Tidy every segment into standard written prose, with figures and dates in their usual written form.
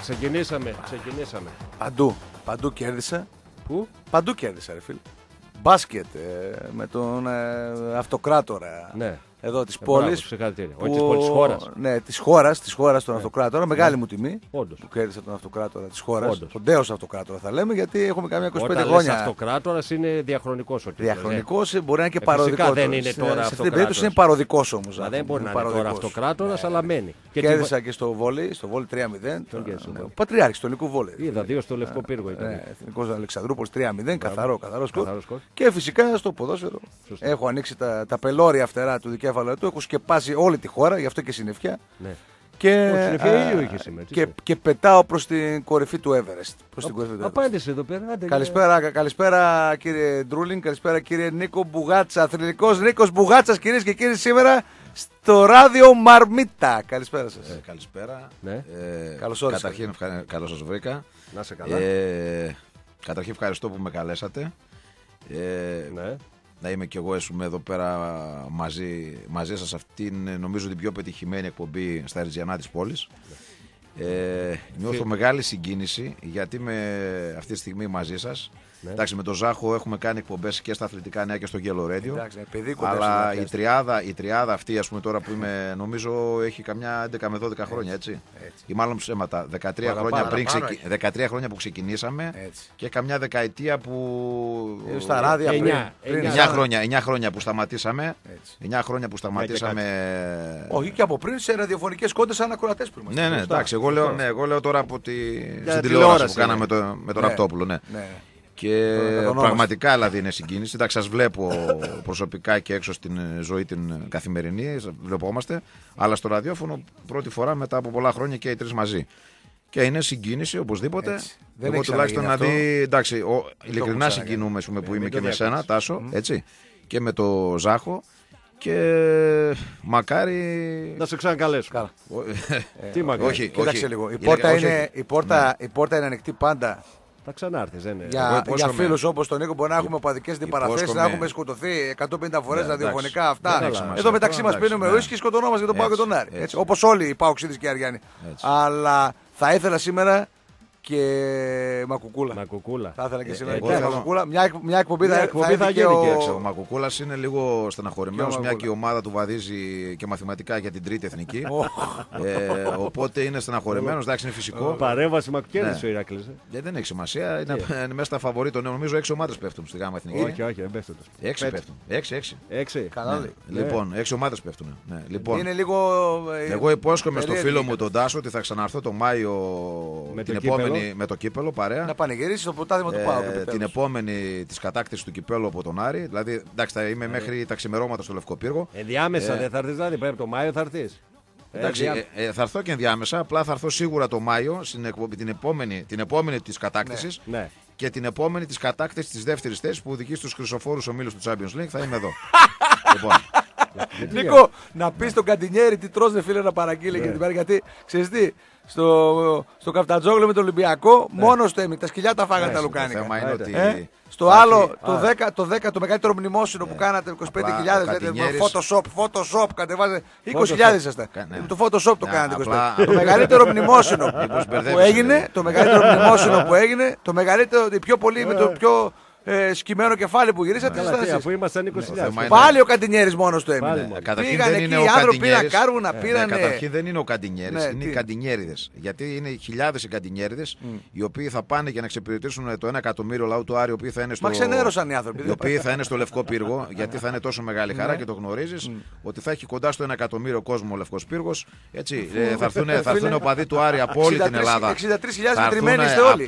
Ξεκινήσαμε. Παντού κέρδισα. Πού? Παντού κέρδισα, ρε φίλε. Μπάσκετ με τον αυτοκράτορα. Ναι. Εδώ της πόλης. Όχι της πόλης, της χώρας. Ναι, της χώρας τον αυτοκράτορα. Μεγάλη μου τιμή. Όντως. Που κέρδισα τον αυτοκράτορα της χώρας. Όντως. Τον ντέος αυτοκράτορα θα λέμε, γιατί έχουμε καμιά 25 Όταν χρόνια. λες αυτοκράτορας είναι διαχρονικός ο τίτλος. Διαχρονικός μπορεί να είναι και φυσικά παροδικός. δεν είναι τώρα Σε αυτή την αυτοκράτορας. περίπτωση είναι παροδικός όμως. Δεν μπορεί να είναι τώρα αυτοκράτορας, αλλά μένει. Κέρδισα και στο βόλεϊ 3-0. Ο Πατριάρχης του ελληνικού βόλεϊ. Είδα 2 στο Λευκό Πύργο. Εθνικός Αλεξανδρούπολης 3-0, καθαρό σκορ. σκορ. Και φυσικά στο ποδόσφαιρο. Έχω ανοίξει τα πελώρια φτερά του δικέφαλου του, έχω σκεπάσει όλη τη χώρα, γι' αυτό και συννεφιά. Ναι. Και, συννεφιά ήλιο είχε σήμερα. Και πετάω προς την κορυφή του Everest. Απάντησε εδώ πέρα. Καλησπέρα κύριε Ντρούλινγκ, καλησπέρα κύριε Νίκο Μπουγάτσα. Θρυλικός Νίκος Μπουγάτσας, κυρίες και κύριοι, σήμερα στο ράδιο Μαρμίτα. Καλησπέρα σας. Καλησπέρα. Ναι. Καλώς όρισατε. Καταρχήν, καλώς σας βρήκα. Να σε καλά. Καταρχήν ευχαριστώ που με καλέσατε. Ναι. Να είμαι κι εγώ εδώ πέρα μαζί σας. Αυτή είναι νομίζω την πιο πετυχημένη εκπομπή στα Ερτζιανά της πόλης. Νιώθω μεγάλη συγκίνηση γιατί είμαι αυτή τη στιγμή μαζί σας. Ναι. Εντάξει, με τον Ζάχο έχουμε κάνει εκπομπές και στα Αθλητικά Νέα και στο Yellow Radio. Εντάξει, αλλά η τριάδα αυτή, ας πούμε, τώρα που είμαι, νομίζω έχει καμιά 11 με 12 χρόνια, έτσι. Ή μάλλον ψέματα. 13 χρόνια που ξεκινήσαμε και καμιά δεκαετία που. Στα ράδια πριν. 9 χρόνια που σταματήσαμε. 9 χρόνια που σταματήσαμε. Όχι, και από πριν σε ραδιοφωνικές κόντες σαν ακροατές πριν. Ναι, εντάξει, εγώ λέω τώρα από την τηλεόραση που κάναμε με τον Ραπτόπουλο. Ναι. Και πραγματικά δηλαδή είναι συγκίνηση. Εντάξει, σας βλέπω προσωπικά και έξω στην ζωή την καθημερινή, βλεπόμαστε, αλλά στο ραδιόφωνο πρώτη φορά μετά από πολλά χρόνια και οι τρεις μαζί. Και είναι συγκίνηση οπωσδήποτε. Εγώ τουλάχιστον να δει, εντάξει, ειλικρινά συγκινούμε που είμαι και με σένα, Τάσο, έτσι, και με το Ζάχο. Και μακάρι. Να σε ξανακαλέσω. Καλά. Τι μακάρι. Όχι, κοίταξε λίγο. Η πόρτα είναι ανοιχτή πάντα. Θα ξανάρθεις, δεν είναι. Για φίλους όπως τον Νίκο μπορεί να έχουμε οπαδικές αντιπαραθέσεις, να έχουμε σκοτωθεί 150 φορές ραδιοφωνικά αυτά. Εδώ μεταξύ μας πίνουμε ουίσκι και σκοτωνόμαστε για τον Πάο και τον Άρη. Όπως όλοι οι Πάοξίδες και οι Αριάννοι. Αλλά θα ήθελα σήμερα και Μακουκούλα. Θα ήθελα και σήμερα και Μακουκούλα. Μια εκπομπή θα γίνει. Ο Μακουκούλας είναι λίγο στεναχωρημένος, μια και η ομάδα του βαδίζει και μαθηματικά για την τρίτη εθνική. Οπότε είναι στεναχωρημένος, εντάξει, είναι φυσικό. Παρέμβαση Μακουκέλης ο Ηράκλης. Δεν έχει σημασία, είναι μέσα στα φαβορί. Νομίζω 6 ομάδες πέφτουν στη γάμα εθνική. Όχι, δεν πέφτουν. 6 πέφτουν. 6. Λοιπόν, 6 ομάδες πέφτουν. Είναι λίγο. Εγώ υπόσχομαι στο φίλο μου τον Τάσο ότι θα ξαναρθώ τον Μάιο την επόμενη. Με το κύπελο, παρέα. Να πανηγυρίσει το πρωτάθλημα του Πάου. Την επόμενη τη κατάκτηση του κυπέλου από τον Άρη. Δηλαδή, εντάξει, θα είμαι μέχρι τα ξημερώματα στο Λευκό Πύργο. Ενδιάμεσα δεν θα έρθει, δηλαδή πρέπει το Μάιο θα έρθει. Εντάξει, θα έρθω και ενδιάμεσα. Απλά θα έρθω σίγουρα το Μάιο την επόμενη τη κατάκτηση. Ναι. Και την επόμενη τη κατάκτηση τη δεύτερη θέση που οδηγεί στου χρυσοφόρου ομίλου του Champions League θα είμαι εδώ. Λοιπόν. Νίκο, να πει στον Καντινιέρη τι τρως, φίλε, να παραγγείλει και την πάρει. Γιατί ξέρει τι, στο Καφτατζόγλιο με τον Ολυμπιακό, μόνο στο έμεινε. Τα σκυλιά τα φάγανε τα λουκάνικα. Το θέμα είναι ότι. Στο άλλο, το μεγαλύτερο μνημόσυνο που κάνατε, 25.000, Photoshop, κατεβάζετε. 20.000 είσαστε. Το Photoshop το κάνατε. Το μεγαλύτερο μνημόσυνο που έγινε, το μεγαλύτερο, πιο πολύ με το πιο σκυμμένο κεφάλι που γυρίσατε. Αφού ήμασταν 20.000. Πάλι ο Καντινιέρης μόνος του έμεινε. Καταρχήν δεν είναι ο Καντινιέρης. Καταρχήν δεν είναι ο Καντινιέρης, είναι οι Καντινιέριδες. Γιατί είναι χιλιάδες οι Καντινιέριδες οι οποίοι θα πάνε για να εξυπηρετήσουν το 1 εκατομμύριο λαού του Άρη, οι οποίοι θα είναι στο. Μα ξενέρωσαν οι άνθρωποι. Οι οποίοι θα είναι στο Λευκό Πύργο, γιατί θα είναι τόσο μεγάλη χαρά και το γνωρίζεις ότι θα έχει κοντά στο 1 εκατομμύριο κόσμο ο Λευκός Πύργος. Έτσι, θα έρθουν οπαδοί του Άρη από όλη την Ελλάδα. 63.000 μετρημένοι είστε όλοι.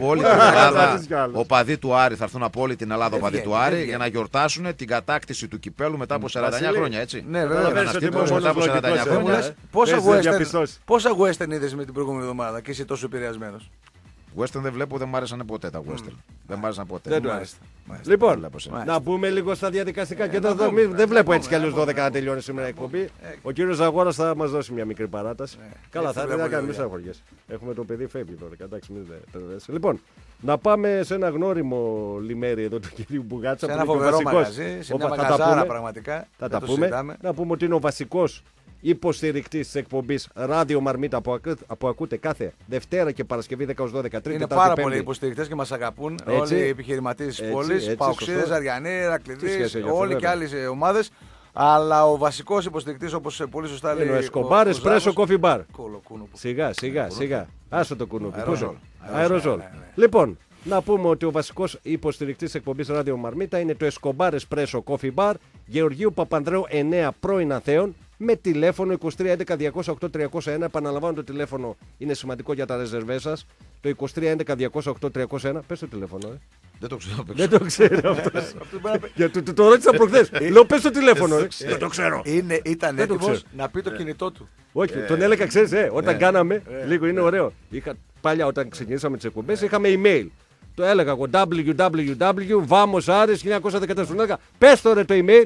Οπαδοί του Άρη θα έρθουν από όλη την Ελλάδα, οπαδοί του Άρη, για να γιορτάσουν την κατάκτηση του κυπέλου μετά από 49 χρόνια. Έτσι. Ναι, βέβαια. Μετά από 49 χρόνια. Πόσα western είδες με την προηγούμενη εβδομάδα και είσαι τόσο επηρεασμένος? Western δεν βλέπω, δεν μ' άρεσαν ποτέ τα western. Δεν μ' άρεσαν ποτέ. Δεν του άρεσε. Λοιπόν, να πούμε λίγο στα διαδικαστικά. Και δεν βλέπω έτσι κι αλλιώς 12 να τελειώνει σήμερα η εκπομπή. Ο κύριος Ζαγόρας θα μας δώσει μια μικρή παράταση. Καλά, θα έρθει να κάνει μισά χωριές. Έχουμε το παιδί φεύγει τώρα. Εντάξει, μην τρελαίσαι. Λοιπόν, να πάμε σε ένα γνώριμο λιμέρι εδώ του κυρίου Μπουγάτσα. Σε ένα φοβερό μαγαζί, σε μια μαγαζάρα πραγματικά. Θα τα πούμε. Να πούμε ότι είναι ο βασικός υποστηρικτής της εκπομπής Ράδιο Μαρμίτα που ακούτε κάθε Δευτέρα και Παρασκευή 10-12. Είναι πάρα πολλοί υποστηρικτές και μας αγαπούν. Όλοι οι επιχειρηματίες της πόλης, Παοξίδες, Αριανοί, Ηρακληδείς, όλοι και άλλες ομάδες. Αλλά ο βασικός υποστηρικτής, όπως πολύ σωστά λέει. Είναι ο Εσκομπάρ Εσπρέσο Coffee Bar. Σιγά. Άσο το κουνούπι. Αεροζόλ. Λοιπόν, να πούμε ότι ο βασικός υποστηρικτής εκπομπής Ράδιο Μαρμίτα είναι το Εσκομπάρ Εσπρέσο Coffee Bar, Γεωργίου Παπανδρέου 9, πρώην Αθέων, με τηλέφωνο 2311-208-301. Επαναλαμβάνω, το τηλέφωνο είναι σημαντικό για τα ρεζερβέ σας. Το 2311-208-301. Πες το τηλέφωνο, Δεν το ξέρω. Δεν το ξέρει αυτός. Το ρώτησα προχθές. Λέω πες το τηλέφωνο. Δεν το ξέρω. Ήταν έτοιμος να πει το κινητό του. Όχι, τον έλεγα, ξέρεις, όταν κάναμε. Λίγο είναι ωραίο. Παλιά όταν ξεκινήσαμε τις εκπομπές είχαμε email. Το έλεγα εγώ www.vamosares1914. Πες το ρε το email.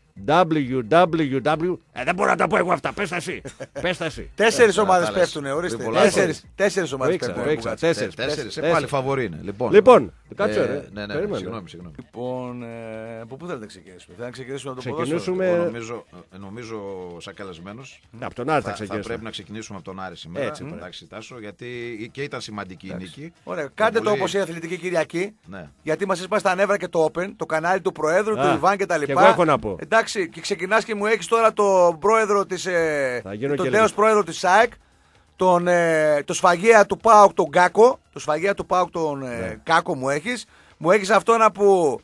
www. Δεν μπορώ να τα πω εγώ αυτά. Πες τα εσύ. 4 ομάδες πέφτουνε, ορίστε. 4 ομάδες πέφτουνε. 4. Πάλι φαβορί είναι. Λοιπόν, κάτσε ρε. Συγγνώμη. Λοιπόν, από πού θέλετε να ξεκινήσουμε? Θα ξεκινήσουμε από το ποδόσφαιρο. Νομίζω σαν καλεσμένος. Από τον Άρη θα ξεκινήσουμε. Θα πρέπει να ξεκινήσουμε από τον Άρη σήμερα. Εντάξει, Τάσο, γιατί και ήταν σημαντική η νίκη. Ωραία, κάντε το όπως η Αθλητική Κυριακή. Γιατί μας έσπασε τα νεύρα και το Open, το κανάλι του Προέδρου, του Ιβάν κτλ. Εγώ έχω να πω. Εντάξει, και ξεκινάς και μου έχεις τώρα τον πρόεδρο της. Τον νέος πρόεδρο της ΣΑΕΚ, το σφαγεία του ΠΑΟΚ τον Κάκο. Το σφαγεία του ΠΑΟΚ τον Κάκο μου έχεις. Μου έχεις αυτόν που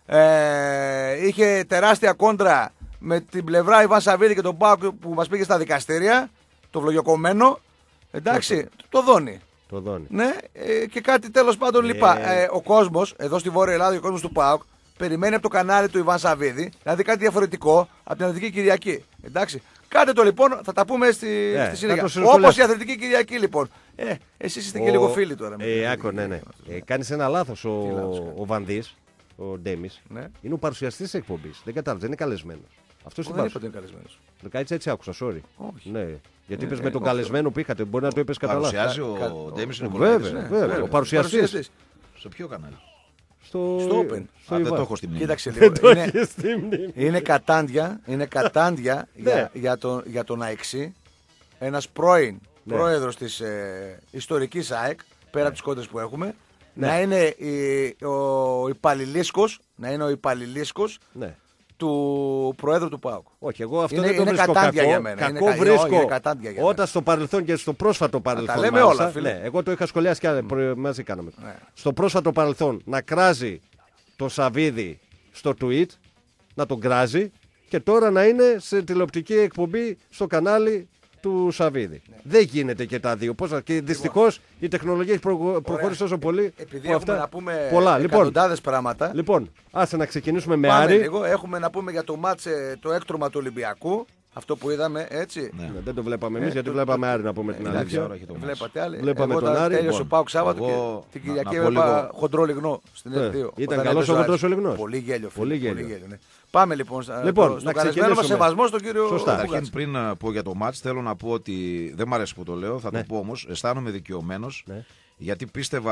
είχε τεράστια κόντρα με την πλευρά Ιβάν Σαββίδη και τον ΠΑΟΚ που μας πήγε στα δικαστήρια. Το βλογιοκομμένο. Εντάξει, το Δόνι. Ναι, και κάτι τέλος πάντων λοιπά. Ο κόσμος, εδώ στη Βόρεια Ελλάδα, ο κόσμος του ΠΑΟΚ περιμένει από το κανάλι του Ιβάν Σαββίδη, δηλαδή κάτι διαφορετικό από την Αθλητική Κυριακή. Εντάξει. Κάντε το λοιπόν, θα τα πούμε στη συνέχεια. Όπως η Αθλητική Κυριακή λοιπόν. Εσείς είστε και λίγο φίλοι τώρα. Άκου, ναι. Κάνεις ένα λάθος. Ο Βανδής, ο Ντέμις, είναι ο παρουσιαστής της εκπομπής. Δεν κατάλαβες, δεν είναι καλεσμένος. Αυτός δεν είπα ότι είναι καλεσμένος. Έτσι άκουσα, sorry. Ναι. Γιατί είπες με τον καλεσμένο που είχατε, μπορεί να το είπες κατά λάθος. Παρουσιάζει ο Ντέμις, είναι βέβαια. Ο παρουσιαστής. Σε ποιο κανάλι? Στο Open. Δεν το έχω στη μνήμη. Κοίταξε λίγο. Είναι κατάντια για τον ΑΕΞΗ. Ένας πρώην πρόεδρος της ιστορικής ΑΕΚ, πέρα από τις κόντρες που έχουμε, να είναι ο υπαλληλίσκος του Προέδρου του ΠΑΟΚ. Όχι, εγώ αυτό δεν το βρίσκω κακό. Για μένα. Κακό βρίσκω όταν στο παρελθόν και στο πρόσφατο παρελθόν. Τα λέμε όλα, φίλε. Εγώ το είχα σχολιάσει και μαζί κάναμε. Στο πρόσφατο παρελθόν να κράζει το Σαββίδι στο tweet, να τον κράζει και τώρα να είναι σε τηλεοπτική εκπομπή στο κανάλι του Σαββίδη. Δεν γίνεται και τα δύο. Και δυστυχώς η τεχνολογία έχει προχωρήσει τόσο πολύ. Επειδή έχουμε να πούμε εκατοντάδες πράγματα. Λοιπόν, άσε να ξεκινήσουμε με Άρη. Έχουμε να πούμε για το μάτς, το έκτρωμα του Ολυμπιακού. Αυτό που είδαμε, έτσι. Δεν το βλέπαμε εμείς γιατί βλέπαμε Άρη, να πούμε την αλήθεια. Βλέπατε άλλοι. Βλέπαμε τον Άρη. Τέλειωσε ο ΠΑΟΚ Σάββατο και την Κυριακή έβλεπα χοντρό λιγνό στην Ευθύο. Ήταν καλός ο χοντρός ο λιγνός. Πολύ γέλιο. Πάμε λοιπόν στο καλεσμένο μας σεβασμό στον κύριο. Καταρχήν, πριν πω για το μάτς, θέλω να πω ότι δεν μ' αρέσει που το λέω, θα το πω όμως. Αισθάνομαι δικαιωμένος γιατί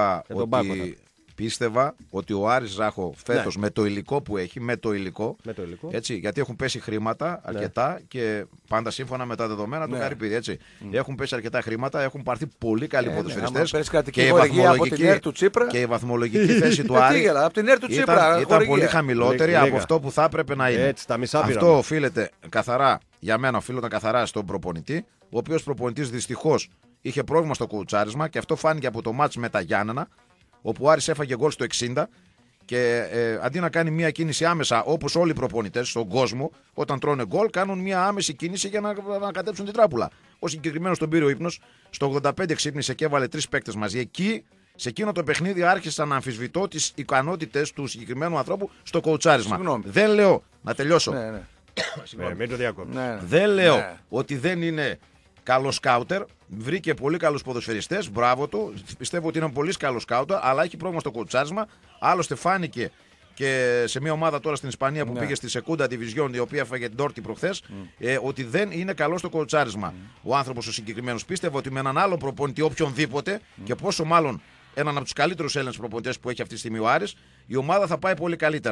πίστευα ότι ο Άρης Ζάχο φέτος με το υλικό που έχει, έτσι, γιατί έχουν πέσει χρήματα αρκετά και πάντα σύμφωνα με τα δεδομένα του Καρυπίδη. Έτσι. Έχουν πέσει αρκετά χρήματα, έχουν πάρθει πολύ καλοί ποδοσφαιριστές και η βαθμολογική θέση του Άρη ήταν πολύ χαμηλότερη από αυτό που θα έπρεπε να είναι. Αυτό οφείλεται καθαρά, για μένα οφείλονταν καθαρά στον προπονητή, ο οποίος προπονητής δυστυχώς είχε πρόβλημα στο κουτσάρισμα και αυτό φάνηκε από το μάτς με τα Γιάννενα, όπου ο Άρης έφαγε γκολ στο 60 και αντί να κάνει μια κίνηση άμεσα όπως όλοι οι προπονητές στον κόσμο, όταν τρώνε γκολ, κάνουν μια άμεση κίνηση για να κατέψουν την τράπουλα. Ο συγκεκριμένος τον πήρε ο ύπνος, στο 85 ξύπνησε και έβαλε 3 παίκτες μαζί. Εκεί, σε εκείνο το παιχνίδι, άρχισα να αμφισβητώ τις ικανότητες του συγκεκριμένου ανθρώπου στο κοουτσάρισμα. Δεν λέω, να τελειώσω. Μην το διακόψω. Δεν λέω ότι δεν είναι καλό σκάουτερ, βρήκε πολύ καλούς ποδοσφαιριστές, μπράβο του. Πιστεύω ότι είναι πολύ καλό σκάουτερ, αλλά έχει πρόβλημα στο κοουτσάρισμα. Άλλωστε φάνηκε και σε μια ομάδα τώρα στην Ισπανία που πήγε στη Segunda Division, η οποία έφαγε την Ντόρτι προχθές, ότι δεν είναι καλό στο κοουτσάρισμα. Ο άνθρωπος ο συγκεκριμένος πίστευε ότι με έναν άλλο προπονητή, οποιονδήποτε, και πόσο μάλλον έναν από τους καλύτερους Έλληνες προπονητές που έχει αυτή τη στιγμή ο Άρης, η ομάδα θα πάει πολύ καλύτερα.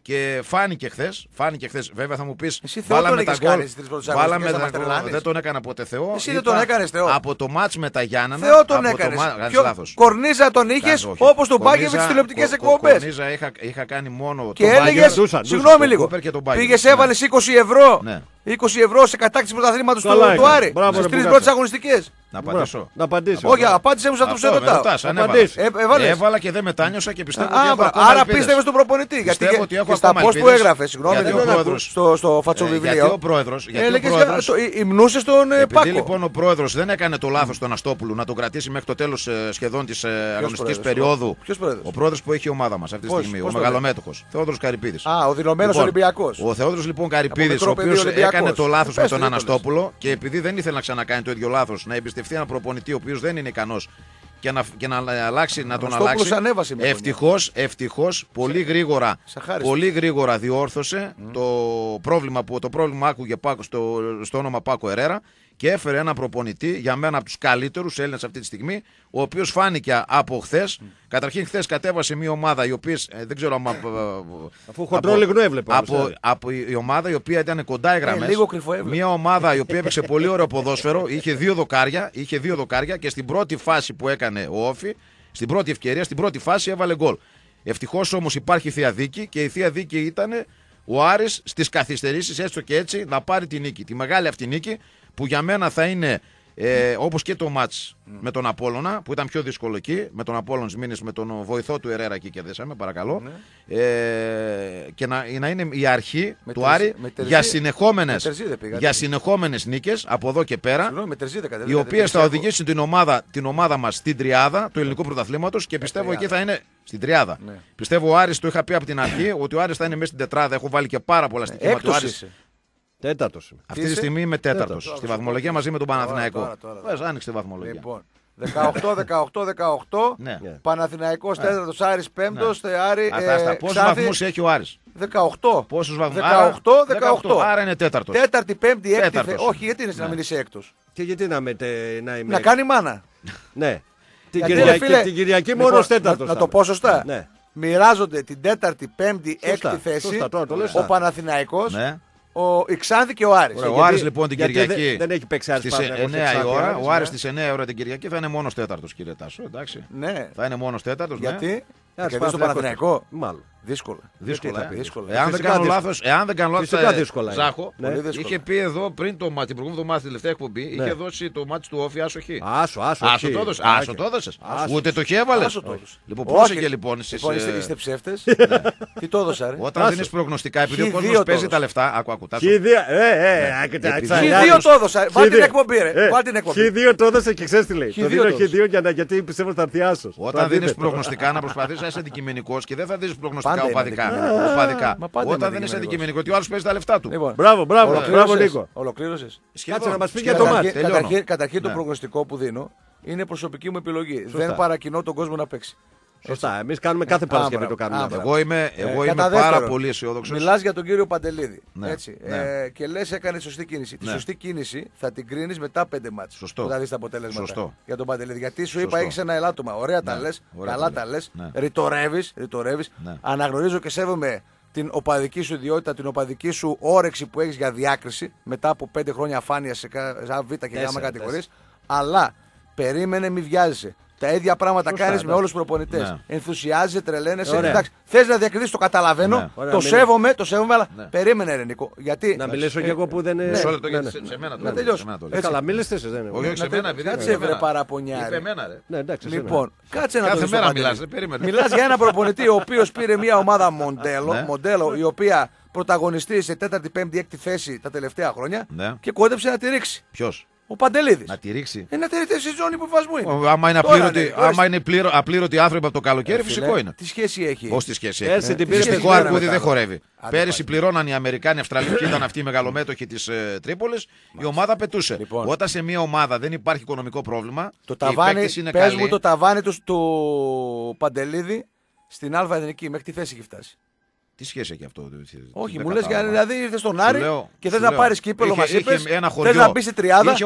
Και φάνηκε χθες. Βέβαια θα μου πεις. Εσύ Θεό τον έχεις κάνει στις 3 πρώτες αγωνιστικές. Δεν τον έκανα ποτέ Θεό. Εσύ δεν τον έκανες Θεό. Από το μάτς με τα Γιάννενα. Θεό τον έκανες. Κορνίζα τον είχες όπως τον Μπάκεβιτς στις τηλεοπτικές εκπομπές. Κορνίζα είχα κάνει μόνο. Και έλεγες. Συγγνώμη λίγο. Πήγες, έβαλες 20 ευρώ. 20 ευρώ σε κατάκτηση πρωταθλήματος του Άρη στις 3 πρώτες αγωνιστικές. Να απαντήσω. Να απαντήσω. Όχι, απάντησε μου σε αυτό που σε ρωτάω. Έβαλα και δεν μετάνιωσα και πιστεύω ότι έχω ακόμα άρα πίστευες στον προπονητή. Γιατί στα post που έγραφε, συγγνώμη, στο φατσοβιβλίο, ο πρόεδρος. Υμνούσε τον Πάκο. Επειδή λοιπόν ο πρόεδρος δεν έκανε το λάθος του Αναστόπουλου να τον κρατήσει μέχρι το τέλος σχεδόν της αγωνιστικής περίοδου. Ο πρόεδρος που έχει η ομάδα μας αυτή τη στιγμή, ο μεγαλομέτωχος, Θεόδωρος Καρυπίδης. Α, ο δηλωμένος Ολυμπιακός. Ο Θεόδωρος λοιπόν Καρυπίδης, ο οποίος έκανε το λάθος με τον Αναστόπουλο και επειδή δεν ήθελε να ξανακάνει το ίδιο λάθος, να εμπιστευτεί έναν προπονητή ο οποίος δεν είναι ικανός και να αλλάξει, να τον αλλάξει. Ευτυχώς πολύ γρήγορα διόρθωσε το πρόβλημα άκουγε στο όνομα Πάκο Ερέρα και έφερε ένα προπονητή για μένα από τους καλύτερους Έλληνες αυτή τη στιγμή, ο οποίος φάνηκε από χθες. Καταρχήν χθες κατέβασε μια ομάδα η οποία δεν ξέρω αν. Αφού χοντρόλιγνο έβλεπε. Από η ομάδα η οποία ήταν κοντά οι γραμμές. Μια ομάδα η οποία έπαιξε πολύ ωραίο ποδόσφαιρο, είχε δύο δοκάρια και στην πρώτη φάση που έκανε ο Όφη, στην πρώτη ευκαιρία, στην πρώτη φάση έβαλε γκολ. Ευτυχώς όμως υπάρχει θεία δίκη και η θεία δίκη ήταν ο Άρης στις καθυστερήσεις έστω και έτσι να πάρει τη νίκη. Τη μεγάλη αυτή νίκη που για μένα θα είναι όπως και το μάτς με τον Απόλλωνα που ήταν πιο δύσκολο εκεί, με τον Απόλλωνα Σμήνης, με τον βοηθό του Ερέρα εκεί κερδίσαμε, παρακαλώ. Και να είναι η αρχή του Άρη για συνεχόμενες νίκες από εδώ και πέρα, οι οποίες θα οδηγήσουν την ομάδα μας στην τριάδα του ελληνικού πρωταθλήματος και πιστεύω εκεί θα είναι στην τριάδα. Πιστεύω ο Άρης, το είχα πει από την αρχή, ότι ο Άρης θα είναι μέσα στην τετράδα. Έχω βάλει και πάρα πολλά στοιχεία. Τέταρτος. Αυτή τη στιγμή είμαι τέταρτος στη βαθμολογία μαζί με τον Παναθηναϊκό. Άνοιξε τη βαθμολογία. Λοιπόν, 18-18-18. Παναθηναϊκός τέταρτος, Άρης πέμπτος. Πόσους βαθμούς έχει ο Άρης? 18. Πόσους βαθμούς? 18-18. Άρα είναι τέταρτος. Τέταρτη, πέμπτη, έκτη. Όχι, γιατί είναι να μην είσαι έκτος? Και γιατί να κάνει μάνα. Ναι. Την Κυριακή μόνος τέταρτος. Να το πω σωστά. Μοιράζονται την τέταρτη, πέμπτη, έκτη θέση ο Παναθηναϊκός, η Ξάνθη και ο Άρης. Ο Άρης λοιπόν την Κυριακή δεν έχει παίξει στις 9 η ώρα. Ο Άρης στις 9 η ώρα την Κυριακή θα είναι μόνος τέταρτος, κύριε Τάσο. Εντάξει. Ναι. Θα είναι μόνος τέταρτος. Γιατί? Γιατί στο Παναθηναϊκό. Μάλλον. Δύσκολα. Εάν δεν κάνω λάθος, Ζάχο, είχε πει εδώ πριν την προηγούμενη εβδομάδα, τη τελευταία εκπομπή, είχε δώσει το μάτι του Όφη άσοχη. Άσο το έδωσες. Ούτε το έβαλες. Λοιπόν, πρόσεχε λοιπόν. Είστε ψεύτες. Τι το έδωσα, ρε? Όταν δίνεις προγνωστικά, επειδή ο κόσμος παίζει τα λεφτά. Άκου. Χ2 το έδωσα. Βάλ την εκπομπή, ρε. Χ2 το έδωσα και ξέρεις τι λέει. Το δίνω Χ2 γιατί πιστεύω θα έρθει άσος. Όταν δίνεις προγνωστικά να προσπαθείς να είσαι αντικειμενικός και δεν θα δίνεις προγνωστικά οπαδικά. Όταν δεν είσαι αντικειμενικό, ότι ο άλλος παίζει τα λεφτά του. Μπράβο, Νίκο. Ολοκλήρωσες. Κάτσε να μας πει για το μάτι. Καταρχήν το προγνωστικό που δίνω είναι προσωπική μου επιλογή. Δεν παρακινώ τον κόσμο να παίξει. Σωστά, εμείς κάνουμε κάθε Παρασκευή το κάνουμε. Εγώ είμαι πάρα πολύ αισιόδοξος. Μιλάς για τον κύριο Παντελίδη. Και λες έκανε σωστή κίνηση. Τη σωστή κίνηση θα την κρίνεις μετά 5 μάτς. Σωστό. Θα δεις τα αποτέλεσματα. Σωστό. Για τον Παντελίδη. Γιατί σου είπα έχεις ένα ελάττωμα. Ωραία τα λες, καλά τα λες. Ρητορεύεις. Αναγνωρίζω και σέβομαι την οπαδική σου ιδιότητα, την οπαδική σου όρεξη που έχεις για διάκριση μετά από 5 χρόνια αφάνεια σε Β και Γ κατηγορίες. Αλλά περίμενε, μη βιάζεσαι. Τα ίδια πράγματα κάνεις με όλους τους προπονητές. Ενθουσιάζεσαι, τρελαίνεσαι. Θες να διακριθείς, το καταλαβαίνω. Το σέβομαι, αλλά περίμενε, ρε Νίκο. Γιατί. Να μιλήσω κι εγώ που δεν είναι. Σε μένα να τελειώσω. Καλά, μίλησε εσύ, δεν είναι. Όχι, σε μένα, επειδή. Κάτσε, βρε παραπονιάρη. Λοιπόν, κάτσε να το κάθε μέρα μιλάς, περίμενε. Μιλάς για ένα προπονητή ο οποίος πήρε μια ομάδα μοντέλο, η οποία πρωταγωνιστεί σε 4η, 5η, 6η θέση τα τελευταία χρόνια και κόντεψε να τη ρίξει. Ποιος? Ο Παντελίδης. Να τη ρίξει. Να τη ρίξει στη ζώνη υποβασμού είναι. Άμα είναι απλήρωτοι άνθρωποι από το καλοκαίρι, φυσικό είναι. Τι σχέση έχει? Πώς τη σχέση έχει? Μυστικό αρκούδι δεν χορεύει. Πέρυσι πληρώναν οι Αμερικάνοι, Αυστραλοί, ήταν αυτοί οι μεγαλομέτωχοι της Τρίπολης. Η ομάδα πετούσε. Όταν σε μια ομάδα δεν υπάρχει οικονομικό πρόβλημα, πες μου το ταβάνι του Παντελίδη στην Α' Εθνική, μέχρι τι θέση έχει φτάσει? Τι σχέση έχει αυτό? Όχι, μου λες δηλαδή ήρθες στον Άρη και θες να πάρεις κύπελο, μας είπες. Θες να μπεις στη τριάδα.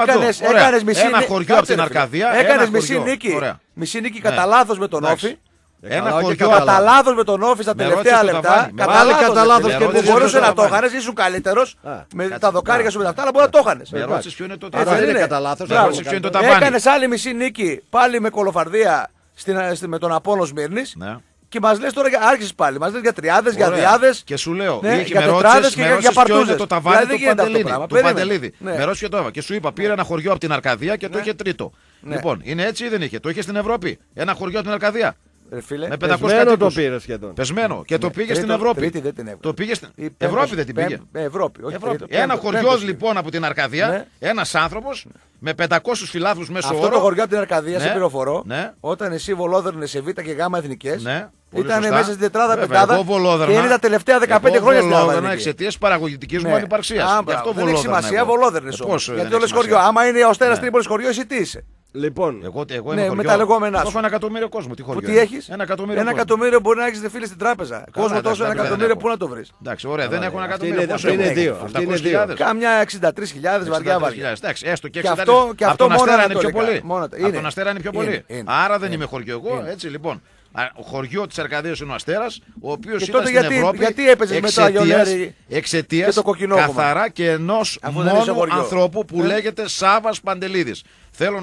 Έκανες μισή νίκη. Ένα χωριό από την Αρκαδία. Έκανες μισή νίκη κατά λάθος με τον Όφη. Ένα χωριό. Κατά λάθος με τον Όφη στα τελευταία λεπτά. Κατά λάθος και μπορούσε να το είχαν, ήσουν καλύτερος με τα δοκάρια σου με τα αυτά, αλλά μπορεί να το είχαν. Με ρώτησες ποιο είναι το ταβάνι. Έκανες άλλη μισή νίκη πάλι με κολοφαρδία με τον Απόλλων Σμύρνης. Και μας λες τώρα, άρχισες πάλι, μας λες για τριάδες, για διάδες. Και σου λέω, για τετράδες και για παρτούζες. Το ταβάνι του Παντελίδη. Με ρώτησε και το έβα. Και σου είπα, πήρα ένα χωριό από την Αρκαδία και το είχε τρίτο. Λοιπόν, είναι έτσι ή δεν είχε? Το είχε στην Ευρώπη. Ένα χωριό από την Αρκαδία. Με 500 κατοίκους. Το πήρε σχεδόν. Πεσμένο. Και το πήγε στην Ευρώπη. Τρίτη δεν την έβγαλε. Το πήγε στην Ευρώπη, δεν την πήγε. Ευρώπη. Ένα χωριό λοιπόν από την Αρκαδία, ένας άνθρωπος με 500 φιλάθλους μέσω όρο. Αυτό το χωριό από την Αρκαδία, σε πληροφορώ, όταν εσύ βολόδερνες σε Β και Γ εθνικές, ήταν μέσα στην τετράδα πεντάδα και είναι τα τελευταία 15 χρόνια στην Ελλάδα. Εξαιτίας παραγωγικής μου ανυπαρξίας. Δεν έχει σημασία, βολόδερνες όμως. Γιατί όλες χωριό. Άμα είναι ο Αστέρας Τρίπολης χωριό, εσύ τι είσαι? Λοιπόν, εγώ είμαι με τα λεγόμενά σου. Έχω 1 εκατομμύριο κόσμο. Τι χωριό? Τι έχεις? 1 εκατομμύριο. 1 εκατομμύριο μπορεί να έχεις φίλοι στην τράπεζα. Κόσμο τόσο 1 εκατομμύριο πού να το βρεις? Εντάξει, ωραία, δεν έχω 1 εκατομμύριο. Αυτή είναι δύο. Κάμια 63.000 βαριά. Εντάξει, έστω και 60.000. Από τον Αστέρα είναι πιο πολύ. Από τον Αστέρα είναι πιο πολύ. Άρα δεν είμαι χωριό εγώ, έτσι λοιπόν. Χωριό της Αρκαδίας είναι ο Αστέρας, ο οποίος ήταν στην Ευρώπη. Γιατί έπαιζε με το Αγιονέρι εξαιτίας καθαρά και ενός μόνο ανθρώπου που λέγεται Σάβας Παντελίδης. Θέλω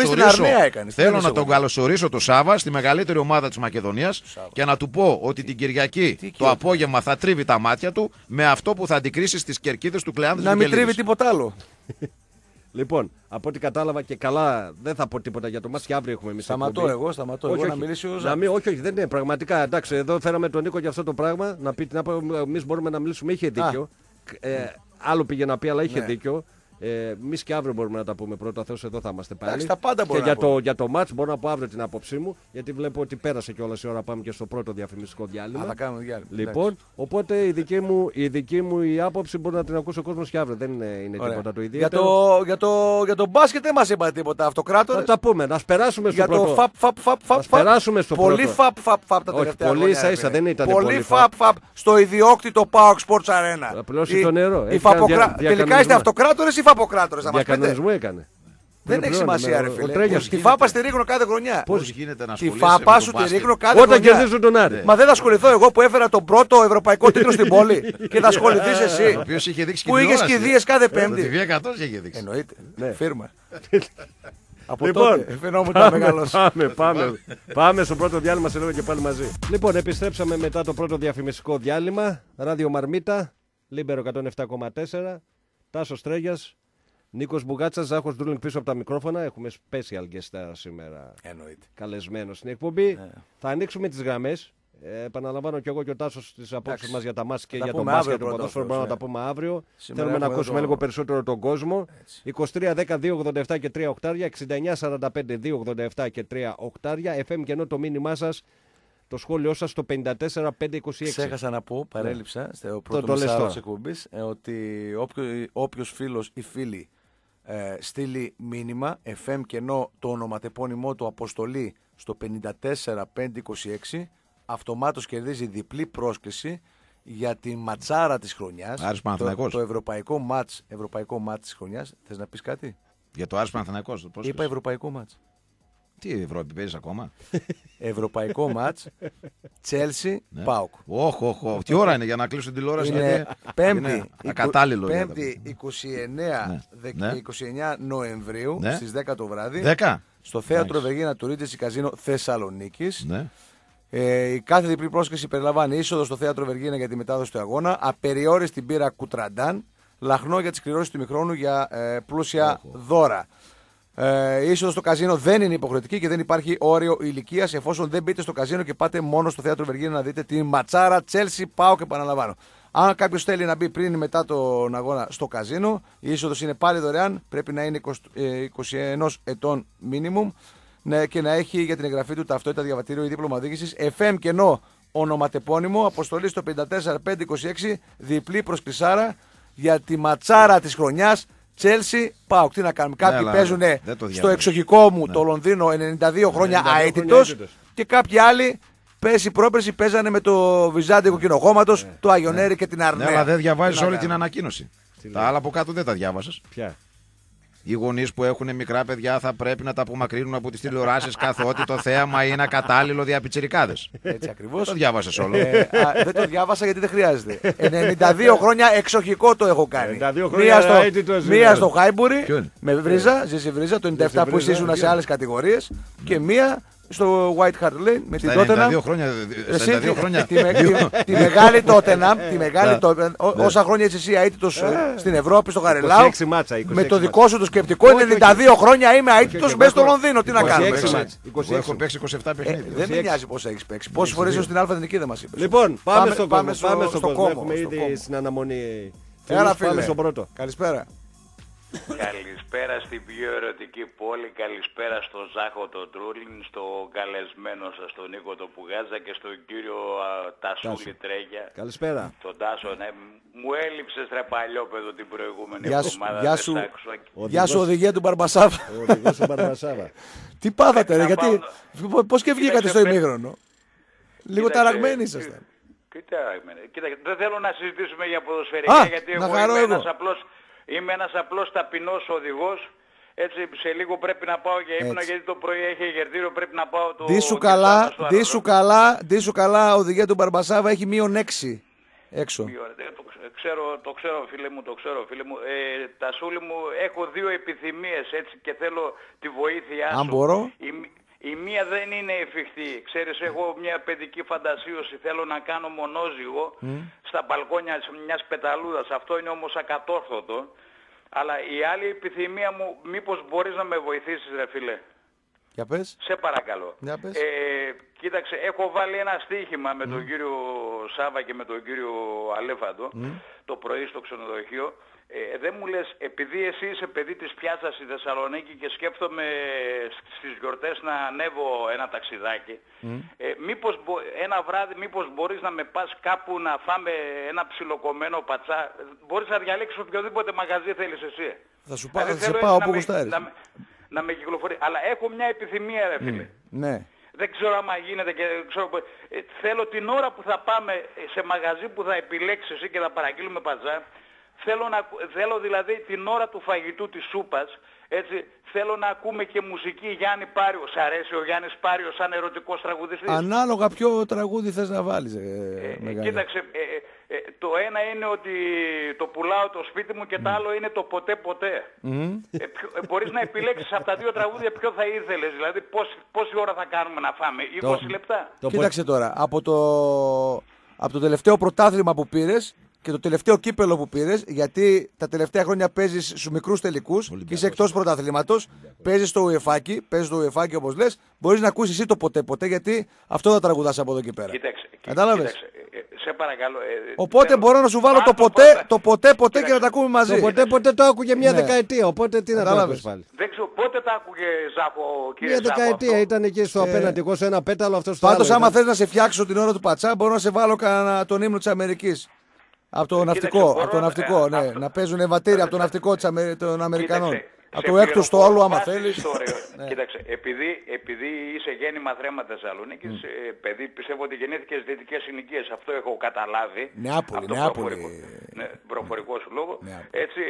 να τον καλωσορίσω το Σάβα στη μεγαλύτερη ομάδα της Μακεδονίας και να του πω ότι την Κυριακή το απόγευμα θα τρίβει τα μάτια του με αυτό που θα αντικρίσει στις κερκίδες του Κλεάνθης. Να μην τρίβει τίποτα άλλο. Λοιπόν, από ό,τι κατάλαβα και καλά, δεν θα πω τίποτα για το μας και αύριο έχουμε εμείς. Σταματώ εγώ να μιλήσει ο Ζάκης. Όχι, δεν είναι πραγματικά. Εντάξει, εδώ φέραμε τον Νίκο για αυτό το πράγμα. Να πει την εμείς μπορούμε να μιλήσουμε. Είχε δίκιο. Άλλο πήγε να πει, αλλά είχε δίκιο. Εμείς και αύριο μπορούμε να τα πούμε πρώτα. Θεός, εδώ θα είμαστε πάλι. Εντάξει, τα πάντα και για το match μπορώ να πω αύριο την άποψή μου, γιατί βλέπω ότι πέρασε κιόλας η ώρα. Πάμε και στο πρώτο διαφημιστικό διάλειμμα. Θα κάνουμε διάλειμμα. Λοιπόν, οπότε η δική μου η άποψη μπορεί να την ακούσει ο κόσμος και αύριο. Δεν είναι τίποτα το ιδιαίτερο. Για το μπάσκετ δεν μας είπα τίποτα. Αυτοκράτορες. Θα τα πούμε. Να περάσουμε στο πρώτο. Για το περάσουμε στο πολύ πρώτο. Φαπ τα τελευταία χρόνια. Πολύ ίσα-ίσα δεν ήταν. Πολύ Φαπ στο ιδιόκτητο PAOK Sports Arena. Απλώσει το νερό. Τελικά είστε αυτοκράτορες ή φαποκράτορες? Διακανονισμό έκανε. Δεν έχει σημασία, ρε φίλε. Τη ΦΑΠΑ στη ρίχνω κάθε χρονιά. Πώς γίνεται να ασχολείσαι? Τη ΦΑΠΑ σου τη ρίχνω κάθε χρονιά. Όταν κερδίζουν τον Άρη. Μα δεν θα ασχοληθώ εγώ που έφερα τον πρώτο ευρωπαϊκό τίτλο στην πόλη. Και θα ασχοληθείς εσύ. Που είχες κηδείες κάθε Πέμπτη. Εννοείται. Φίρμα. Από τότε φαινόμουν τα μεγαλώσια. Πάμε στο πρώτο διάλειμμα, σε λέω και πάλι μαζί. Λοιπόν, επιστρέψαμε μετά το πρώτο διαφημιστικό διάλειμμα. Ράδιο Μαρμίτα, Λίμπερο 107,4. Τάσος Τρέγιας, Νίκος Μπουγάτσας, Ζάχος Ντρούλινγκ πίσω από τα μικρόφωνα. Έχουμε special guest σήμερα. Εννοείται. Καλεσμένο στην εκπομπή. Θα ανοίξουμε τις γραμμές. Επαναλαμβάνω και εγώ και ο Τάσος τις απόψεις μας για τα μάτς και για το μπάσκετ του ποδόσφαιρου. Μπορούμε να τα πούμε αύριο. Θέλουμε να ακούσουμε λίγο περισσότερο τον κόσμο. 23-10-2-87 και 3 οκτάρια. 69-45-2-87 και 3 οκτάρια. FM και ενώ το μήνυμά σας, το σχόλιο σας στο 54-526. Ξέχασα να πω, παρέλειψα στο πρώτο μισάρο της εκπομπής, ότι όποιος φίλος ή φίλη στείλει μήνυμα FM και ενώ το ονοματεπώνυμό του αποστολή στο 54-526, αυτομάτως κερδίζει διπλή πρόσκληση για τη ματσάρα της χρονιάς. Άρης Παναθηναϊκός. Το ευρωπαϊκό μάτς της χρονιάς. Θες να πεις κάτι? Για το Άρης Παναθηναϊκός. Είπα ευρωπαϊκό μάτς. Τι Ευρώπη παίζεις ακόμα? Ευρωπαϊκό μάτς Chelsea ΠΑΟΚ. Όχι. Τι ώρα είναι για να κλείσω την τηλεόραση? Είναι Πέμπτη, ακατάλληλο. Πέμπτη 29 Νοεμβρίου στις 10 το βράδυ. 10? Στο θέατρο Ευεργίνα του Ρίτζεση Καζίνο Θεσσαλονίκης. Η κάθε διπλή πρόσκληση περιλαμβάνει είσοδο στο θέατρο Ευεργίνα για τη μετάδοση του αγώνα, απεριόριστη μπύρα Κουτραντάν, λαχνό για τις κληρώσεις του ημιχρόνου για πλούσια δώρα. Η είσοδος στο καζίνο δεν είναι υποχρεωτική και δεν υπάρχει όριο ηλικίας, εφόσον δεν μπείτε στο καζίνο και πάτε μόνο στο θέατρο Ευεργίνα να δείτε τη ματσάρα Chelsea ΠΑΟΚ, επαναλαμβάνω. Αν κάποιος θέλει να μπει πριν ή μετά τον αγώνα στο καζίνο, η είσοδος είναι πάλι δωρεάν, πρέπει να είναι 21 ετών minimum και να έχει για την εγγραφή του ταυτότητα, διαβατήριο ή δίπλωμα οδήγησης. FM κενό ονοματεπώνυμο, αποστολή στο 54-526, διπλή προσκλησάρα για τη ματσάρα της χρονιάς Chelsea ΠΑΟΚ. Τι να κάνουμε, κάποιοι παίζουν στο εξοχικό μου το Λονδίνο 92 χρόνια αίτητος και κάποιοι άλλοι πρόπερση παίζανε με το Βυζάντιο Κοκκινοχώματος, το Αγιονέρι και την Αρνέα. Αλλά δεν διαβάζεις όλη την ανακοίνωση. Τα άλλα από κάτω δεν τα διάβασες. Ποια? Οι γονείς που έχουν μικρά παιδιά θα πρέπει να τα απομακρύνουν από τις τηλεοράσεις καθότι το θέαμα είναι ακατάλληλο δια πιτσιρικάδες. Έτσι ακριβώς. Το διάβασες όλο. Δεν το διάβασα γιατί δεν χρειάζεται. 92 χρόνια εξοχικό το έχω κάνει. Μία στο Χάιμπουρι με βρίζα, ζήσει βρίζα, το 97 που ήσουν σε άλλες κατηγορίες και μία στο White Hart Lane με την Tottenham. 92 χρόνια. Τη μεγάλη Tottenham. Όσα χρόνια είσαι εσύ αίτητος στην Ευρώπη, στο Χαριλάου. Με το δικό σου το σκεπτικό, 92 χρόνια είμαι αίτητος μέσα στο Λονδίνο. Τι να κάνουμε. Έχω παίξει 27 παιχνίδια. Δεν με νοιάζει πώς έχεις παίξει. Πόσες φορές ήσουν στην Αλφα Εθνική δεν μας είπες. Λοιπόν, πάμε στον κόσμο. Έχουμε ήδη στην αναμονή. Πάμε στον πρώτο. Καλησπέρα. Καλησπέρα στην πιο ερωτική πόλη, καλησπέρα στον Ζάχο τον Τρούλιν, στο καλεσμένο σας τον Νίκο τον Πουγάζα και στον κύριο Τασούλη Τρέγια. Καλησπέρα. Τον Τάσο, ναι. Μου έλειψες ρε παλιόπαιδο την προηγούμενη εβδομάδα. Γεια σου οδηγία του Μπαρμπασάβα. Τι πάθατε ρε, γιατί, πώς και βγήκατε στο ημίχρονο. Λίγο ταραγμένοι ήσασταν. Κοίτα, δεν θέλω να συζητήσουμε για ποδοσφαιρικά γιατί είμαι ένας απλός ταπεινός οδηγός. Έτσι σε λίγο πρέπει να πάω για ύπνο γιατί το πρωί έχει γερδίρο, πρέπει να πάω το... Ντύσου καλά, οδηγία του Μπαρμπασάβα έχει -6 έξω. Το ξέρω φίλε μου. Τασούλη μου, έχω 2 επιθυμίες έτσι και θέλω τη βοήθειά σου. Αν μπορώ. Η μία δεν είναι εφικτή. Ξέρεις, έχω μια παιδική φαντασίωση. Θέλω να κάνω μονόζυγο στα μπαλκόνια μιας πεταλούδας. Αυτό είναι όμως ακατόρθωτο. Αλλά η άλλη επιθυμία μου, μήπως μπορείς να με βοηθήσεις ρε φίλε. Για πες. Σε παρακαλώ. Για πες. Κοίταξε, έχω βάλει ένα στοίχημα με τον κύριο Σάβα και με τον κύριο Αλέφαντο το πρωί στο ξενοδοχείο. Δεν μου λες, επειδή εσύ είσαι παιδί της πιάτσας στη Θεσσαλονίκη και σκέφτομαι στις γιορτές να ανέβω ένα ταξιδάκι, ένα βράδυ μήπως μπορείς να με πας κάπου να φάμε ένα ψιλοκομμένο πατσά, μπορείς να διαλέξεις οποιοδήποτε μαγαζί θέλεις εσύ. Θα σου πάω όπου γουστάρεις. Να με κυκλοφορεί. Αλλά έχω μια επιθυμία ρε φίλε. Ναι. Δεν ξέρω άμα γίνεται και θέλω την ώρα που θα πάμε σε μαγαζί που θα επιλέξεις εσύ και θα παραγγείλουμε πατζά. Θέλω δηλαδή την ώρα του φαγητού της σούπας, έτσι, θέλω να ακούμε και μουσική Γιάννη Πάριο. Σ' αρέσει ο Γιάννης Πάριος σαν ερωτικός τραγουδιστής? Ανάλογα ποιο τραγούδι θες να βάλεις. Κοίταξε, το ένα είναι ότι το πουλάω το σπίτι μου και το άλλο είναι το ποτέ ποτέ. Μπορείς να επιλέξεις από τα 2 τραγούδια ποιο θα ήθελες, δηλαδή πόση ώρα θα κάνουμε να φάμε, 20 λεπτά. Κοίταξε τώρα, από το τελευταίο πρωτάθλημα που πήρες και το τελευταίο κύπελο που πήρες, γιατί τα τελευταία χρόνια παίζεις στους μικρούς τελικούς και είσαι εκτός πρωταθλήματος, παίζεις στο UEFA όπως λες, μπορείς να ακούσεις εσύ το ποτέ ποτέ, γιατί αυτό θα τραγουδάς από εδώ και πέρα. Κατάλαβες? Σε παρακαλώ. Οπότε μπορώ να σου βάλω το ποτέ ποτέ και να τα ακούμε μαζί. Το ποτέ ποτέ το άκουγε μια δεκαετία, οπότε τι να το άκουσες πάλι. Δεν ξέρω πότε τα άκουγε Ζάχο, κύριε Ζάχο. Μια δεκαετία ήταν εκεί στο απέναντι, εγώ σε ένα πέταλο αυτό στο άλλο. Πάντως άμα θες να σε φτιάξω την ώρα του πατσά, μπορώ να σε βάλω τον ύμνο της Αμερικής. Από το ναυτικό, ναι. Να παίζουν βατήρια από το ναυτικό των Αμερικανών. Από το έκτο στο όλο, άμα θέλεις. Κοίταξε, επειδή είσαι γέννημα θρέμα Θεσσαλονίκης, παιδί, πιστεύω ότι γεννήθηκες δυτικές συνοικίες. Αυτό έχω καταλάβει. Νεάπολη. Προφορικό σου λόγο. Έτσι,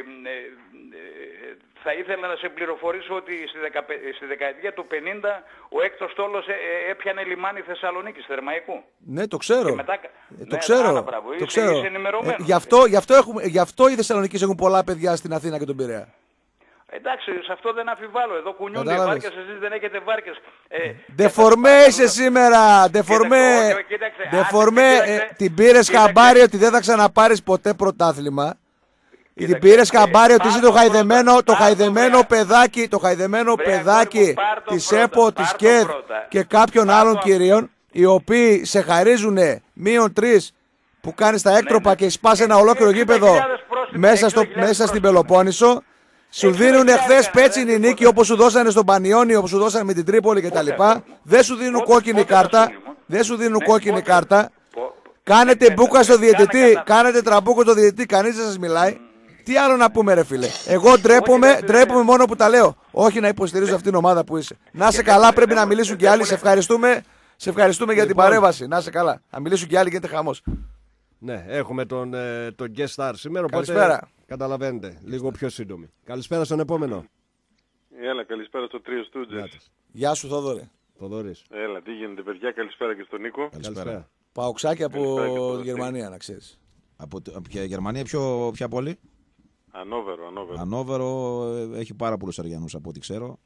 θα ήθελα να σε πληροφορήσω ότι στη δεκαετία του 50 ο έκτος στόλος έπιανε λιμάνι Θεσσαλονίκης, Θερμαϊκού. Ναι, το ξέρω. Το ξέρω. Είσαι ενημερωμένος. Γι' αυτό οι Θεσσαλονίκης έχουν πολλά παιδιά στην Αθήνα και τον Πειραιά. Εντάξει, σε αυτό δεν αμφιβάλλω. Εδώ κουνιούνται οι βάρκες, εσείς δεν έχετε βάρκες. Δεφορμέ είσαι σήμερα. Δεφορμέ. Την πήρες χαμπάρι ότι δεν θα ξαναπάρεις ποτέ πρωτάθλημα. Την πήρες χαμπάρι ότι είσαι το χαϊδεμένο παιδάκι της ΕΠΟ, της ΚΕΔ και κάποιων άλλων κυρίων, οι οποίοι σε χαρίζουν -3 που κάνεις τα έκτροπα και σπάς ένα ολόκληρο γήπεδο μέσα στην Πελοπόννησο. Σου δίνουν χθες πέτσινη νίκη όπως σου δώσανε στον Πανιόνι, όπως σου δώσανε με την Τρίπολη κτλ. Δεν σου δίνουν κόκκινη κάρτα. Κάνετε μπούκα στο διαιτητή, κάνετε τραμπούκο στο διαιτητή, κανείς δεν σας μιλάει. Τι άλλο να πούμε ρε φίλε. Εγώ ντρέπομαι μόνο που τα λέω. Όχι να υποστηρίζω αυτήν την ομάδα που είσαι. Να είσαι καλά, πρέπει να μιλήσουν και άλλοι. Σε ευχαριστούμε για την παρέμβαση. Να είσαι καλά. Να μιλήσουν και άλλοι, γίνεται χαμός. Ναι, έχουμε τον guest star σήμερα. Καλησπέρα. Καταλαβαίνετε. Λίγο πιο σύντομη. Καλησπέρα στον επόμενο. Έλα, καλησπέρα στο τρίο Στούτζες. Γεια σου, Θόδωρε. Θοδωρής. Έλα, τι γίνεται, παιδιά, καλησπέρα και στον Νίκο. Καλησπέρα. Παοξάκι από Γερμανία, να ξέρεις. Από Γερμανία, ποια πόλη? Ανόβερο. Έχει πάρα πολλούς Αριανούς από ό,τι ξέρω.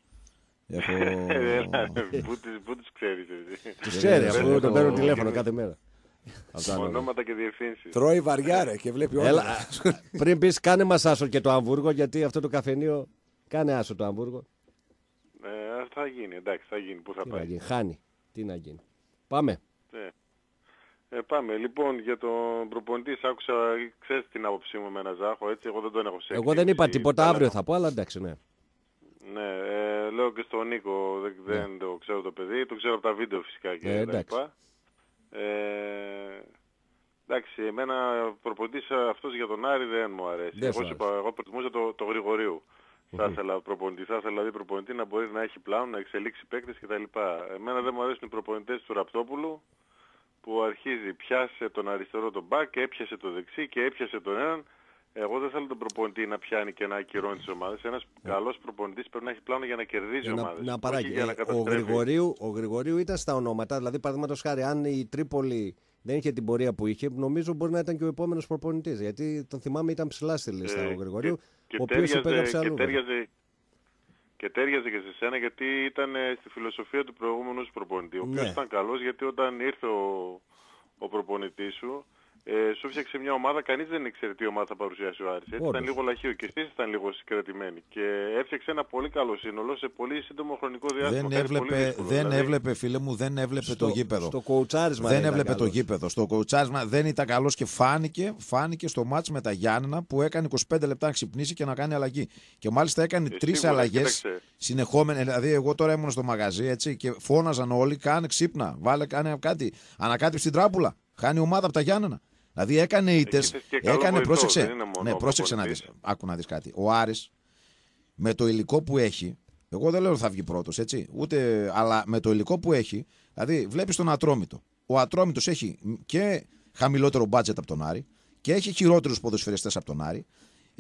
Πού τους ξέρεις εσύ? Τους ξέρει, αφού τον παίρνουν τηλέφωνο κάθε μέρα. Ονόματα και διευθύνσεις. Τρώει βαριά ρε και βλέπει όλα. Πριν πεις κάνε μας άσο και το Αμβούργο, γιατί αυτό το καφενείο κάνε άσο το Αμβούργο. Θα γίνει, εντάξει, θα γίνει. Πού θα πάει? Χάνει. Τι να γίνει. Πάμε. Πάμε. Λοιπόν, για τον προπονητή, άκουσα, ξέρεις την άποψή μου με ένα Ζάχο, έτσι. Εγώ δεν τον έχω σε. Εγώ δεν είπα τίποτα, αύριο θα πω, αλλά εντάξει, ναι. Ναι, λέω και στον Νίκο, δεν το ξέρω το παιδί, το ξέρω από τα βίντεο φυσικά και τα λοιπά. Εντάξει, εμένα προπονητής αυτός για τον Άρη δεν μου αρέσει. Εγώ προτιμούσα το Γρηγορίου. Θα ήθελα δηλαδή προπονητή να μπορεί να έχει πλάνο, να εξελίξει παίκτες κτλ. Εμένα δεν μου αρέσουν οι προπονητές του Ραπτόπουλου που αρχίζει, πιάσε τον αριστερό τον μπακ, έπιασε το δεξί και έπιασε τον έναν. Εγώ δεν θέλω τον προπονητή να πιάνει και να ακυρώνει τις ομάδες. Ένας καλός προπονητής πρέπει να έχει πλάνο για να κερδίζει ομάδες. Να παράγει. Ο Γρηγορίου ήταν στα ονόματα, δηλαδή παραδείγματος χάρη, αν η Τρίπολη δεν είχε την πορεία που είχε, νομίζω μπορεί να ήταν και ο επόμενος προπονητής. Γιατί τον θυμάμαι ήταν ψηλά στη λίστα ο Γρηγορίου, ο οποίος υπέγραψε αλλού. Και τέριαζε και σε σένα γιατί ήταν στη φιλοσοφία του προηγούμενου προπονητή. Ο οποίος ήταν καλός γιατί όταν ήρθε ο προπονητής σου, σου φτιάξε μια ομάδα, κανείς δεν ήξερε τι ομάδα θα παρουσιάσει ο Άρης. Έτσι, ήταν λίγο λαχείο και εσείς ήταν λίγο συγκρατημένοι. Και έφτιαξε ένα πολύ καλό σύνολο σε πολύ σύντομο χρονικό διάστημα. Δεν έβλεπε, φίλε μου, δεν έβλεπε το γήπεδο. Στο κοουτσάρισμα δεν έβλεπε το γήπεδο. Στο κοουτσάρισμα δεν ήταν καλός και φάνηκε στο μάτς με τα Γιάννενα που έκανε 25 λεπτά να ξυπνήσει και να κάνει αλλαγή. Και μάλιστα έκανε 3 αλλαγές συνεχόμενες. Δηλαδή, εγώ τώρα ήμουν στο μαγαζί έτσι, και φώναζαν όλοι, κάνε ξύπνα, κάνε κάτι. Ανακάτεψε στην τράπουλα. Χάνει ομάδα από τα Γιάννενα. Δηλαδή έκανε ήττες, πρόσεξε να δεις, άκου να δεις κάτι. Ο Άρης με το υλικό που έχει, εγώ δεν λέω ότι θα βγει πρώτος, έτσι, αλλά με το υλικό που έχει, δηλαδή βλέπεις τον Ατρόμητο. Ο Ατρόμητος έχει και χαμηλότερο μπάτζετ από τον Άρη και έχει χειρότερους ποδοσφαιριστές από τον Άρη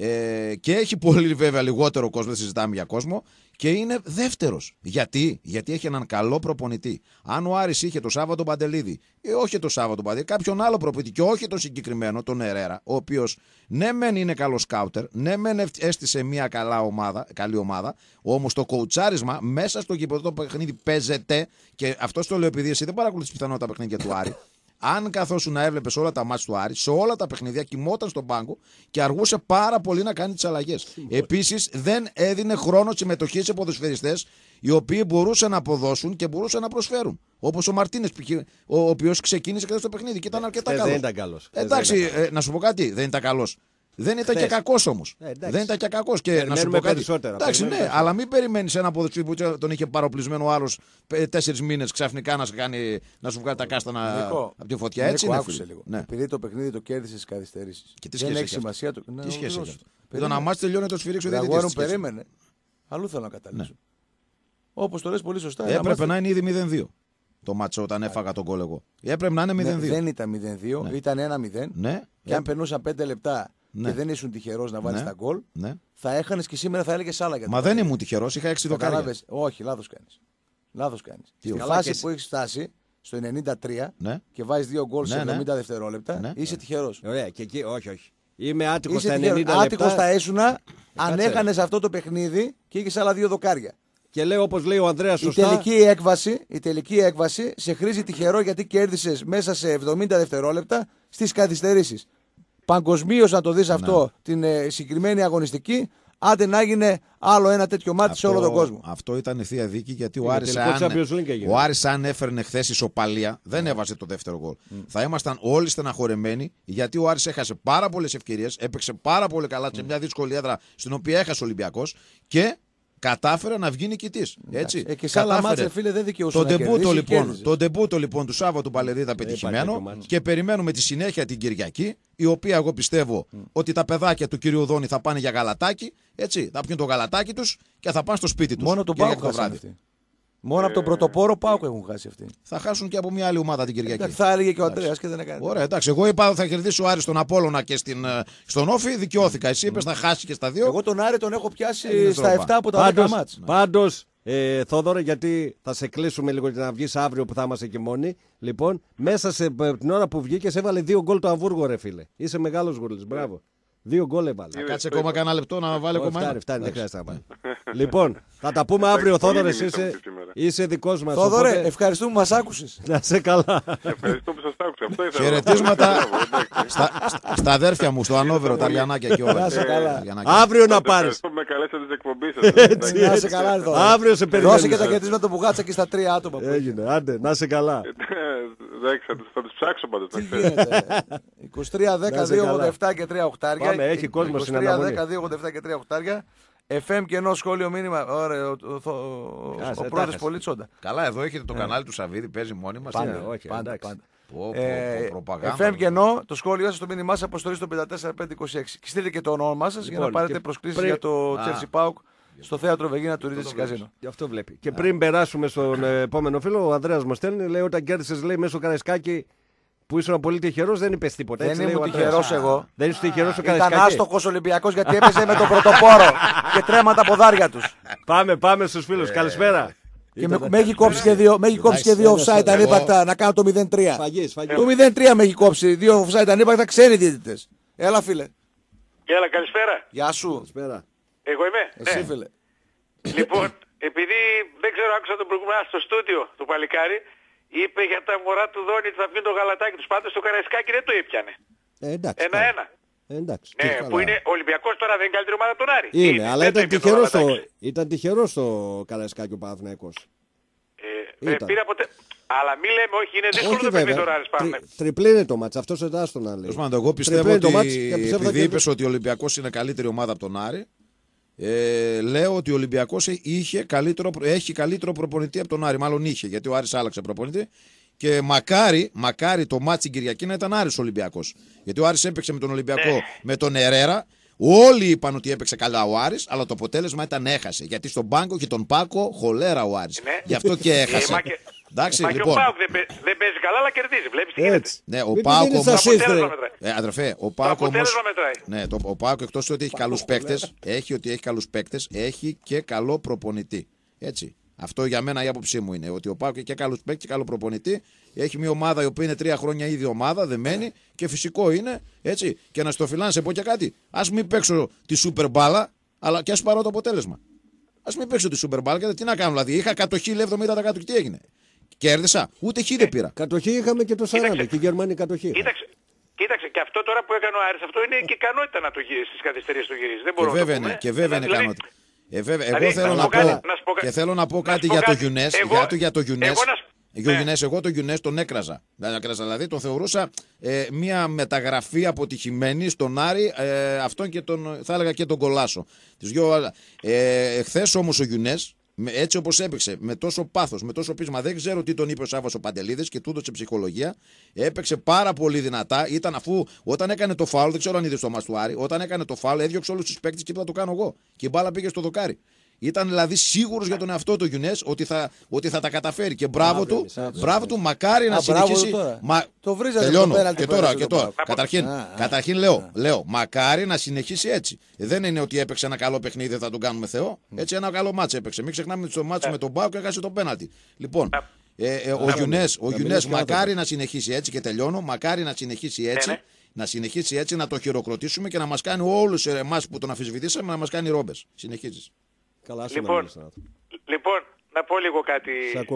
και έχει πολύ βέβαια λιγότερο κόσμο, δεν συζητάμε για κόσμο, και είναι δεύτερος. Γιατί έχει έναν καλό προπονητή. Αν ο Άρης είχε το Σάββατο Παντελίδη, όχι το Σάββατο Παντελίδη, κάποιον άλλο προπονητή και όχι το συγκεκριμένο, τον Ερέρα, ο οποίος ναι μεν είναι καλός σκάουτερ, ναι μεν έστησε μια καλή ομάδα, όμως το κοουτσάρισμα μέσα στο γήπεδο το παιχνίδι παίζεται, και αυτό το λέω επειδή εσύ δεν παρακολουθείς πιθανότατα τα παιχνίδια του Άρη. Αν καθόσουν να έβλεπες όλα τα μάτς του Άρη, σε όλα τα παιχνίδια κοιμόταν στον πάγκο και αργούσε πάρα πολύ να κάνει τις αλλαγές. Επίσης δεν έδινε χρόνο συμμετοχή σε ποδοσφαιριστές οι οποίοι μπορούσαν να αποδώσουν και μπορούσαν να προσφέρουν. Όπως ο Μαρτίνες, ο οποίος ξεκίνησε και στο παιχνίδι και ήταν αρκετά καλός. Δεν ήταν καλός. Εντάξει, να σου πω κάτι, δεν ήταν καλός. Δεν ήταν και κακός όμως. Δεν ήταν και κακός. Και να σου πω κάτι. Εντάξει, ναι, αλλά μην περιμένεις ένα ποδοσφαιριστή που τον είχε παροπλισμένο ο άλλος 4 μήνες ξαφνικά να σου βγάλει τα κάστανα από τη φωτιά. Έτσι είναι. Άκουσε λίγο. Ναι. Επειδή το παιχνίδι το κέρδισε στις καθυστερήσεις. Δεν έχει σημασία. Τι σχέση έχει αυτό? Εδώ να μάθει τελειώνει το σφυρίξο διαιτητής. Περίμενε. Αλλού θέλω να καταλήξω. Όπως το λες πολύ σωστά. Έπρεπε να είναι ήδη 0-2 το μάτσο όταν έφαγα τον γκολ εγώ. Έπρεπε να είναι 0-2. Δεν ήταν 0-2, ήταν 1-0. Και αν περνούσαν 5 λεπτά. Ναι. Και δεν ήσουν τυχερός να βάλεις τα γκολ, θα έχανες και σήμερα θα έλεγες άλλα. Μα δεν ήμουν τυχερός, είχα 6 δοκάρια. Όχι, λάθος κάνεις. Στη φάση που έχεις φτάσει στο 93 και βάζεις 2 γκολ σε 70 δευτερόλεπτα, είσαι τυχερός. Ωραία, και εκεί, όχι. Είμαι άτυχος στα 90 λεπτά. Άτυχος θα ήσουνα αν έχανες αυτό το παιχνίδι και είχες άλλα 2 δοκάρια. Και λέω, όπως λέει ο Ανδρέας σωστά, η τελική έκβαση σε χρήζει τυχερό γιατί κέρδισες μέσα σε 70 δευτερόλεπτα στις καθυστερήσεις. Παγκοσμίως να το δεις αυτό την συγκεκριμένη αγωνιστική, άντε να έγινε άλλο ένα τέτοιο μάτι σε όλο τον κόσμο. Αυτό ήταν η θεία δίκη, γιατί ο Άρης αν έφερνε χθες ισοπαλία, δεν έβαζε το δεύτερο γκολ. Θα ήμασταν όλοι στεναχωρεμένοι, γιατί ο Άρης έχασε πάρα πολλές ευκαιρίες, έπαιξε πάρα πολύ καλά σε μια δύσκολη έδρα στην οποία έχασε ο Ολυμπιακός και κατάφερε να βγει νικητής. Και σε άλλα μάτια, φίλε, δεν δικαιούσε. Το ντεμπούτο λοιπόν του Σάββατου Παλαιδί ήταν πετυχημένο και περιμένουμε τη συνέχεια την Κυριακή, η οποία εγώ πιστεύω ότι τα παιδάκια του κυρίου Δόνη θα πάνε για γαλατάκι, έτσι, θα πιούν το γαλατάκι τους και θα πάνε στο σπίτι τους. Μόνο τον Πάοκ χάσανε αυτοί. Μόνο από τον πρωτοπόρο ΠΑΟΚ έχουν χάσει αυτοί. Θα χάσουν και από μια άλλη ομάδα την Κυριακή. Θα έλεγε και ο Αντρέας και δεν έκανε. Ωραία, εντάξει. Εγώ είπα θα κερδίσει ο Άρης στον Απόλλωνα και στον Όφη. Δικαιώθηκα. Εσύ είπες θα χάσει και στα δύο. Εγώ τον Άρη τον έχω πιάσει στα 7 από τα 10 μάτς. Πάντως, Θόδωρο, γιατί θα σε κλείσουμε λίγο για να βγεις αύριο που θα είμαστε και μόνοι. Λοιπόν, μέσα σε την ώρα που βγήκες έβαλε 2 γκολ το Αμβούργο, ρε φίλε. Είσαι μεγάλος γουρλής. Μπράβο. 2 γκολ έβαλε. Κάτσε ακόμα κανένα λεπτό να βάλει ακόμα ένα. Φτάνει, δεν χρειάζεται να πάει. Λοιπόν, θα τα πούμε αύριο, Θόδωρο. Είσαι δικός μας. Θόδωρε, ευχαριστούμε που μας άκουσες. Να σε καλά. Ευχαριστώ που σας άκουσα. Αυτό ήθελα. Χαιρετίσματα στα αδέρφια μου, στο Ανόβερο, τα Λιανάκια και όλα. Να σε καλά. Αύριο να πάρεις. Ευχαριστώ που με καλέσατε τις εκπομπές σας. Να σε καλά, Θόδωρε. Αύριο σε περιμένω. Δώσε και τα κερδίσματα που γάτσα και στα 3 άτομα. Έγινε, άντε, να σε καλά. Θα τους ψάξω πάντως. Τι γίνεται. 23, 10, 2, 87 και 3 οχτάρια. Πάμε, έχει κόσμο στην 23, αναμονή. 10, 2, 87 και 3 οχτάρια. FM και ενό σχόλιο μήνυμα. Ωραία, ο πρόεδρος πολύ τσόντα. Καλά, εδώ έχετε το κανάλι του Σαββίδη, παίζει μόνοι μας. Πάντα. Προπαγάνδα. FM και ενώ το σχόλιο σας, το μήνυμά σας αποστολή στο 54526. Και στείλτε και το όνομά σας για να πάρετε προσκλήσεις για το Chelsea Pauk στο θέατρο Βεγίνα του Ρίτζη Καζίνο. Γι' αυτό βλέπει. Και πριν περάσουμε στον επόμενο φίλο, ο Ανδρέας μου στέλνει, λέει όταν κέρδισες, λέει, μέσω Καραϊσκάκη που ήσουν πολύ τυχερός, δεν είπες τίποτα. Δεν ήμουν τυχερός εγώ. Δεν ήσουν τυχερός ο Καραϊσκάκη. Ήταν άστοχος Ολυμπιακός γιατί έπαιζε με τον πρωτοπόρο και τρέμα τα ποδάρια τους. Πάμε στους φίλους. Καλησπέρα. Και με έχει κόψει και δύο offside ανύπαρκτα να κάνω το 0-3. Φαγής. Το 0-3 με έχει κόψει. 2 offside ανύπαρκτα ξένοι διαιτητές. Έλα, φίλε. Έλα, καλησπέρα. Γεια σου. Καλησπέρα. Εγώ είμαι. Εσύ, φίλε. Λοιπόν, επειδή δεν ξέρω, άκουσα τον προηγούμενο στο στούντιο το παλικάρι, είπε για τα μωρά του Δόνη ότι θα βγει το γαλατάκι τους. Πάντως το Καραϊσκάκι δεν το έπιανε. Εντάξει. 1-1. Εντάξει. Ναι, που είναι Ολυμπιακός τώρα δεν είναι καλύτερη ομάδα από τον Άρη. Είναι, αλλά ήταν τυχερός στο Καραϊσκάκι ο Παναθηναϊκός. Πήρε από Αλλά μη λέμε, όχι, είναι δύσκολο το παιχνίδι τώρα. Τριπλή το μάτς, αυτός εντάσσεται να λέει. Εγώ πιστεύω ότι επειδή είπες ότι ο Ολυμπιακός είναι καλύτερη ομάδα από τον Άρη, λέω ότι ο Ολυμπιακός έχει καλύτερο προπονητή από τον Άρη. Μάλλον είχε, γιατί ο Άρης άλλαξε προπονητή. Και μακάρι το μάτσι την Κυριακή να ήταν Άρης Ολυμπιακός. Γιατί ο Άρης έπαιξε με τον Ολυμπιακό με τον Ερέρα. Όλοι είπαν ότι έπαιξε καλά ο Άρης, αλλά το αποτέλεσμα ήταν έχασε. Γιατί στον Πάγκο και τον Πάκο χολέρα ο Άρης. Γι' αυτό και έχασε. Εντάξει, μα λοιπόν. Και ο Πάουκ δεν παίζει καλά, αλλά κερδίζει. Βλέπεις τι γίνεται. Ναι, ο Πάουκ όμως. Αδερφέ, ο Πάουκ όμως. Ναι, ο Πάουκ εκτός ότι έχει καλούς παίκτες, έχει και καλό προπονητή. Έτσι. Αυτό για μένα η άποψή μου είναι. Ότι ο Πάουκ έχει και καλούς παίκτες και καλό προπονητή. Έχει μια ομάδα η οποία είναι 3 χρόνια ήδη ομάδα, δεμένη και φυσικό είναι. Έτσι. Και να στο φιλάνε σε πω και κάτι. Ας μην παίξω τη σούπερ μπάλα, αλλά και ας πάρω το αποτέλεσμα. Ας μην παίξω τη σούπερ μπάλα, γιατί τι να κάνω. Δηλαδή είχα κατοχή 70% και τι έγινε. Κέρδισα, ούτε χ δεν πήρα. Κατοχή είχαμε και το 40 και οι Γερμανοί κατοχή. Κοίταξε, και αυτό τώρα που έκανε ο Άρης, αυτό είναι και ικανότητα να το γυρίσει στις καθυστερίες του γυρίζει. Δεν μπορώ να το πούμε. Και βέβαια είναι ικανότητα. Εγώ θέλω να πω κάτι για το Γιουνές. Εγώ το Γιουνές τον έκραζα. Δηλαδή τον θεωρούσα μια μεταγραφή αποτυχημένη στον Άρη, αυτόν και θα έλεγα και τον Κολάσο. Χθες όμως ο Γιουνές, έτσι όπως έπαιξε, με τόσο πάθος, με τόσο πείσμα, δεν ξέρω τι τον είπε ο Σάββας ο Παντελίδης και του έδωσε ψυχολογία. Έπαιξε πάρα πολύ δυνατά. Αφού όταν έκανε το φάουλ, δεν ξέρω αν είδε το μάτς του Άρη, όταν έκανε το φάουλ έδιωξε όλους τους παίκτες και είπε θα το κάνω εγώ. Και η μπάλα πήγε στο δοκάρι. Ήταν δηλαδή σίγουρος για τον εαυτό του Γιουνές ότι θα τα καταφέρει. Και μπράβο του, μακάρι να συνεχίσει. Το βρίζατε τελειώνω. Και τώρα. Καταρχήν λέω, μακάρι να συνεχίσει έτσι. Δεν είναι ότι έπαιξε ένα καλό παιχνίδι, θα τον κάνουμε Θεό. Έτσι, ένα καλό μάτς έπαιξε. Μην ξεχνάμε ότι στο μάτς με τον Πάοκ έχασε το πέναλτι. Λοιπόν, ο Γιουνές μακάρι να συνεχίσει έτσι και τελειώνω. Μακάρι να συνεχίσει έτσι. Να συνεχίσει έτσι, να το χειροκροτήσουμε και να μας κάνει όλους εμάς που τον αμφισβητήσαμε να μας κάνει ρόμπες. Συνεχίζεις. Λοιπόν, να πω λίγο κάτι.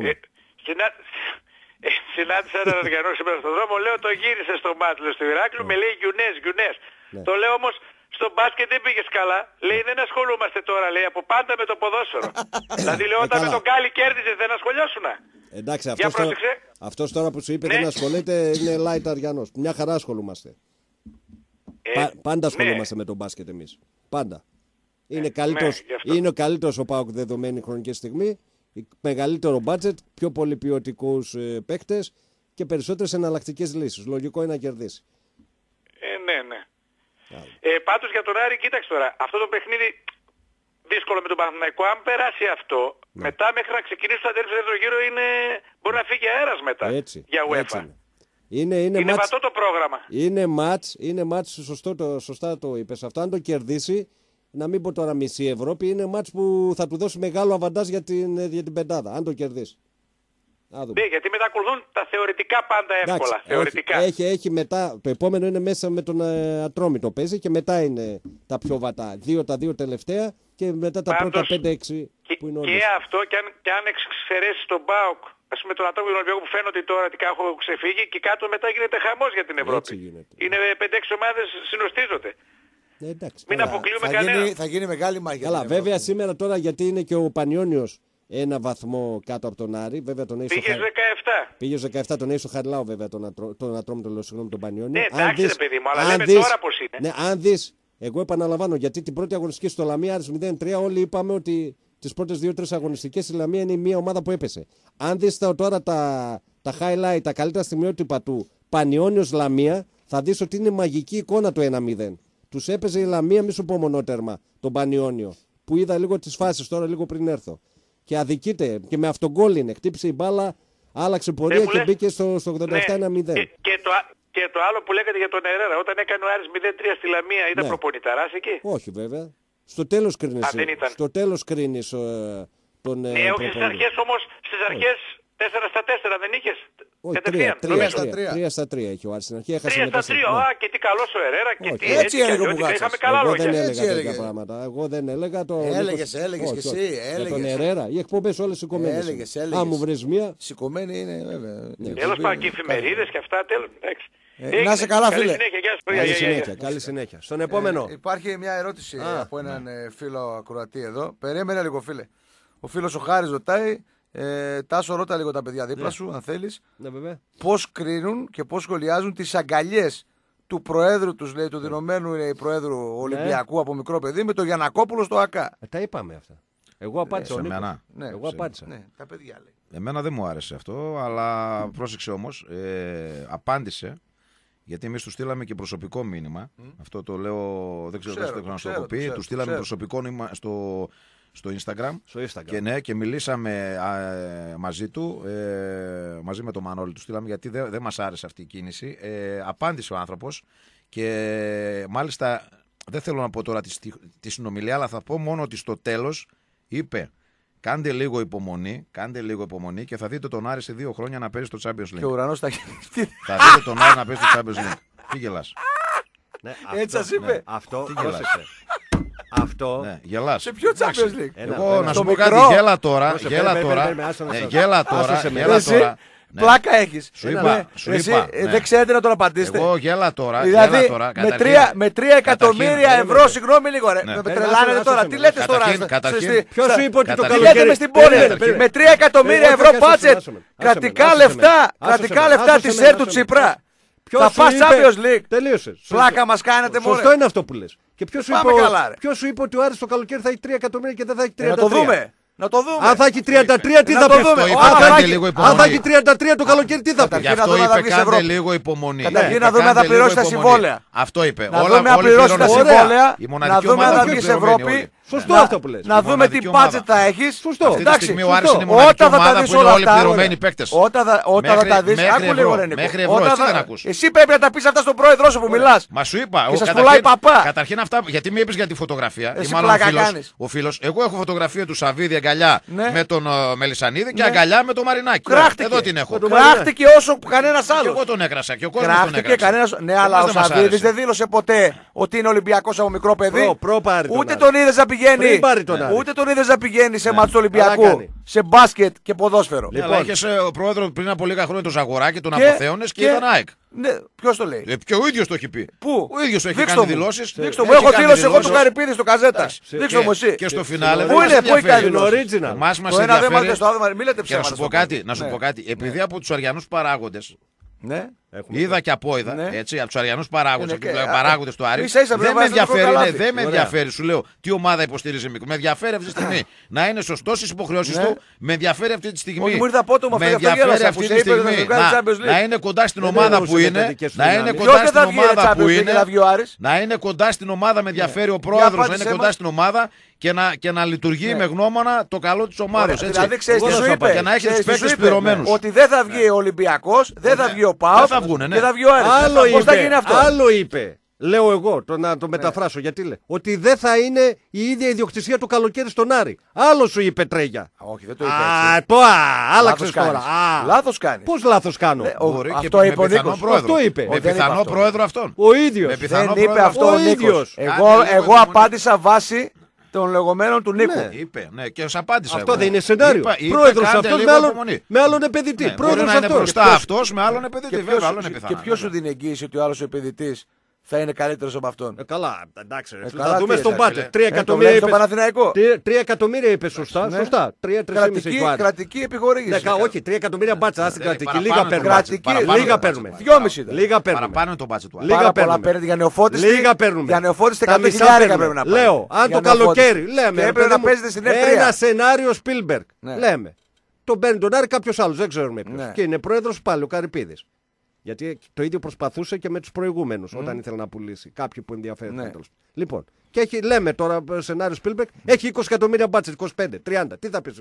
Συνάντησα έναν Αργιανό σήμερα στον δρόμο, λέω το γύρισε στο μάτλο στο Ηράκλειο, με λέει Γιουνές. Το λέω όμως στο μπάσκετ δεν πήγες καλά. Λέει δεν ασχολούμαστε τώρα, λέει από πάντα με το ποδόσφαιρο. Δηλαδή λέω όταν με τον Γκάλι κέρδιζε δεν ασχολιώσουνα. Εντάξει, αυτός τώρα που σου είπε δεν ασχολείται είναι light Αργιανός. Μια χαρά ασχολούμαστε. Πάντα ασχολούμαστε με τον μπάσκετ εμείς. Πάντα. Είναι ο καλύτερος ο ΠΑΟΚ δεδομένη χρονική στιγμή, μεγαλύτερο μπάτζετ, πιο πολυποιωτικούς παίκτες και περισσότερες εναλλακτικές λύσεις. Λογικό είναι να κερδίσει. Ναι. Πάντως για τον Άρη, κοίταξε τώρα, αυτό το παιχνίδι δύσκολο με τον Παναθηναϊκό. Αν περάσει αυτό, μετά μέχρι να ξεκινήσει το δεύτερο γύρο μπορεί να φύγει αέρας μετά για UEFA. Είναι βατό το πρόγραμμα. Είναι μάτς σωστά το είπες αυτό. Αν το κερδίσει, να μην πω τώρα μισή Ευρώπη, είναι μάτς που θα του δώσει μεγάλο αβαντάζ για την πεντάδα. Αν το κερδίσει. Ναι, γιατί μετά ακολουθούν τα θεωρητικά πάντα εύκολα. Θεωρητικά. Έχει μετά, το επόμενο είναι μέσα με τον Ατρόμητο παίζει και μετά είναι τα πιο βατά. Τα δύο τελευταία και μετά τα πρώτα 5-6 που είναι και αυτό και αν εξαιρέσεις τον ΠΑΟΚ, ας πούμε τον Ατρόμητο Ολυμπιακό που φαίνεται τώρα ότι έχω ξεφύγει και κάτω μετά γίνεται χαμός για την Ευρώπη. Είναι 5-6 ομάδες συνοστίζονται. Μην αποκλείουμε κανένα. Θα γίνει μεγάλη μάχη. Καλά, βέβαια σήμερα τώρα γιατί είναι και ο Πανιόνιος ένα βαθμό κάτω από τον Άρη. Βέβαια τον πήγε 17, τον έχει στο Χαριλάου βέβαια τον Ατρόμητο, συγγνώμη, τον Πανιόνιο. Ναι, εντάξει ρε παιδί μου, αλλά λέμε τώρα πώς είναι. Ναι, αν δεις, εγώ επαναλαμβάνω, γιατί την πρώτη αγωνιστική στο Λαμία Άρης 0-3 όλοι είπαμε ότι τις πρώτες 2-3 αγωνιστικές η Λαμία είναι μια ομάδα που έπεσε. Αν δεις τώρα τα highlight, τα καλύτερα στιγμιότυπα του Πανιόνιος Λαμία, θα δεις ότι είναι μαγική εικόνα το 1-0. Τους έπαιζε η Λαμία, μη σου πω μονότερμα, τον Πανιόνιο, που είδα λίγο τις φάσεις τώρα λίγο πριν έρθω. Και αδικείται και με αυτόν γκολ είναι. Χτύπησε η μπάλα, άλλαξε πορεία και μπήκε στο 87-1-0. Και το άλλο που λέγατε για τον Ερέρα, όταν έκανε ο Άρης 0-3 στη Λαμία, ήταν προπονηταράς εκεί. Όχι βέβαια. Στο τέλος κρίνεις. Στο τέλος κρίνεις τον. Ναι, όχι στις αρχές όμως, στις αρχές 4-4 δεν είχες. Όχι, 3 στα 3 έχει ο Άρης στην αρχή. 3 στα 3, και τι καλός ο Ερέρα και τι έτσι έλεγε ο Μπουγάτσας. Είχαμε καλά λόγια. Εγώ δεν έλεγα τέτοια πράγματα. Εγώ δεν έλεγα το. Έλεγες κι εσύ. Για τον Ερέρα, οι εκπομπές όλες σηκωμένες. Αν μου βρεις μία. Σηκωμένη είναι βέβαια. Τέλος πάντων και εφημερίδες και αυτά τέλος. Να είσαι καλά φίλε. Καλή συνέχεια. Στον επόμενο. Υπάρχει μια ερώτηση από έναν φίλο ακροατή εδώ. Περίμενε λίγο φίλε. Ο φίλος ο Χάρης ρωτάει. Τάσο, ρώτα λίγο τα παιδιά δίπλα σου, αν θέλεις. Πώς κρίνουν και πώς σχολιάζουν τις αγκαλιές του Προέδρου τους, λέει, του Δινωμένου Προέδρου Ολυμπιακού από μικρό παιδί, με τον Γιαννακόπουλο στο ΑΚΑ. Τα είπαμε αυτά. Εγώ απάντησα. Εγώ απάντησα. Τα παιδιά λέει. Εμένα δεν μου άρεσε αυτό, αλλά πρόσεξε όμως, απάντησε. Γιατί εμείς του στείλαμε και προσωπικό μήνυμα. Αυτό το λέω, δεν ξέρω να σου το έχω πει. Του στείλαμε προσωπικό μήνυμα στο Instagram. Και μιλήσαμε μαζί του, μαζί με τον Μανώλη του στείλαμε, γιατί δεν μας άρεσε αυτή η κίνηση. Απάντησε ο άνθρωπος και μάλιστα δεν θέλω να πω τώρα τη συνομιλία, αλλά θα πω μόνο ότι στο τέλος είπε κάντε λίγο υπομονή και θα δείτε τον Άρη σε 2 χρόνια να παίζει στο Champions League. Και ο ουρανός θα δείτε τον Άρη να παίζει στο Champions League. Τι γελάς? Έτσι σας είπε. Αυτό αυτό. Ναι, γελάς. Σε ποιο Champions League? Εγώ να σου πω κάτι, γέλα τώρα. Πλάκα έχεις. Σου είπα. Δεν ξέρετε να τον απαντήσετε. Εγώ γέλα τώρα. Δηλαδή με 3 εκατομμύρια ευρώ, συγγνώμη λίγο ρε. Με τρελάνετε τώρα. Τι λέτε τώρα? Ποιος σου είπε ότι το καλοκαίρι? Τι λέτε μες στην πόλη? Με 3 εκατομμύρια ευρώ budget. Κρατικά λεφτά της ΕΡΤ του Τσίπρα. Θα πας Champions League. Τελείωσε. Πλάκα μας κάνετε μόνο. Σωστό είναι αυτό που λες. Και ποιος σου είπε ότι ο Άρης το καλοκαίρι θα έχει 3 εκατομμύρια και δεν θα έχει 33? Να το δούμε. Αν θα έχει 33, τι θα πει? Αν θα έχει 33 το καλοκαίρι, τι θα πει? Γι' αυτό είπε κάντε λίγο υπομονή. Καταρχήν να δούμε αν θα πληρώσει τα συμβόλαια. Αυτό είπε. Να δούμε αν πληρώσει τα συμβόλαια. Να δούμε αν θα βγει Ευρώπη. Σωστό αυτό που λες. Να δούμε τι budget θα έχεις. Σωστό. Αυτή τη στιγμή ο Άρης είναι η μοναδική ομάδα που είναι όλοι πληρωμένοι παίκτες. Όταν θα τα δεις, άκου λίγο ρε Νίκο. Μέχρι ευρώ, εσύ δεν ακούς. Εσύ πρέπει να τα πεις αυτά στον πρόεδρό σου που μιλάς. Μα σου είπα. Και σας πουλάει παπά. Καταρχήν αυτά, γιατί με είπες για τη φωτογραφία. Εσύ πλάκα κάνεις. Ο φίλος, εγώ έχω φωτογραφία του Σαββίδη αγκαλιά με τον Μελισσανίδη και αγκαλιά με τον Μαρινάκη. Εδώ την έχω. Κράχτηκε όσο κανένας άλλος. Εγώ τον έκρασα και ο κόσμος τον έκρασε. Ναι, αλλά ο Σαββίδης δεν δήλωσε ποτέ ότι είναι Ολυμπιακός από μικρό παιδί. Ούτε τον είδες να πηγαίνει. Ούτε τον είδες να πηγαίνει σε μάτς του Ολυμπιακού, σε μπάσκετ και ποδόσφαιρο. Λοιπόν, είχες ο πρόεδρο πριν από λίγα χρόνια τον Ζαγοράκη, τον Αποθέωνες και ήταν ΑΕΚ. Ναι, ποιος το λέει? Και ο ίδιος το έχει πει. Πού? Ο ίδιος έχει κάνει δηλώσεις. Δείξτε μου, έχω δήλωση εγώ του Καρυπίδη στο καζέτα. Δείξτε μου εσύ. Και στο φινάλε. Πού είναι, πού έχει κάνει δηλώσεις? Μας ενδιαφέρει. Να σου πω κάτι. Επειδή από τους αριανούς παράγοντες. Ναι. είδα και απόειδα, Ναι. έτσι, από τους Αριανούς παράγοντες, Ναι, παράγοντες του Άρη. ίσα-ίσα Δεν πρέπει με να βάζει το καλάθι. δεν με ενδιαφέρει, σου λέω, τι ομάδα υποστηρίζει μικρό. Με ενδιαφέρει αυτή τη στιγμή να είναι σωστός στις υποχρεώσεις Ναι. του. Με ενδιαφέρει αυτή τη στιγμή. Όχι, μου ήρθε απότομα με αυτό, γι' αυτό ενδιαφέρει γέλασα, αυτή που τη σε είπε, στιγμή θα κάνει Champions League. να είναι κοντά στην Δεν ομάδα εννοούσε που με είναι. δικές σου Να είναι δυνάμεις. κοντά Ποιος δεν στην θα βγει, ρε, ομάδα που Champions League, είναι. θα βγει ο Άρης. Να είναι κοντά στην ομάδα, με ενδιαφέρει ο πρόεδρος να είναι απάντησέ κοντά μας. στην ομάδα και να λειτουργεί με γνώμονα το καλό της ομάδας. Δηλαδή, ξέρεις τι Εγώ σου θα σου είπε. Και να έχει Ξέρεις τους τι σου παίκτες είπε. πληρωμένους. Ότι δεν θα βγει ο Ολυμπιακός, δεν θα βγει ο ΠΑΟΚ Δεν θα βγουνε, ναι. και θα βγει ο Άρης. Πώς θα γίνει αυτό. Άλλο είπε. Λέω εγώ, να το μεταφράσω. Γιατί λέει. Ότι δεν θα είναι η ίδια ιδιοκτησία του καλοκαίρι στον Άρη. Άλλο σου είπε Τρέγια. Όχι, δεν το είπε Α, έτσι. άλλαξε τώρα. Λάθος κάνεις. Πώς λάθος κάνω. Μπορεί και Αυτό με είπε ο πιθανό Νίκος. πρόεδρο. Αυτό είπε. Με Δεν είπε πιθανό αυτό. πρόεδρο αυτόν. Ο ίδιος. Με πιθανό Δεν είπε πρόεδρο αυτό ο ο Νίκος. ίδιος. Εγώ απάντησα βάσει των λεγόμενων του Νίκου. Είπε, ναι, και σ' απάντησα. Αυτό εγώ. δεν είναι σενάριο. Είπα, Πρόεδρος κάντε αυτός λίγο υπομονή. με άλλον επενδυτή. Ναι, μπορεί Πρόεδρος να είναι αυτός. μπροστά αυτός με άλλον επενδυτή. Και Βέβαια, άλλο είναι πιθανό. ποιος σου δίνει εγγύηση ότι ο άλλος ο επενδυτής θα είναι καλύτερος από αυτόν. Καλά, εντάξει. ρε. καλά, Θα δούμε τι στον εντάξει, μπάτζετ. ρε. 3 Το εκατομμύρια βλέπεις στον είπε. Παναθηναϊκό. 3 εκατομμύρια είπε σωστά. Ναι. Σωστά. 3-3,5 Κρατική επιχορήγηση. Όχι, 3 εκατομμύρια μπάτσα. Άστη κρατική. παραπάνω Λίγα το παίρνουμε. κρατική, Παραπάνω Λίγα το παίρνουμε. μπάτζετ. 2,5 ήταν. Λίγα παίρνουμε. Παραπάνω είναι το μπάτζετ του Άρη. Λίγα Πάρα πολλά παίρνουμε. παίρνετε για νεοφώτης. Λίγα παίρνουμε. Για νεοφώτης Τα 100 μισά χιλιάρικα παίρνουμε. πρέπει να πάει. Λέω, αν Για το νεοφώτης. καλοκαίρι λέμε. Και ρε έπρεπε παιδί να μου, παίζετε στην ένα F3. σενάριο Spielberg. Ναι. Λέμε. Τον παίρνει τον Άρη κάποιο άλλο, δεν ξέρουμε ποιο. Ναι. Και είναι πρόεδρος πάλι ο Καρυπίδης. Γιατί το ίδιο προσπαθούσε και με τους προηγούμενους όταν ήθελε να πουλήσει. Κάποιοι που ενδιαφέρονται. Ναι. Λοιπόν, και λέμε τώρα σενάριο Spielberg, έχει 20 εκατομμύρια μπάτσετ, 25, 30. Τι θα πεις,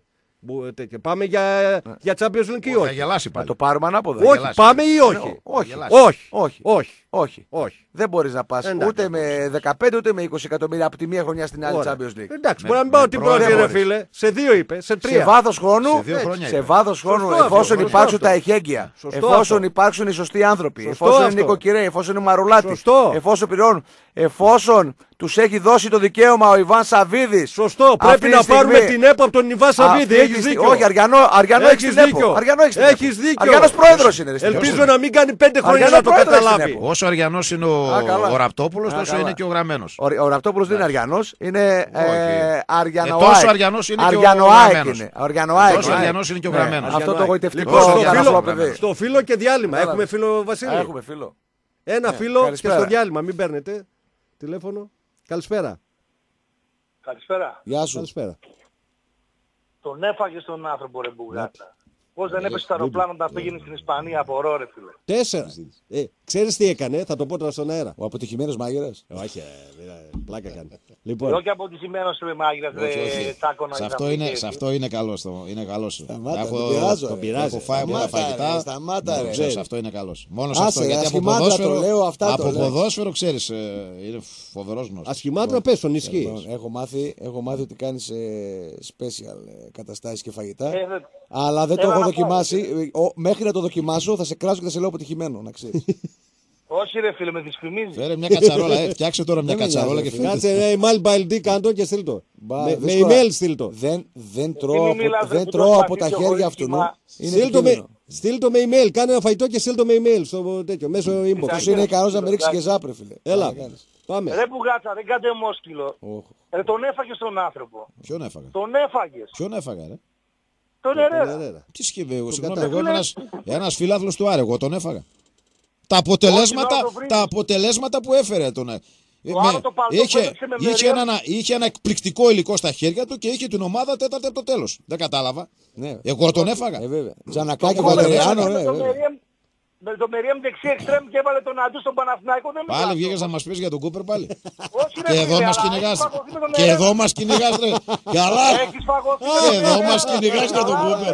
τέτοιο. Πάμε για Champions League ή Θα όχι. γελάσει Να πάλι. το πάρουμε ανάποδα. Όχι, γελάσει. πάμε ή όχι. Όχι. Όχι. Όχι. Όχι. Όχι. Όχι. Δεν μπορείς να πας Εντάξει. ούτε με 15 ούτε με 20 εκατομμύρια από τη μία χρονιά στην άλλη Ωραία. Champions League. Εντάξει, Με- μπορεί να μην πάω με την πρόεδρο πρώτη, ρε μπορείς. φίλε. Σε 2 είπε, σε 3. Σε βάθος χρόνου, Σε 2 χρόνια σε είπε. βάθος χρόνου, Σωστό αυτό, εφόσον σωστό υπάρξουν αυτό. τα εχέγγυα, Σωστό εφόσον αυτό. υπάρξουν οι σωστοί άνθρωποι, Σωστό εφόσον αυτό. είναι νοικοκυρέοι, εφόσον είναι μαρουλάτι, Σωστό. εφόσον πληρώνουν, εφόσον τους έχει δώσει το δικαίωμα ο Ιβάν Σαββίδης. Σωστό, πρέπει αυτή να τη στιγμή- πάρουμε την ΕΠΑ από τον Ιβά Σαββίδη. Αυτή Έχει τη δίκιο. Όχι, Αριανό Έχεις έχεις την δίκιο. ΕΠΟ. Αριανό έχεις την ΕΠΟ. Έχεις δίκιο. Αριανός πρόεδρος είναι. ρε, στην Ελπίζω ΕΠΟ. να μην κάνει 5 χρόνια Αριανό να το πρόεδρος καταλάβει. στην ΕΠΟ. Όσο Αριανός είναι καλά. ο Ραπτόπουλος, Α, τόσο καλά. είναι και ο Γραμμένος. Ο Ραπτόπουλος δεν είναι Αριανός, είναι Αριανοάικ. τόσο Αριανός είναι και ο Αριανοάικ Γραμμένος. είναι. Αριανοάικ Τόσο είναι. Αριανός είναι και ο Ναι, Γραμμένος. Αυτό το εγωιτευτικό Λοιπόν, για ένα απλό παιδί. στο φίλο και διάλειμμα. Έλα. Έχουμε φίλο Βασίλη. Έχουμε φίλο. Ένα φίλο και καλησπέρα. στο διάλειμμα. Μην παίρνετε τηλέφωνο. Καλησπέρα. Καλησπέρα. Γεια σου. Καλησπέρα. Τον έφαγε τον άνθρωπο ρε Μπουγάτα. Πώς δεν έπεσε το αεροπλάνο όταν πήγαινε στην Ισπανία, απορώ ρε φίλε. 4. Ξέρεις τι έκανε, θα το πω τώρα στον αέρα. Ο αποτυχημένος μάγειρας. Όχι, πλάκα κάνει. Λοιπόν, Όχι αποτυχημένος ρε μάγειρας, ρε Τσάκωνα. Σε αυτό είναι καλός. Είναι καλός. Σταμάτα, τον πειράζω, Έχω φάει πολλά φαγητά. Σταμάτα ρε. Ξέρεις, αυτό είναι καλός. Μόνο σε αυτό. Άσε, Γιατί από ασχημάτρα το λέω, αυτά το από λέω. ποδόσφαιρο ξέρεις, είναι φοβερός γνώστης. ασχημάτρα πες τον ισχύει. Λοιπόν, έχω μάθει ότι κάνεις special καταστάσεις και φαγητά. δεν- Αλλά δεν το Έλα έχω να δοκιμάσει. Μέχρι να το δοκιμάσω θα σε κράσω και θα σε λέω αποτυχημένο, να ξέρεις. Όχι ρε φίλε, με δυσφημίζει. Φέρε μια κατσαρόλα, φτιάξε τώρα μια Δεν με κατσαρόλα νοιάζει, και φίλε. φύγε. Κάτσε, mobile ID κάντο και στείλ το. Με δύσκολα. email στείλ το. Δεν μη τρώω μιλάς, ρε, δεν που τρώω τρώω από τα παθήτιο χέρια χωρίς αυτού. κύμα. Είναι Στείλ το με email. Κάνε ένα φαγητό και στείλ το με email στο τέτοιο, μέσω inbox. Ποιος είναι ικανός να με ρίξει και ζάπρε, φίλε. Έλα, Να κάνεις. πάμε. Ρε Μπουγάτσα, δεν κάντε μόσκυλο. Όχ. Τον έφαγες τον άνθρωπο. Ποιον έφαγα. Τον έφαγες. Ποιον έφαγα, ρε. Τον Ερέρα. Ερέρα. Τι σκύβε, εγώ συγγνώμη, κατάλαβα. εγώ είμαι ένας φίλαθλος του Άρη, εγώ τον έφαγα. Τα Όχι, αποτελέσματα που έφερε τον άλλο το παλτό που έπαιξε με μερία. είχε ένα εκπληκτικό υλικό στα χέρια του και είχε την ομάδα τέταρτη από το τέλος. Δεν κατάλαβα. Ναι. Εγώ τον έφαγα. Βέβαια. Τζανακάκι Το Βαλεριάνο, Βαλεριάνο, ναι, βέβαια. Με το Μεριέμ δεξί εξτρέμ και έβαλε τον Αντού στον Παναθηναϊκό. Δεν Πάλι μιλάω. βγήκες να μας πεις για τον Κούπερ πάλι. Όχι ρε Και φίλε, εδώ μας αλλά κυνηγάς. έχεις φαγωθεί με τον Και Ερέρα. εδώ μας κυνηγάς, ρε. Καλά. Έχεις φαγωθεί με Και τον εδώ Ερέρα. μας κυνηγάς για τον Καλά, Κούπερ.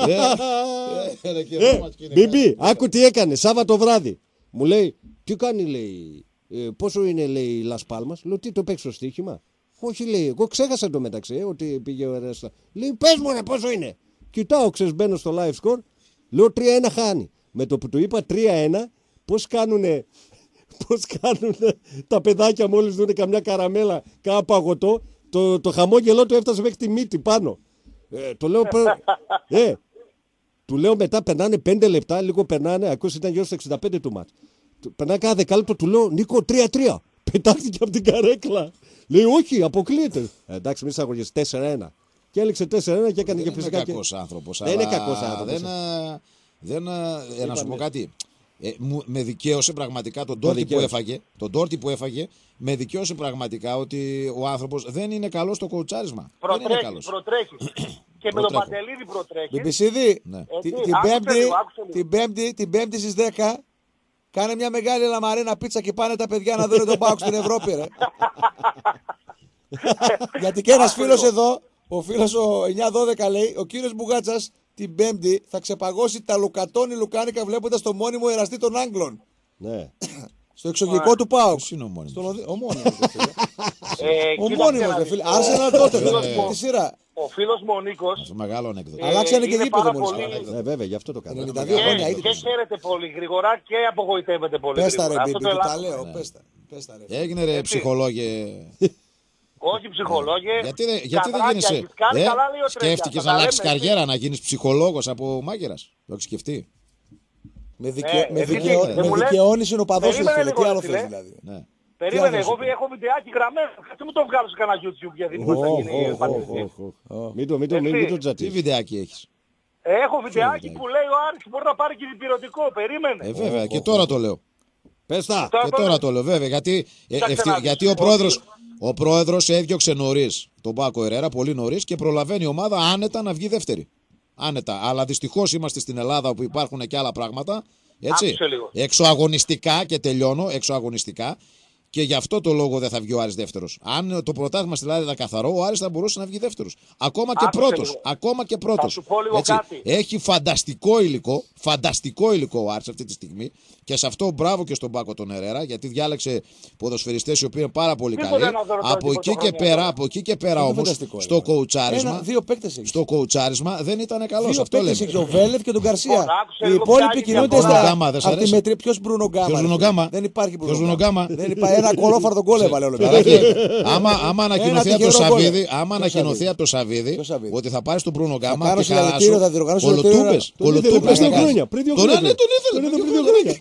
λίγο. Και εδώ μας κυνηγάς. Μπιμπί, άκου τι έκανε Σάββατο βράδυ. Μου λέει, τι κάνει, λέει, πόσο είναι, λέει, η Λας Πάλμας. Λέω, τι το παίξω στοίχημα. Όχι, λέει, εγώ ξέχασα το μεταξύ, ότι πήγε ο Ερέστα. Λέει, πες μου, ρε, πόσο είναι. Κοιτάω, ξέρεις, μπαίνω στο live score. Λέω, 3-1 χάνει. Με το που του είπα 3-1, πώς κάνουνε τα παιδάκια μόλις δούνε καμιά καραμέλα, κάνα παγωτό, το χαμόγελό του έφτασε μέχρι τη μύτη πάνω. Το λέω, του λέω μετά περνάνε 5 λεπτά, λίγο περνάνε, ακούσει ήταν γύρω στα 65 του μάτς. Περνάει κάνα δεκάλεπτο, του λέω, Νίκο, 3-3. Πετάχτηκε από την καρέκλα. Λέει, όχι, αποκλείεται. Εντάξει, μην σαγωγείς, 4-1. Και έλεξε 4-1 και έκανε και Δεν φυσικά. είναι κακός άνθρωπος. Δεν είναι κακός άνθρωπος. Να σου πω κάτι. Με δικαίωσε πραγματικά τον τόρτι που έφαγε. Με δικαίωσε πραγματικά ότι ο άνθρωπος δεν είναι καλός στο κοουτσάρισμα. Προτρέχει. Και με τον Παντελίδη προτρέχει. Μπιμπισίδη, την Πέμπτη στις 10 κάνε μια μεγάλη λαμαρίνα πίτσα και πάνε τα παιδιά να δουν τον ΠΑΟΚ στην Ευρώπη, ρε. Γιατί και ένας φίλος εδώ, ο φίλος ο 9-12 λέει, ο κύριος Μπουγάτσας την Πέμπτη θα ξεπαγώσει τα Λουκατόνι Λουκάνικα βλέποντας το μόνιμο εραστή των Άγγλων. Ναι. Στο εξωγικό του ΠΑΟΚ. Είναι ο μόνιμος. Ο μόνιμος, ρε φίλε. Άρσεναλ τότε, τη σειρά. Ο φίλος μου ο Νίκος. Μεγάλο ανέκδοτο. Αλλάξανε και γήπεδο μόλις. Βέβαια, γι' αυτό το κάνω. 92 χρόνια και χαίρεται πολύ γρήγορα και απογοητεύεται πολύ γρήγορα. Πες τα ρε Μπίμπι, τα λέω. Πες τα ρε. Έγινε ρε ψυχολόγε. Όχι ψυχολόγε. Γιατί δεν γίνεσαι. Σκέφτηκες να αλλάξεις καριέρα, να γίνεις ψυχολόγος από μάγειρας. Το έχεις σκεφτεί. Με δικαιώνει συνοπαδός σου, φίλε. Τι άλλο θες δηλαδή. Περίμενε, εγώ έχω βιντεάκι γραμμένο. Τι μου το βγάλω σε κανένα YouTube γιατί δεν μπορεί να γίνει. Μην το τζατζείς. Τι βιντεάκι έχεις? Έχω βιντεάκι που λέει ο Άρης μπορεί να πάρει και διπυρωτικό. Περίμενε. Βέβαια, και τώρα το λέω. Πες τα. Και τώρα το λέω, βέβαια. Γιατί ο πρόεδρος έδιωξε νωρίς τον Πάκο Ερέρα, πολύ νωρίς, και προλαβαίνει η ομάδα άνετα να βγει δεύτερη. Άνετα. Αλλά δυστυχώς είμαστε στην Ελλάδα όπου υπάρχουν και άλλα πράγματα. Έτσι. Εξωαγωνιστικά, και τελειώνω, εξωαγωνιστικά. Και γι' αυτό το λόγο δεν θα βγει ο Άρης δεύτερος. Αν το πρωτάθλημα στην Ελλάδα ήταν καθαρό, ο Άρης θα μπορούσε να βγει δεύτερος. Ακόμα και πρώτος. Έτσι. Έχει φανταστικό υλικό ο Άρης αυτή τη στιγμή. Και σε αυτό μπράβο και στον Πάκο τον Ερέρα, γιατί διάλεξε ποδοσφαιριστές οι οποίοι είναι πάρα πολύ καλοί. Από εκεί και πέρα όμως στο κοουτσάρισμα δεν ήταν καλός. Αυτό λέμε. Είχε ο Βέλεφ και τον Γκαρσία. Οι υπόλοιποι κινούνται στα μετρή. Ποιος Μπρούνο Γκάμα? Δεν υπάρχει Μπρούνο Γκάμα. Ένα κολόφαρτο γκολ έβαλε όλο. Άμα ανακοινωθεί από το Σαββίδι ότι θα πάρει στον Μπρούνο Γκάμα και κολοτούπες. Πριν 2 χρόνια. Τον ήθελε.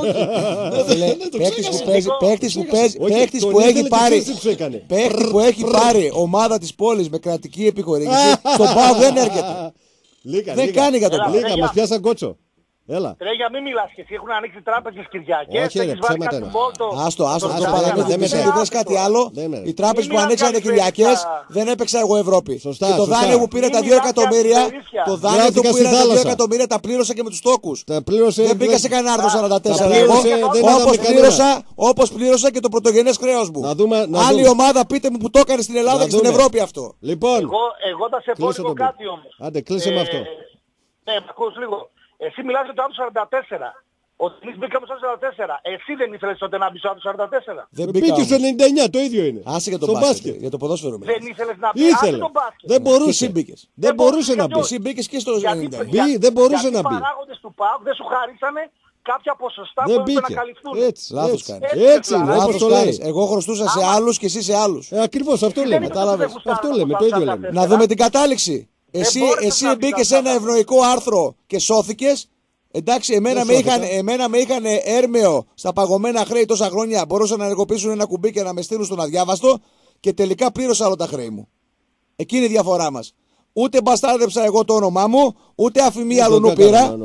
Παίκτης που έχει πάρει ομάδα της πόλης με κρατική επιχορήγηση, στον ΠΑΟΚ δεν έρχεται. Δεν κάνει για τον ΠΑΟΚ. Λίγα, μας πιάσαν κότσο. Έλα. Τρέγια, μην μιλάς και εσύ, έχουν ανοίξει τράπεζες Κυριακές. Όχι, ρε, ψέματα είναι. Άστο, το παραδείγμα. Δεν βρες κάτι άλλο. Οι τράπεζες που ανοίξανε Κυριακές δεν έπαιξα εγώ Ευρώπη. Σωστά. Και το δάνειο που πήρε τα 2 εκατομμύρια, το δάνειο που πήρε τα 2 εκατομμύρια τα πλήρωσα και με τους τόκους. Δεν μπήκα σε κανένα άρθρο 44 εγώ. Όπως πλήρωσα και το πρωτογενές χρέος μου. Άλλη ομάδα, πείτε μου που το έκανε στην Ελλάδα και στην Ευρώπη αυτό. Λοιπόν, εγώ θα σε πω λίγο κάτι όμως. Άντε, κλείσε με αυτό. Ναι, με ακούς λίγο. Εσύ μιλάς για το άρθρο 44. Ότι εμείς μπήκαμε στο 44. Εσύ δεν ήθελες τότε να μπεις στο άρθρο 44. Δεν μπήκα στο 99, το ίδιο είναι. Άσε για το μπάσκετ. Για το ποδόσφαιρο. Δεν ήθελες να μπεις στο μπάσκετ. Δεν μπορούσε. Δεν μπορούσε να μπει. Εσύ μπήκες και στο 99. Δεν μπορούσε να μπει. Οι παράγοντες του ΠΑΟΚ δεν σου χαρίσανε κάποια ποσοστά που έπρεπε να καλυφθούν. Λάθος κάνεις. Έτσι είναι, όπως το λέει. Εγώ χρωστούσα σε άλλους και εσύ σε άλλους. Ακριβώς, αυτό λέμε. Αυτό λέμε, το ίδιο λέμε. Να δούμε την κατάληξη. Εσύ μπήκες σε ένα ευνοϊκό άρθρο και σώθηκες. Εντάξει, εμένα με είχαν έρμεο στα παγωμένα χρέη τόσα χρόνια. Μπορούσαν να ενεργοποιήσουν ένα κουμπί και να με στείλουν στον αδιάβαστο και τελικά πλήρωσα όλα τα χρέη μου. Εκείνη η διαφορά μας. Ούτε μπαστάρδεψα εγώ το όνομά μου, ούτε αφημί αλλού πήρα,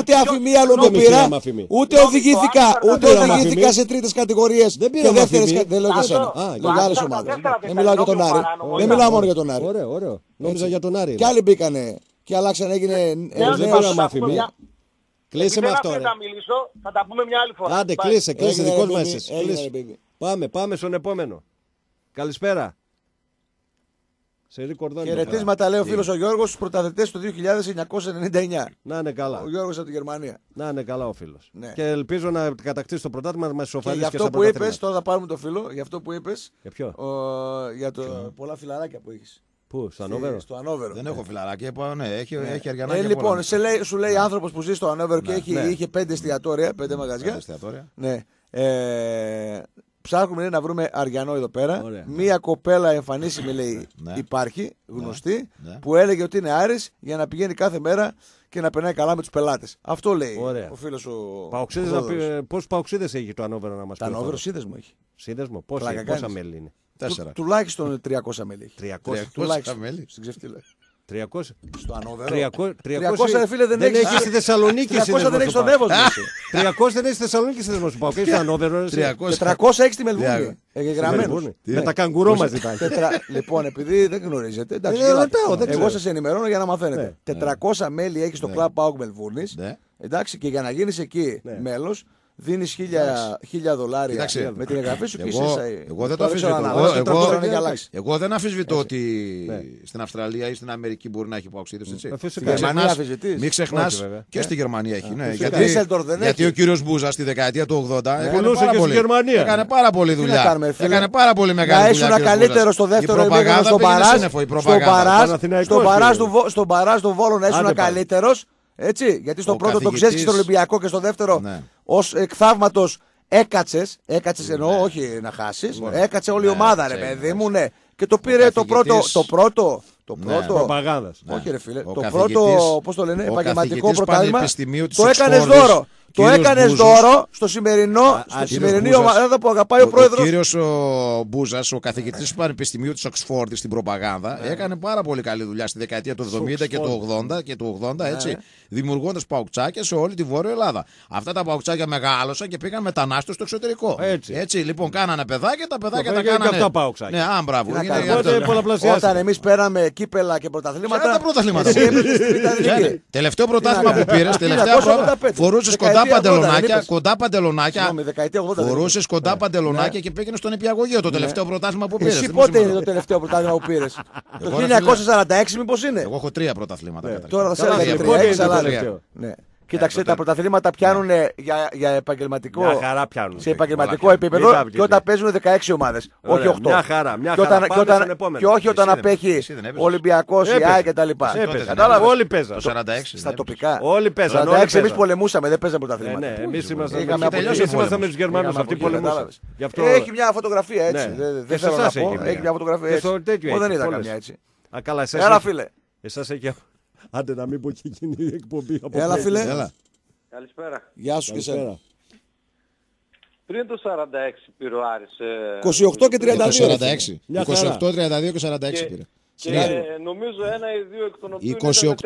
ούτε οδηγήθηκα σε τρίτες κατηγορίες και δεύτερες κατηγορίες. Δεν λέω για σένα. Για άλλες ομάδες. Δεν μιλάω για τον Άρη. Δεν μιλάω μόνο για τον Άρη. Ωραίο. Νόμιζα για τον Άρη. Κι άλλοι μπήκανε και αλλάξανε, έγινε. Δεν πήραμε αφημί. Κλείσε με αυτό. Δεν να μιλήσω, θα τα πούμε μια άλλη φορά. Άντε, κλείσε, δικός μας εσύ. Πάμε στον επόμενο. Καλησπέρα. Χαιρετίσματα, λέει ο φίλος ο Γιώργος, στους πρωταθλητές του 1999. Να είναι καλά. Ο Γιώργος από τη Γερμανία. Να είναι καλά ο φίλος. Ναι. Και ελπίζω να κατακτήσει το πρωτάθλημα να μας ισοφαρίσει και για αυτό που είπες, τώρα θα πάρουμε το φίλο, για αυτό που είπες. Για ποιο? Για πολλά φιλαράκια που έχεις. Πού, στο Ανόβερο? Στο Ανόβερο. Δεν έχω φιλαράκια, ναι, έχει αργιανάκια. Λοιπόν, σου λέει άνθρωπος που ζει στο Ανόβερο και είχε 5 εστιατόρια, 5 μαγαζιά. Ναι. Ψάχνουμε να βρούμε Αριανό εδώ πέρα. Ωραία. Μία κοπέλα εμφανίσιμη, λέει, υπάρχει, γνωστή, που έλεγε ότι είναι Άρης για να πηγαίνει κάθε μέρα και να περνάει καλά με τους πελάτες. Αυτό λέει ο φίλος ο Πόσους παοξίδες έχει το Ανόβερο να μας πει? Το Ανόβερο σύνδεσμο έχει. Σύνδεσμο, πόσα μέλη είναι? 4. Τουλάχιστον 300 μέλη έχει. 300 μέλη. Στην ξεφτύλα. 300. Στο Ανόβερο. 300 φίλε δεν έχει στη Θεσσαλονίκη. 300 δεν έχει στον Εύωσμο. 300 δεν έχει στη Θεσσαλονίκη συνδεσμό σου πάω. Και στο Ανόβερο. 400 έχει στη Μελβούνη. Εγγεγραμμένο. Με τα καγκουρό μαζί ήταν. Λοιπόν, επειδή δεν γνωρίζετε. Εγώ σας ενημερώνω για να μαθαίνετε. 400 μέλη έχει στο Club Pauk Μελβούνης. Εντάξει, και για να γίνεις εκεί μέλος. Δίνεις $1,000 με την εγγραφή σου και είσαι. Εγώ δεν αμφισβητώ ότι στην Αυστραλία ή στην Αμερική μπορεί να έχει παοξίδες. Μην ξεχνάς και στη Γερμανία έχει. Γιατί ο κύριος Μπούζας στη δεκαετία του 80 έκανε πάρα πολύ δουλειά. Έκανε πάρα πολύ μεγάλη δουλειά. Να ήσουν καλύτερο στο δεύτερο ημίχρονο στον Παράζ του Βόλου να ήσουν καλύτερος. Έτσι, γιατί στο πρώτο το ξέρεις και στο Ολυμπιακό και στο δεύτερο ως εκθαύματος έκατσες εννοώ, όχι να χάσεις, έκατσε όλη η ομάδα ρε παιδί μου, ναι. Και το πήρε το πρώτο. Προπαγάνδας. Όχι ρε φίλε, το πρώτο, πώς το λένε, επαγγελματικό πρωτάθλημα το έκανες δώρο. Το έκανες δώρο στη σημερινή ομάδα που αγαπάει ο πρόεδρος. Ο κύριος Μπούζας, ο καθηγητής του Πανεπιστημίου της Οξφόρδης στην προπαγάνδα, έκανε πάρα πολύ καλή δουλειά στη δεκαετία του 70 και του 80, έτσι, δημιουργώντας παουκτσάκια σε όλη τη Βόρεια Ελλάδα. Αυτά τα παουκτσάκια μεγάλωσαν και πήγαν μετανάστες στο εξωτερικό. Έτσι, λοιπόν, κάνανε παιδάκια, τα παιδάκια τα κάνανε. Και αυτά παουκτσάκια. Ναι, μπράβο. Όταν εμείς πέραμε κύπελα και πρωταθλήματα. Τα πρωταθλήματα. Τελευταίο πρωτάθλημα που πήρες, φορούσες κοντά παντελονάκια. Φορούσες κοντά παντελονάκια και πήγαινε στον νηπιαγωγείο. Το τελευταίο πρωτάθλημα που πήρες. Εσύ πότε είναι το τελευταίο πρωτάθλημα που πήρες? Το 1946 μήπως είναι? Εγώ έχω 3 πρωταθλήματα. Τώρα θα σε κοίταξε, τα πρωταθλήματα πιάνουν για επαγγελματικό. Μια χαρά πιάνουν. Σε επαγγελματικό επίπεδο και όταν παίζουν 16 ομάδες. Όχι 8. Μια χαρά. Και όχι όταν απέχει ο Ολυμπιακός, η ΑΕΚ κτλ. Όλοι παίζαν. Στα τοπικά. Όλοι παίζαν. Εμείς πολεμούσαμε, δεν παίζαμε πρωταθλήματα. Εμείς ήμασταν με τους Γερμανούς. Αυτοί πολεμούσαν. Έχει μια φωτογραφία έτσι. Δεν θέλω να πω. Έχει μια φωτογραφία έτσι. Δεν είδα καμιά έτσι. Έλα φίλε. Εσάς έχει. Άντε να μην πω και εκείνη η εκπομπή. Έλα φίλε. Καλησπέρα. Γεια σου και εσένα. Πριν το 46 πήρε ο Άρης. 28 και 32. 28, 32 και 46 πήρε. Και νομίζω ένα ή δύο εκ των οποίων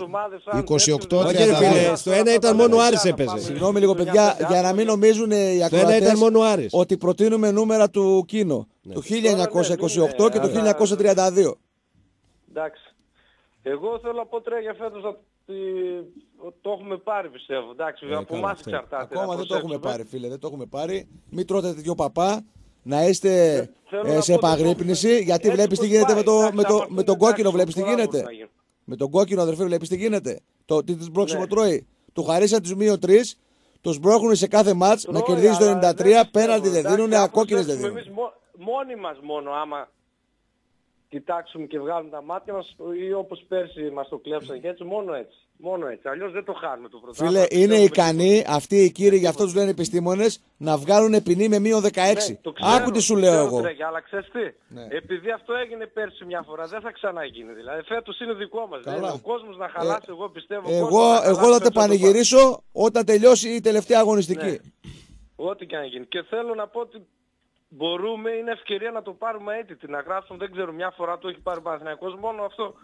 28, 32. Στο ένα ήταν μόνο ο Άρης έπαιζε. Συγγνώμη λίγο παιδιά, για να μην νομίζουν οι ακροατές ότι προτείνουμε νούμερα του Κίνο. Το 1928 και το 1932. Εντάξει. Εγώ θέλω να πω τρία για φέτος ότι το έχουμε πάρει πιστεύω. Εντάξει, από εμάς εξαρτάται. Ακόμα δεν το έχουμε πάρει φίλε, δεν το έχουμε πάρει. Μην τρώτε δυο παπά, να είστε σε επαγρύπνηση, γιατί βλέπεις τι γίνεται με τον κόκκινο, βλέπεις τι γίνεται. Με τον κόκκινο αδερφέ βλέπεις τι γίνεται. Τι σμπρόξιμο τρώει. Του χαρίσαν τους -3, το σμπρώχνουν σε κάθε μάτς, να κερδίζει το 93, πέναλτι δεν δίνουν, ακόκκινες δεν δίνουν. Μόνοι μας μόνο άμα κοιτάξουμε και βγάλουμε τα μάτια μας ή όπως πέρσι μας το κλέψαν και έτσι, μόνο έτσι. Μόνο έτσι. Αλλιώς δεν το χάνουμε το πρωτάθλημα. Φίλε, είναι ικανοί αυτοί οι κύριοι, γι' αυτό τους λένε επιστήμονες, να βγάλουν ποινή με -16. Άκου τι σου λέω εγώ. Αλλά ξέρεις τι, επειδή αυτό έγινε πέρσι μια φορά, δεν θα ξαναγίνει. Δηλαδή φέτος είναι δικό μας. Δηλαδή, ο κόσμος να χαλάσει, εγώ πιστεύω. Εγώ θα το πανηγυρίσω όταν τελειώσει η τελευταία αγωνιστική. Ό,τι και αν γίνει. Και θέλω να πω ότι μπορούμε, είναι ευκαιρία να το πάρουμε έτοιτη, να γράψουμε, δεν ξέρω, μια φορά το έχει πάρει ο Παναθηναϊκός, μόνο αυτό.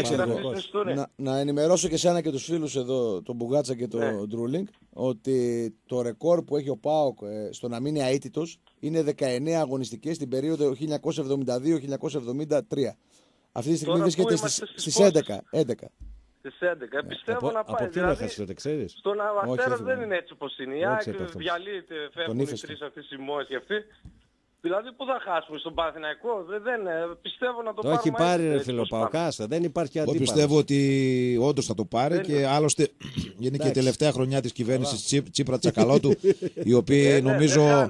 Να ενημερώσω και εσένα και τους φίλους εδώ, τον Μπουγάτσα και τον Ντρούλινγκ, ότι το ρεκόρ που έχει ο ΠΑΟΚ στο να μείνει αίτητος είναι 19 αγωνιστικές στην περίοδο 1972-1973. Αυτή τη στιγμή βρίσκεται στις 11. Στις 11. Πιστεύω να πάει. Από ποιον έχασε, δεν ξέρεις? Στον Αστέρας δεν είναι έτσι όπως είναι. Η ΑΕΚ διαλύεται, φεύγουν οι τρεις αυτοί οι σημόες και αυτοί. Δηλαδή πού θα χάσουμε, στον Παναθηναϊκό? Δεν πιστεύω να το πάρουμε. Το έχει πάρει ρε φιλοπαοκάστα, δεν υπάρχει αντίπαλος. Εγώ πιστεύω ότι όντως θα το πάρει και άλλωστε είναι και η τελευταία χρονιά της κυβέρνησης Τσίπρα Τσακαλώτου, οι οποίοι νομίζω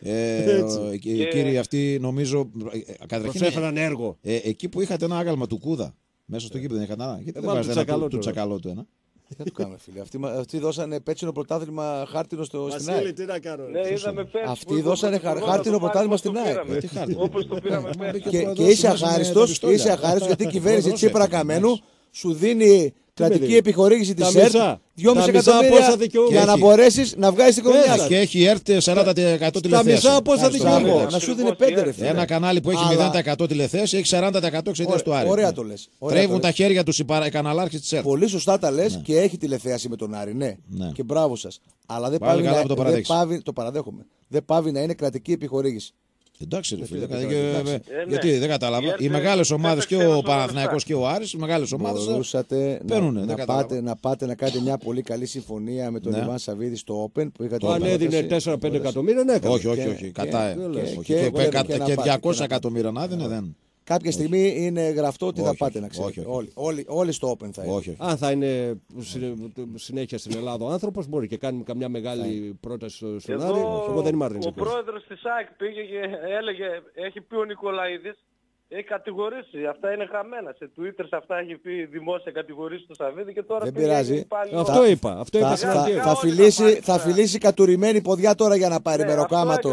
οι κύριοι αυτοί νομίζω προσέφεραν έργο. Εκεί που είχατε ένα άγαλμα του Κούδα μέσα στο γήπεδο δεν είχατε ένα. Γιατί δεν βάζετε ένα του Τσακαλώτου ένα? Δεν το κάνουμε φίλε. Αυτοί δώσανε πέτσινο πρωτάθλημα χάρτινο στην ΑΕΚ. Τι να κάνω. Αυτοί δώσανε χάρτινο πρωτάθλημα στην ΑΕΚ. Όπως το πήραμε πέρσι. Και είσαι αχάριστος γιατί η κυβέρνηση Τσίπρα Καμένου σου δίνει κρατική επιχορήγηση τη ΕΡΤ 2,5 εκατομμύρια για να μπορέσει να βγάλει την οικονομία σου. Και έχει ΕΡΤ 40% τηλεθέαση. Τα μισά πόσα δικαιώματα. Να σου δίνει 5 ρε φίλε. Ένα κανάλι που έχει 0% τηλεθέαση έχει 40% εξαιτίας του Άρη. Ωραία το λες. Τρέβουν τα χέρια του οι καναλάρχες της ΕΡΤ. Πολύ σωστά τα λες και έχει τηλεθέαση με τον Άρη. Ναι. Και μπράβο σας. Αλλά δεν πάβει. Το παραδέχομαι. Δεν πάβει να είναι κρατική επιχορήγηση. Εντάξει, ρε φίλε. Γιατί δεν κατάλαβα. Οι μεγάλες ομάδες και ο Παναθηναϊκός και ο Άρης, οι μεγάλες ομάδες. Μπορούσατε να πάτε να κάνετε μια πολύ καλή συμφωνία με τον Ιβάν Σαββίδη στο Open. Αν έδινε 4-5 εκατομμύρια, ναι. Όχι. Κατά. Και 200 εκατομμύρια να έδινε, δεν. Κάποια στιγμή είναι γραφτό ότι θα πάτε να ξέρετε. Όλοι στο Open θα είναι. Αν θα είναι συνέχεια στην Ελλάδα ο άνθρωπος, μπορεί και κάνει καμιά μεγάλη πρόταση στον Άρη. Εγώ δεν είμαι αρνητικός. Ο πρόεδρος της ΑΕΚ πήγε και έλεγε, έχει πει ο Νικολαίδης, έχει κατηγορήσει. Αυτά είναι χαμένα. Σε Twitter σε αυτά έχει πει δημόσια κατηγορήσει το Σαββίδη και τώρα δεν πειράζει. Αυτό είπα. Θα φιλήσει κατουρημένη ποδιά τώρα για να πάρει μεροκάματο.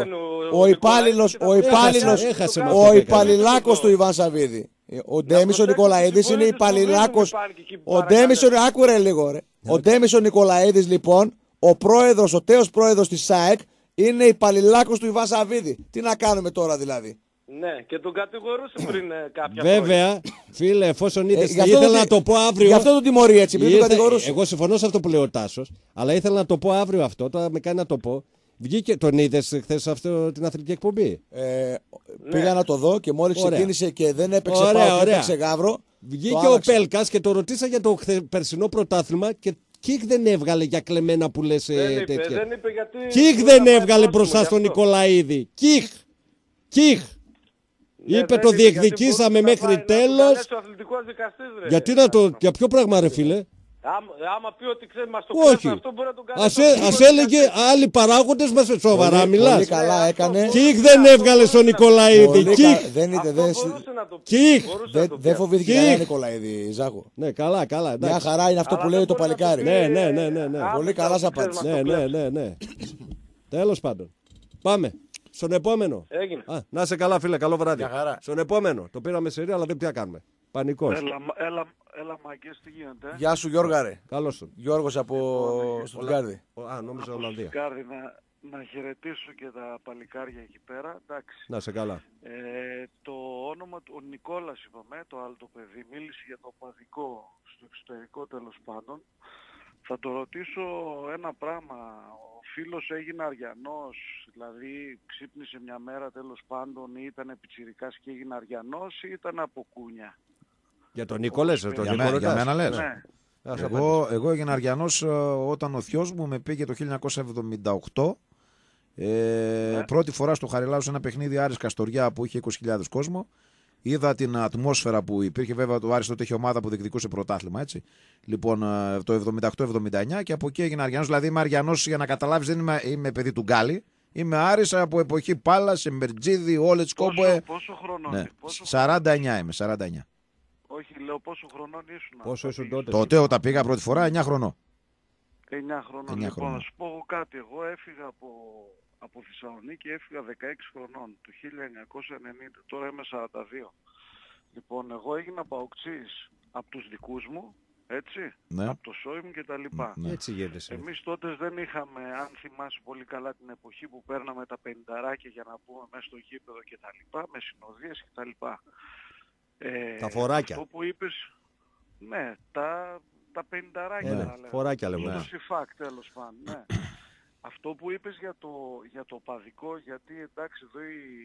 Ο υπαλληλάκος του Ιβάν Σαββίδη. Ο Ντέμις ο Νικολαίδης είναι υπαλληλάκος. Ο Ντέμις, άκουρε λίγο ρε. Ο Ντέμις ο Νικολαίδης λοιπόν, ο τέος πρόεδρος της ΣΑΕΚ, είναι υπαλληλάκος του Ιβάν Σαββίδη. Τι να κάνουμε τώρα δηλαδή. Ναι, και τον κατηγορούσε πριν κάποια Βέβαια, φίλε, εφόσον ήθελα να το πω αύριο. Γι' αυτό τον τιμωρεί έτσι, πριν τον κατηγορούσε. Εγώ συμφωνώ σε αυτό που λέει ο Τάσος, αλλά ήθελα να το πω αύριο αυτό, τώρα με κάνει να το πω. Βγήκε, τον είδες χθες αυτό την αθλητική εκπομπή. Πήγα να το δω και μόλις ξεκίνησε και δεν έπαιξε πάω και έπαιξε Γαύρο. Βγήκε ο Πέλκας και το ρωτήσα για το περσινό πρωτάθλημα και κικ δεν έβγαλε για κλεμμένα που λες τέτοια. Δεν είπε γιατί... Κικ δεν έβγαλε μπροστά στον Νικολαίδη. Κικ. Είπε το διεκδικήσαμε μέχρι τέλος. Γιατί για ποιο πράγμα ρε φίλε. Άμα πει ότι ξέρει μας το κλέψει αυτό μπορεί να τον κάνει. Ας έλεγε άλλοι παράγοντες μας σοβαρά μιλάς. Πολύ καλά έκανε. Κικ δεν έβγαλε στον Νικολαίδη. Κικ. Δεν φοβήθηκε κανένα Νικολαίδη, Ζάχο. Ναι, καλά. Μια χαρά είναι αυτό που λέει το παλικάρι. Ναι. Πολύ καλά σας απάντησε. Ναι. Τέλος πάντων. Πάμε. Στον επόμενο. Έγινε. Να είσαι καλά, φίλε. Καλό βράδυ. Στον επόμενο. Το πήραμε σε ρία, αλλά δεν πια κάνουμε. Πανικός. Έλα μαγκές, τι γίνεται. Γεια σου Γιώργα ρε. Καλώς τον. Γιώργος από Στουτγκάρδη. Νόμιζα Ολλανδία. Στουτγκάρδη, να χαιρετήσω και τα παλικάρια εκεί πέρα. Εντάξει. Να σε καλά. Το όνομα του, ο Νικόλας είπαμε, το άλλο το παιδί, μίλησε για το παδικό στο εξωτερικό τέλος πάντων. Θα το ρωτήσω ένα πράγμα. Ο φίλος έγινε αριανός, δηλαδή ξύπνησε μια μέρα τέλος πάντων ή ήταν πιτσιρικάς και έγινε αριανός ή ήταν από κούνια. Για τον Νίκο λες, για μένα λες. Ναι. Εγώ έγινα αριανός όταν ο θειός μου με πήγε το 1978. Πρώτη φορά στο Χαριλάου σε ένα παιχνίδι Άρης Καστοριά που είχε 20.000 κόσμο. Είδα την ατμόσφαιρα που υπήρχε. Βέβαια, το Άρης τότε είχε ομάδα που διεκδικούσε πρωτάθλημα. Έτσι. Λοιπόν, το 78-79 και από εκεί έγινα αριανός. Δηλαδή, είμαι αριανός για να καταλάβεις, δεν είμαι παιδί του Γκάλι. Είμαι Άρης από εποχή Πάλας, Εμπερτζίδη, Όλετς, Κόμποε. Πόσο χρονών ναι. 49 είμαι, 49. Όχι, λέω πόσο χρονών ήσουν. Πόσο ήσουν τότε. Τότε όταν πήγα πρώτη φορά, 9 χρονών. 9 χρονών. Λοιπόν, να σου πω εγώ κάτι. Εγώ έφυγα από Θεσσαλονίκη, έφυγα 16 χρονών, το 1990. Τώρα είμαι 42. Λοιπόν, εγώ έγινα παοξής από τους δικούς μου, έτσι, από το σόι μου και τα λοιπά. Ναι. Έτσι γέννησε. Εμείς τότε δεν είχαμε, αν θυμάσαι πολύ καλά την εποχή που παίρναμε τα 50 για να πούμε μέσα στο γήπεδο και τα λοιπά, με συνοδείες και τα λοιπά. Τα φοράκια. Αυτό που είπες, ναι, τα 50 ναι, φοράκια λέμε. Το σιφάκ τέλος πάντων, ναι. Αυτό που είπες για το παδικό, γιατί εντάξει εδώ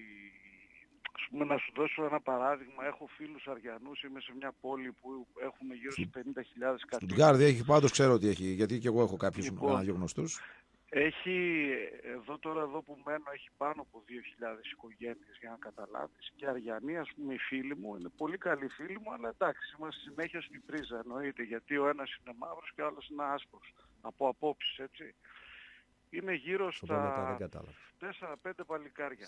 ας πούμε, να σου δώσω ένα παράδειγμα, έχω φίλους Αριανούς, είμαι σε μια πόλη που έχουμε γύρω στους 50.000 κατοίκους. Στουτγκάρδη έχει πάντως, ξέρω ότι έχει, γιατί και εγώ έχω κάποιους δύο γνωστούς. Έχει, εδώ που μένω, έχει πάνω από 2.000 οικογένειες για να καταλάβεις και Αριανοί, ας πούμε, οι φίλοι μου, είναι πολύ καλοί φίλοι μου, αλλά εντάξει, είμαστε συνέχεια στην πρίζα, εννοείται, γιατί ο ένας είναι μαύρος και ο άλλος είναι άσπρος, από απόψεις, έτσι. Είναι γύρω στα 4-5 παλικάρια.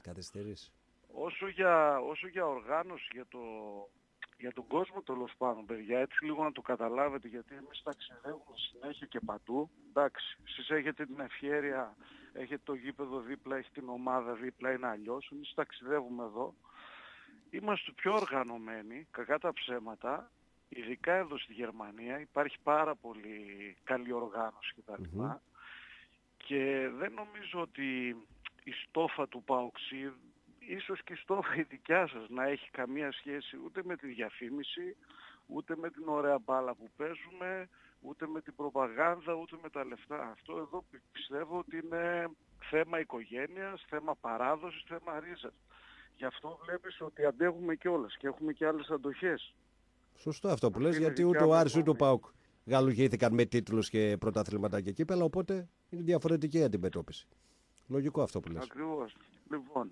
Όσο για οργάνωση, για τον κόσμο τέλος πάντων, παιδιά, έτσι λίγο να το καταλάβετε, γιατί εμείς ταξιδεύουμε συνέχεια και παντού. Εντάξει, εσείς έχετε την ευχέρεια, έχετε το γήπεδο δίπλα, έχετε την ομάδα δίπλα, είναι αλλιώς. Εμείς ταξιδεύουμε εδώ. Είμαστε πιο οργανωμένοι, κακά τα ψέματα. ειδικά εδώ στη Γερμανία υπάρχει πάρα πολύ καλή οργάνωση κτλ. Και δεν νομίζω ότι η στόφα του ΠΑΟΚΣΙ, ίσως και η στόφα η δικιά σας, να έχει καμία σχέση ούτε με τη διαφήμιση, ούτε με την ωραία μπάλα που παίζουμε, ούτε με την προπαγάνδα, ούτε με τα λεφτά. Αυτό εδώ πιστεύω ότι είναι θέμα οικογένειας, θέμα παράδοσης, θέμα ρίζας. Γι' αυτό βλέπεις ότι αντέχουμε κιόλας και έχουμε και άλλες αντοχές. Σωστό αυτό που λες, γιατί ούτε ο Άρης ούτε ο ΠΑΟΚ γαλουγήθηκαν με τίτλους και πρωταθλήματα και κύπελα, οπότε είναι διαφορετική η αντιμετώπιση. Λογικό αυτό που λες. Ακριβώς. Λοιπόν,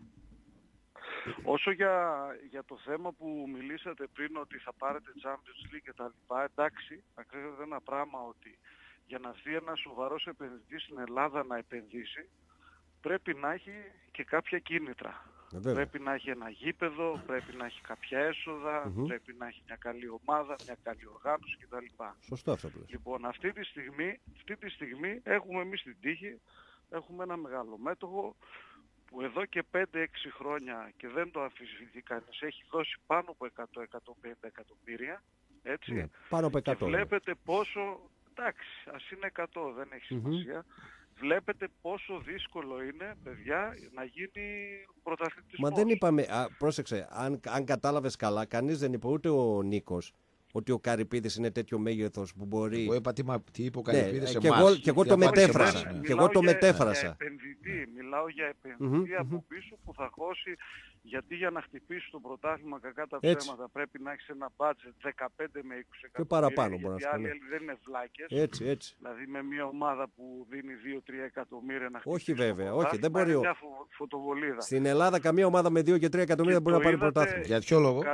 όσο για το θέμα που μιλήσατε πριν ότι θα πάρετε Champions League και τα λοιπά, εντάξει, να ξέρετε ένα πράγμα ότι για να έρθει ένας σοβαρός επενδυτής στην Ελλάδα να επενδύσει, πρέπει να έχει και κάποια κίνητρα. Πρέπει να έχει ένα γήπεδο, πρέπει να έχει κάποια έσοδα, πρέπει να έχει μια καλή ομάδα, μια καλή οργάνωση κτλ. Σωστό αυτό που λες. Λοιπόν, αυτή τη στιγμή έχουμε εμείς την τύχη, έχουμε ένα μεγάλο μέτοχο που εδώ και 5-6 χρόνια, και δεν το αμφισβητεί κανείς, έχει δώσει πάνω από 100-150 εκατομμύρια, έτσι. Ναι, πάνω από 100. Και βλέπετε πόσο, εντάξει, ας είναι 100, δεν έχει σημασία. Βλέπετε πόσο δύσκολο είναι, παιδιά, να γίνει πρωταθλητισμός. Μα δεν είπαμε, πρόσεξε, αν κατάλαβες καλά, κανείς δεν είπε, ούτε ο Νίκος, ότι ο Καρυπίδης είναι τέτοιο μέγεθος που μπορεί... Εγώ είπα τι είπε ο Καρυπίδης σε εμάς. Και εγώ το μετέφρασα. Για επενδυτή, μιλάω για επενδυτή από πίσω που θα χώσει, γιατί για να χτυπήσει το πρωτάθλημα κακά τα ψέματα πρέπει να έχεις ένα budget 15 με 20 εκατομμύρια. Και παραπάνω μπορεί να γιατί άλλοι δεν είναι βλάκες. Έτσι. Δηλαδή με μια ομάδα που δίνει 2-3 εκατομμύρια να χτυπήσει. Όχι βέβαια, όχι, δεν μπορεί. Μια φωτοβολίδα. Στην Ελλάδα καμία ομάδα με 2 και 3 εκατομμύρια δεν μπορεί να πάρει πρωτάθλημα. Για ποιο λόγο?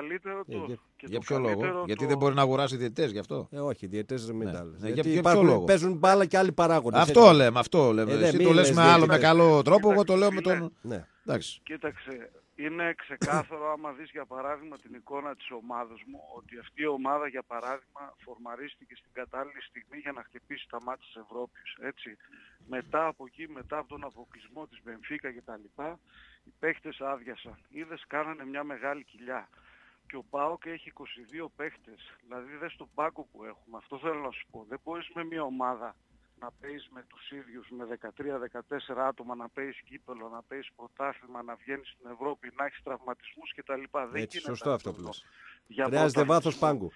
Για ποιο λόγο? Γιατί δεν μπορεί να αγοράσει διαιτητές γι' αυτό. Όχι, διαιτητές δεν μιλάνε. Για ποιο λόγο? Παίζουν μπάλα και άλλοι παράγοντες. Αυτό λέμε. Εσύ το λες με άλλο με καλό τρόπο, εγώ το λέω με τον... Κοίταξε, είναι ξεκάθαρο άμα δεις για παράδειγμα την εικόνα της ομάδας μου, ότι αυτή η ομάδα για παράδειγμα φορμαρίστηκε στην κατάλληλη στιγμή για να χτυπήσει τα μάτια της Ευρώπης. Έτσι. Μετά από εκεί, μετά από τον αποκλεισμό της Μπενφίκα και τα λοιπά, οι παίχτες άδειασαν. Είδες, κάνανε μια μεγάλη κοιλιά. Και ο ΠΑΟΚ έχει 22 παίχτες. Δηλαδή δες τον πάγκο που έχουμε. Αυτό θέλω να σου πω. Δεν μπορείς με μια ομάδα να παίζεις με τους ίδιους, με 13-14 άτομα, να παίζεις κύπελο, να παίζεις πρωτάθλημα, να βγαίνεις στην Ευρώπη, να έχεις τραυματισμούς κτλ. Έτσι, σωστό αυτό που λες. Χρειάζεται βάθος πάγκου.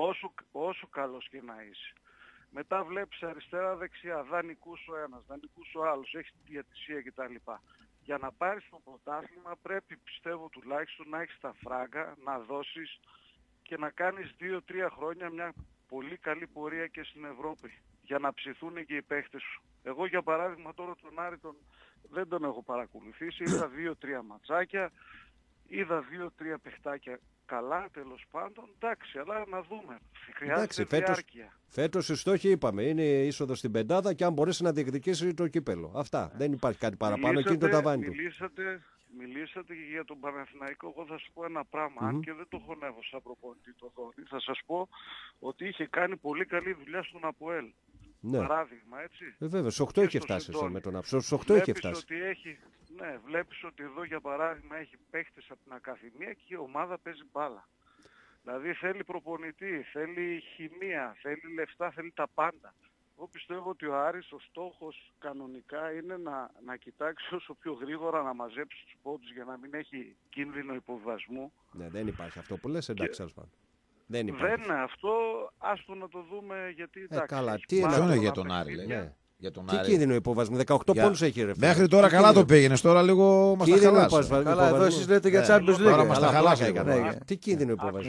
Όσο καλός και να είσαι. Μετά βλέπεις αριστερά-δεξιά, δανεικούς ο ένας, δανεικούς ο άλλος, έχεις τη διατησία κτλ. Για να πάρεις το πρωτάθλημα πρέπει, πιστεύω τουλάχιστον, να έχεις τα φράγκα, να δώσεις και να κάνεις 2-3 χρόνια μια πολύ καλή πορεία και στην Ευρώπη. Για να ψηθούν και οι παίχτες σου. Εγώ για παράδειγμα τώρα τον Άρη δεν τον έχω παρακολουθήσει. Είδα 2-3 ματσάκια, είδα 2-3 παιχτάκια καλά τέλος πάντων. Εντάξει, αλλά να δούμε. Χρειάζεται διάρκεια. Φέτος οι στόχοι είπαμε είναι η είσοδο στην πεντάδα και αν μπορέσει να διεκδικήσει το κύπελο. Αυτά. Δεν υπάρχει κάτι παραπάνω. Εκεί το ταβάνι του. Μιλήσατε και για τον Παναθηναϊκό. Εγώ θα σου πω ένα πράγμα. Αν και δεν το χωνεύω σαν προπονητή το Δόνη, θα σας πω ότι είχε κάνει πολύ καλή δουλειά στον ΑΠΟΕΛ. Ναι. Παράδειγμα, έτσι. Βέβαια, στους 8 είχε φτάσει με τον ΑΠΟΕΛ. Στους 8 είχε φτάσει. Βλέπεις ότι εδώ για παράδειγμα έχει παίχτες από την Ακαδημία και η ομάδα παίζει μπάλα. Δηλαδή θέλει προπονητή, θέλει χημεία, θέλει λεφτά, θέλει τα πάντα. Εγώ πιστεύω ότι ο Άρης ο στόχος κανονικά είναι να κοιτάξει όσο πιο γρήγορα να μαζέψει τους πόντους για να μην έχει κίνδυνο υποβιβασμού. Ναι, δεν υπάρχει αυτό που λες, εντάξει, τέλος πάντων. Δεν είναι αυτό, άστο να το δούμε γιατί εντάξει. Καλά, τι είναι για τον Άρη, λέει. Ναι. Τι κίνδυνο υποβασμού, 18 πόντους έχει ρε φίλε. Μέχρι τώρα καλά το πήγαινες, τώρα λίγο μας τα χαλάσε. Καλά, εδώ εσείς λέτε για Champions League. Τώρα μας τα χαλάσε. Τι κίνδυνο υποβασμού.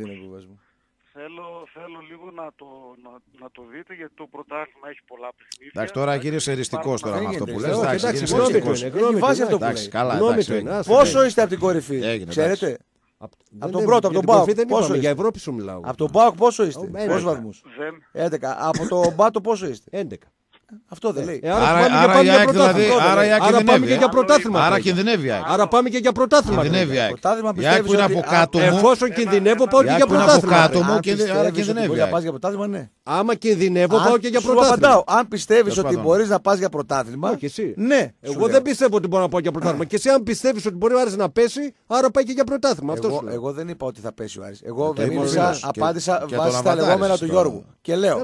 Θέλω λίγο να το δείτε γιατί το πρωτάθλημα έχει πολλά παιχνίδια. Εντάξει, τώρα γύρισε εριστικός τώρα με αυτό που λες. Εντάξει, γνώμη βάζει αυτό που λέει. Πόσο είστε από την κορυφή, ξέρετε. Από τον πρώτο, από τον ΠΑΟΚ. Πόσο για Ευρώπη σου μιλάω. Από τον ΠΑΟΚ πόσο είστε, πόσους βαθμούς. 11. Από τον Μπάτο πόσο είστε. 11. Αυτό δεν λέει. Άρα πάμε και για πρωτάθλημα. Άρα κινδυνεύει. Άρα πάμε και για πρωτάθλημα. Κινδυνεύει. Που είναι από κάτω μου. Εφόσον κινδυνεύω, πάω και για πρωτάθλημα. Άρα κινδυνεύει. Να πας για πρωτάθλημα, ναι. Άμα κινδυνεύω, πάω και για πρωτάθλημα. Αν πιστεύεις ότι μπορείς να πας για πρωτάθλημα. Ναι. Εγώ δεν πιστεύω ότι μπορώ να πάω για πρωτάθλημα. Και εσύ, αν πιστεύεις ότι μπορεί ο Άρης να πέσει, άρα πάει και για πρωτάθλημα. Εγώ δεν είπα ότι θα πέσει ο Άρης. Εγώ απάντησα βάσει τα λεγόμενα του Γιώργου. Και λέω,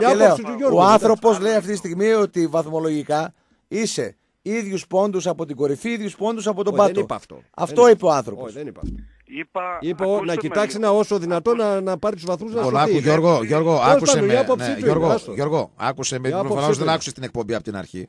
ο άνθρωπος λέει αυτή τη στιγμή ότι βαθμολογικά είσαι ίδιους πόντους από την κορυφή, ίδιους πόντους από τον πάτο. Αυτό είπε ο άνθρωπος. Δεν είπα αυτό. Είπα να κοιτάξει όσο δυνατόν να πάρει τους βαθμούς να σωθεί. Γιώργο, άκουσε με. Γιώργο, άκουσε με. Προφανώς δεν άκουσες την εκπομπή από την αρχή.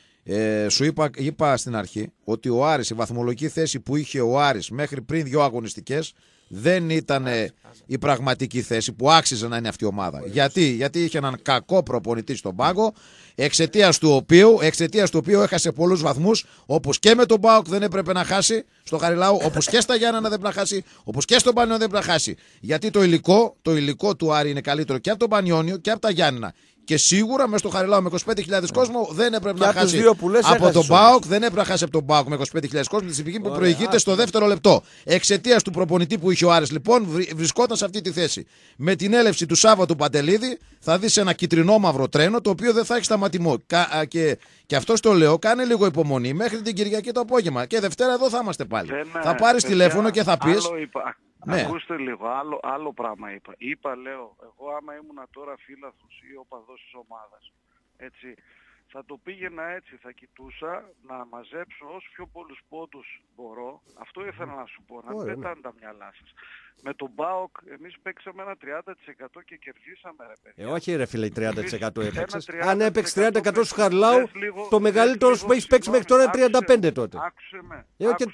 Σου είπα στην αρχή ότι ο Άρης, η βαθμολογική θέση που είχε ο Άρης μέχρι πριν 2 αγωνιστικές δεν ήταν η πραγματική θέση που άξιζε να είναι αυτή η ομάδα. Γιατί είχε έναν κακό προπονητή στον πάγκο, εξαιτίας του οποίου έχασε πολλούς βαθμούς, όπως και με τον ΠΑΟΚ δεν έπρεπε να χάσει στο Χαριλάου, όπως και στα Γιάννενα δεν έπρεπε να χάσει, όπως και στον Πανιόνιο δεν έπρεπε να χάσει. Γιατί το υλικό του Άρη είναι καλύτερο και από τον Πανιόνιο και από τα Γιάννενα. Και σίγουρα μέσα στο Χαριλάου με 25.000 κόσμο δεν έπρεπε να χάσει από τον ΠΑΟΚ. Δεν έπρεπε να χάσει από τον ΠΑΟΚ με 25.000 κόσμο τη στιγμή που προηγείται στο δεύτερο λεπτό. Εξαιτίας του προπονητή που είχε ο Άρης, λοιπόν, βρισκόταν σε αυτή τη θέση. Με την έλευση του Σάββατου Παντελίδη θα δεις ένα κυτρινόμαυρο τρένο το οποίο δεν θα έχει σταματημό. Και αυτό το λέω, κάνε λίγο υπομονή μέχρι την Κυριακή το απόγευμα. Και Δευτέρα εδώ θα είμαστε πάλι. Θα πάρεις τηλέφωνο και θα πεις. Ναι. Ακούστε λίγο, άλλο πράγμα είπα. Λέω, εγώ άμα ήμουνα τώρα φίλαθλος ή οπαδός της ομάδας, έτσι, θα το πήγαινα έτσι, θα κοιτούσα να μαζέψω όσο πιο πολλούς πόντους μπορώ. Αυτό ήθελα να σου πω, να μην πετάνε τα μυαλά σας. Με τον ΠΑΟΚ εμείς παίξαμε ένα 30% και κερδίσαμε, ρε παιδιά. Όχι ρε φίλε, 30% έπαιξες. Αν έπαιξες 30% σου Χαρλάου, το μεγαλύτερο που έχεις παίξει μέχρι τώρα είναι 35 τότε. Άκουσε με. Και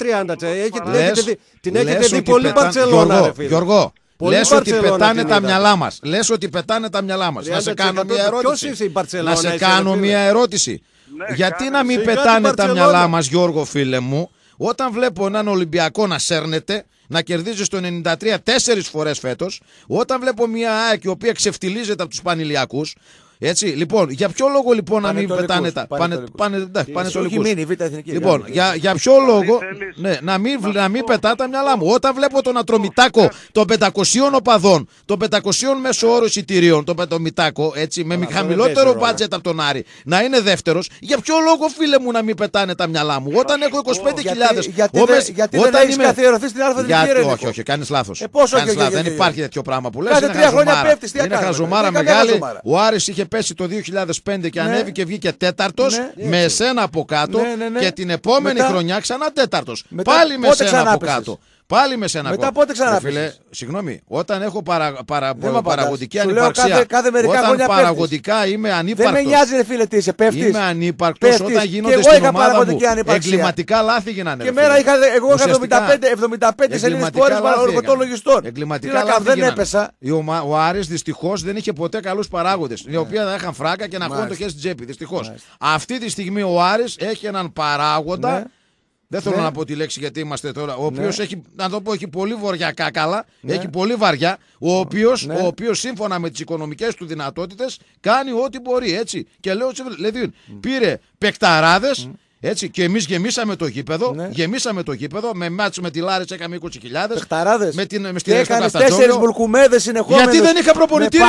30%. Την έχετε δει πολύ Μπαρτσελώνα, ρε φίλε. Γιώργο, λες ότι πετάνε τα μυαλά μας. Λες ότι πετάνε τα μυαλά μας. Να σε κάνω μια ερώτηση. Να σε κάνω μια ερώτηση. Γιατί να μην πετάνε τα μυαλά μας, Γιώργο φίλε μου, όταν βλέπω έναν Ολυμπιακό να σέρνεται, να κερδίζει στο 93 4 φορές φέτος, όταν βλέπω μια ΑΕΚ η οποία ξεφτιλίζεται από τους Πανηλιακούς. Έτσι, λοιπόν, για ποιο λόγο λοιπόν να μην πετάνε τα πανετολικούς. Λοιπόν, για ποιο λόγο να μην πετά τα μυαλά μου. Όταν βλέπω τον Ατρομητάκο των 500 οπαδών, των 500 μέσο όρο εισιτηρίων, τον Πετρομητάκο, έτσι, με χαμηλότερο μπάτζετ από τον Άρη, να είναι δεύτερος, για ποιο λόγο φίλε μου να μην πετάνε τα μυαλά μου. Όταν έχω 25.000. Γιατί δεν έχεις καθιερωθεί στην Α' Όχι, κάνεις λάθος. Δεν υπάρχει τέτοιο πράγμα που λες. Κάθε 3 χρόνια πέφτεις. Είναι χαζομάρα μεγάλη. Ο Άρης είχε πέσει το 2005 και ανέβηκε, βγήκε τέταρτος με εσένα από κάτω και την επόμενη χρονιά ξανά τέταρτος. Πάλι με εσένα από κάτω. Πάλι με σένα. Μετά πότε ξαναπείς. Συγγνώμη, όταν έχω παραγωγική ανυπαρξία, όταν παραγωγικά είμαι ανύπαρκτος. Δεν με νοιάζει ρε φίλε τι είσαι, πέφτεις. Είμαι ανύπαρκτος όταν γίνονται στην ομάδα μου εγκληματικά λάθη γίνανε. Και μέρα εγώ είχα 75 σελίδες που όρες παραγωγικών λογιστών. Εγκληματικά λάθη γίνανε. Ο Άρης δυστυχώς δεν είχε ποτέ καλούς παράγοντες, οι οποίοι θα είχαν φράγκα και να χώνουν το χέρι στην τσέπη. Δυστυχώς. Αυτή τη στιγμή ο Άρης έχει έναν παράγοντα. Δεν θέλω να πω τη λέξη γιατί είμαστε τώρα. Ο οποίος έχει, να το πω, έχει πολύ βορειά κάκαλα, έχει πολύ βαριά. Ο οποίος σύμφωνα με τις οικονομικές του δυνατότητες κάνει ό,τι μπορεί. Έτσι. Και λέω, δηλαδή, πήρε παικταράδες. Έτσι, και εμείς γεμίσαμε το γήπεδο. Γεμίσαμε το γήπεδο. Με μάτσο με τη Λάριτς έκαμε 20.000. Παιχταράδες. Και έκανες 4 μπουλκουμέδες συνεχόμενους. Γιατί δεν είχα προπονητή,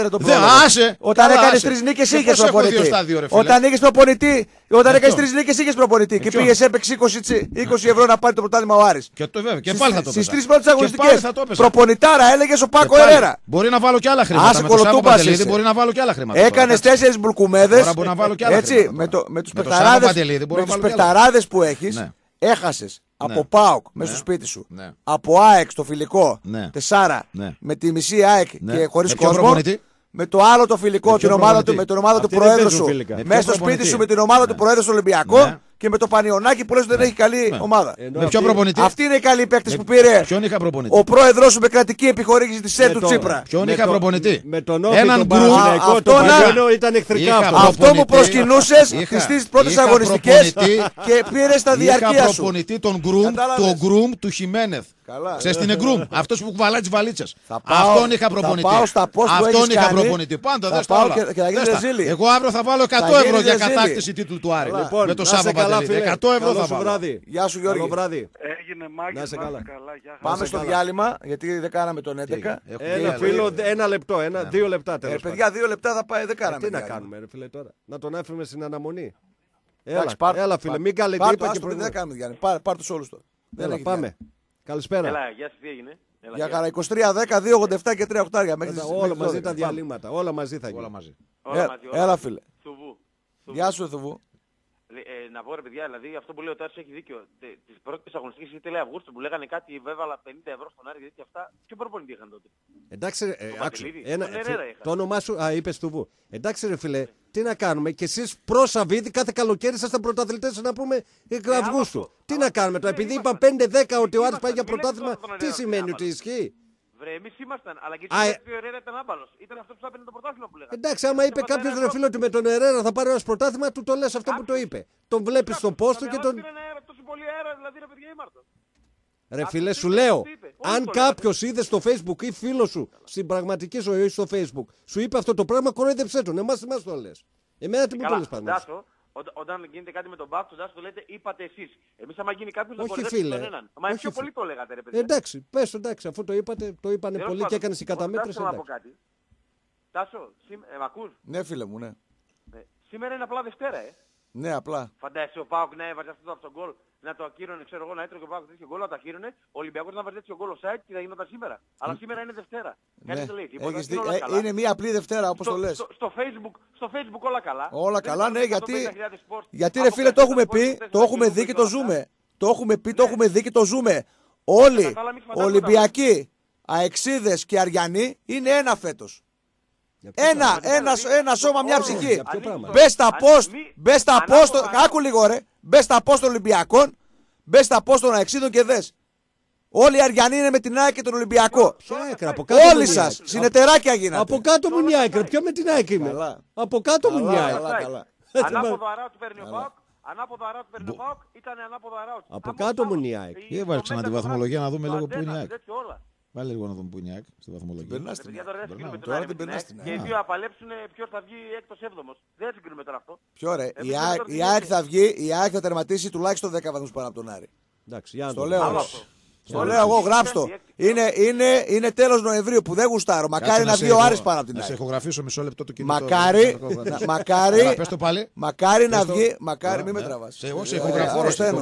άσε. Όταν έκανες 3 νίκες είχες προπονητή. Όταν είχες προπονητή. Όταν έκανες 3 νίκες είχες προπονητή. Και πήγες έπαιξε 20 ευρώ να πάρει το πρωτάθλημα ο Άρης. Και πάλι θα το στις 3 πρώτες αγωνιστικές. Προπονητάρα έλεγες ο Πάκο Ερέρα. Μπορεί να βάλω κι άλλα χρήματα. Μπορεί να βάλω κι άλλα χρήματα. Έκανες 4 μπουλκουμέδες. Έτσι με τους παιχταράδες. Με τους παιχταράδες που έχεις, έχασες από ΠΑΟΚ μέσα στο σπίτι σου, από ΑΕΚ στο φιλικό 4 με τη μισή ΑΕΚ και χωρίς κόσμο, με το άλλο το φιλικό, με την ομάδα του Προέδρου σου, μέσα στο σπίτι σου με την ομάδα του Προέδρου στο Ολυμπιακό και με το Πανιωνάκι που λες ότι δεν έχει καλή ομάδα. Με ποιο προπονητή? Αυτοί είναι οι καλοί παίκτες που πήρε ο πρόεδρος σου με κρατική επιχορήγηση της ΣΕΤ του Τσίπρα. Ποιον είχα προπονητή? Έναν γκρουμ. Αυτό μου προσκυνούσες στις πρώτες αγωνιστικές και πήρες τα διαρκεία σου. Είχα προπονητή τον γκρουμ του Χιμένεθ. Ξέρεις την Εγκρούμ, αυτός που κουβαλάει τις βαλίτσες. Αυτόν είχα προπονητή. Αυτόν είχα προπονητή. Πάντα δες τα όλα. Εγώ αύριο θα βάλω 100 ευρώ για κατάκτηση τίτλου του Άρη. Με το Σάββα Παντελίδη. 100 ευρώ θα βάλω. Γεια σου Γιώργη. Έγινε Μάκη, να είσαι καλά. Πάμε στο διάλειμμα, γιατί δεν κάναμε τον 11. Ένα φίλο, 1 λεπτό, 2 λεπτά τέλος. Παιδιά, 2 λεπτά θα πάει, δεν κάναμε. Τι να κάνουμε, ρε φίλε τώρα. Να τον άφηνουμε στην αναμονή. Έλα, φίλε, μην καλείτε. Δεν κάνουμε Γιάννη. Πάρ' τους όλους τώρα. Έλα, πάμε. Καλησπέρα. Έλα, γεια σας, τι έγινε. Για χαρά 23-10, 2-87 και 3 οχτάρια. Όλα μαζί τα διαλύματα. Όλα μαζί θα γίνουν. Έλα, φίλε. Γεια σου, Θουβού. Να πω ρε παιδιά, δηλαδή αυτό που λέει ο Τάσος έχει δίκιο. Τις πρώτες αγωνιστικές ή τέλη Αυγούστου που λέγανε κάτι βέβαλα 50 ευρώ στον Άρη και αυτά. Ποιο προπονητή είχαν τότε. Εντάξει, το όνομά σου, είπες Θουβού. Εντάξει ρε φίλε, τι να κάνουμε, και εσείς προ Σαββίδη κάθε καλοκαίρι ήσασταν πρωταθλητές να πούμε Αυγούστου. Τι να κάνουμε τώρα, επειδή είπα 5-10 ότι ο Άρης πάει για πρωτάθλημα, τι σημαίνει ότι ισχύει. Βρε, εμείς ήμασταν, αλλά και ο Ερέρα ήταν άμπαλος. Ήταν αυτός που θα παίρνει το πρωτάθλημα που λέγανε. Εντάξει, άμα είπε κάποιος ρε φίλο ότι με τον Ερέρα θα πάρει ένας πρωτάθλημα, του το λες αυτό που το είπε. Τον βλέπεις στον πόστο και τον. Τόσο πολύ αέρα, δηλαδή ρε παιδιά ήμαρτο. Ρε φίλε, σου λέω, αν κάποιος είδε στο Facebook ή φίλο σου στην πραγματική ζωή στο Facebook, σου είπε αυτό το πράγμα, κοροϊδεψέ τον. Εμάς το λες. Εμένα τι μου το λες πάνω. Όταν γίνεται κάτι με τον Μπάκ, τον Τάσο το λέτε, είπατε εσείς. Εμείς άμα γίνει κάποιος να κοροϊδέψει τον έναν. Μα πιο πολύ το λέγατε ρε παιδιά. Εντάξει, πες εντάξει, αφού το είπατε, το είπανε πολλοί και έκανες η καταμέτρηση. Να πω κάτι. Τάσο, μ' ακούς? Ναι φίλε μου, ναι. Σήμερα είναι απλά Δευτέρα, Ναι, απλά. Φαντάζεσαι ο Πάοκ να έβαζε αυτό το γκολ, να το ακύρωνε, ξέρω εγώ, να έτρωγε ο Πάοκ τέτοιο γκολ, να το ακύρωνε, ο Ολυμπιακός να βάζει τέτοιο γκολ ο site και θα γινόταν σήμερα. Αλλά σήμερα είναι Δευτέρα. Ναι. Είναι μια απλή Δευτέρα, όπως το λες. Στο Facebook όλα καλά. Όλα καλά, ναι, γιατί ρε φίλε το έχουμε πει, το έχουμε δει και το ζούμε. Το έχουμε πει, το έχουμε δει και το ζούμε. Όλοι, Ολυμπιακοί, Αεξίδες και Αριανοί είναι ένα φέτος. Ένα σώμα, μια ψυχή. Μπες στα post, άκου λίγο ρε, μπες στα post των Ολυμπιακών, μπες στα post των Αεξίδων και δες. Όλοι οι Αριανοί είναι με την ΑΕΚ και τον Ολυμπιακό. Όλοι σας, συνεταιράκια γίνατε. Από κάτω μου η ΑΕΚ, ποιο με την ΑΕΚ είμαι. Από κάτω μου η ΑΕΚ. Ανάποδο αράου του παίρνει ο ΠΑΟΚ. Ανάποδο αράου του παίρνει ο ΠΑΟΚ, ήταν ανάποδο αράου. Από κάτω μου η ΑΕΚ. Για βάλε ξανά τη βαθμολογία να δούμε λίγο πού είναι η ΑΕΚ. Βάλε λίγο να δούμε πού είναι η ΑΕΚ στη βαθμολογία. Τώρα δεν περνά στην ΑΕΚ. Και οι δύο απαλέψουν ποιος θα βγει έκτος έβδομος. Δεν συγκρίνουμε τώρα αυτό. Ποιο ρε, η ΑΕΚ θα βγει, η ΑΕΚ θα τερματίσει τουλάχιστον 10 βαθμούς πάνω από τον Άρη. Στο λέω. Το λέω εγώ, γράψτε. Είναι τέλος Νοεμβρίου που δεν γουστάρω. Μακάρι να βγει ο Άρης πάνω από την ΑΕΚ. ΑΕΚ. Να σε ηχογραφήσω μισό λεπτό το κινητό. Μακάρι να βγει. Μακάρι, μην με τραβάς. Εγώ σε ηχογραφώ.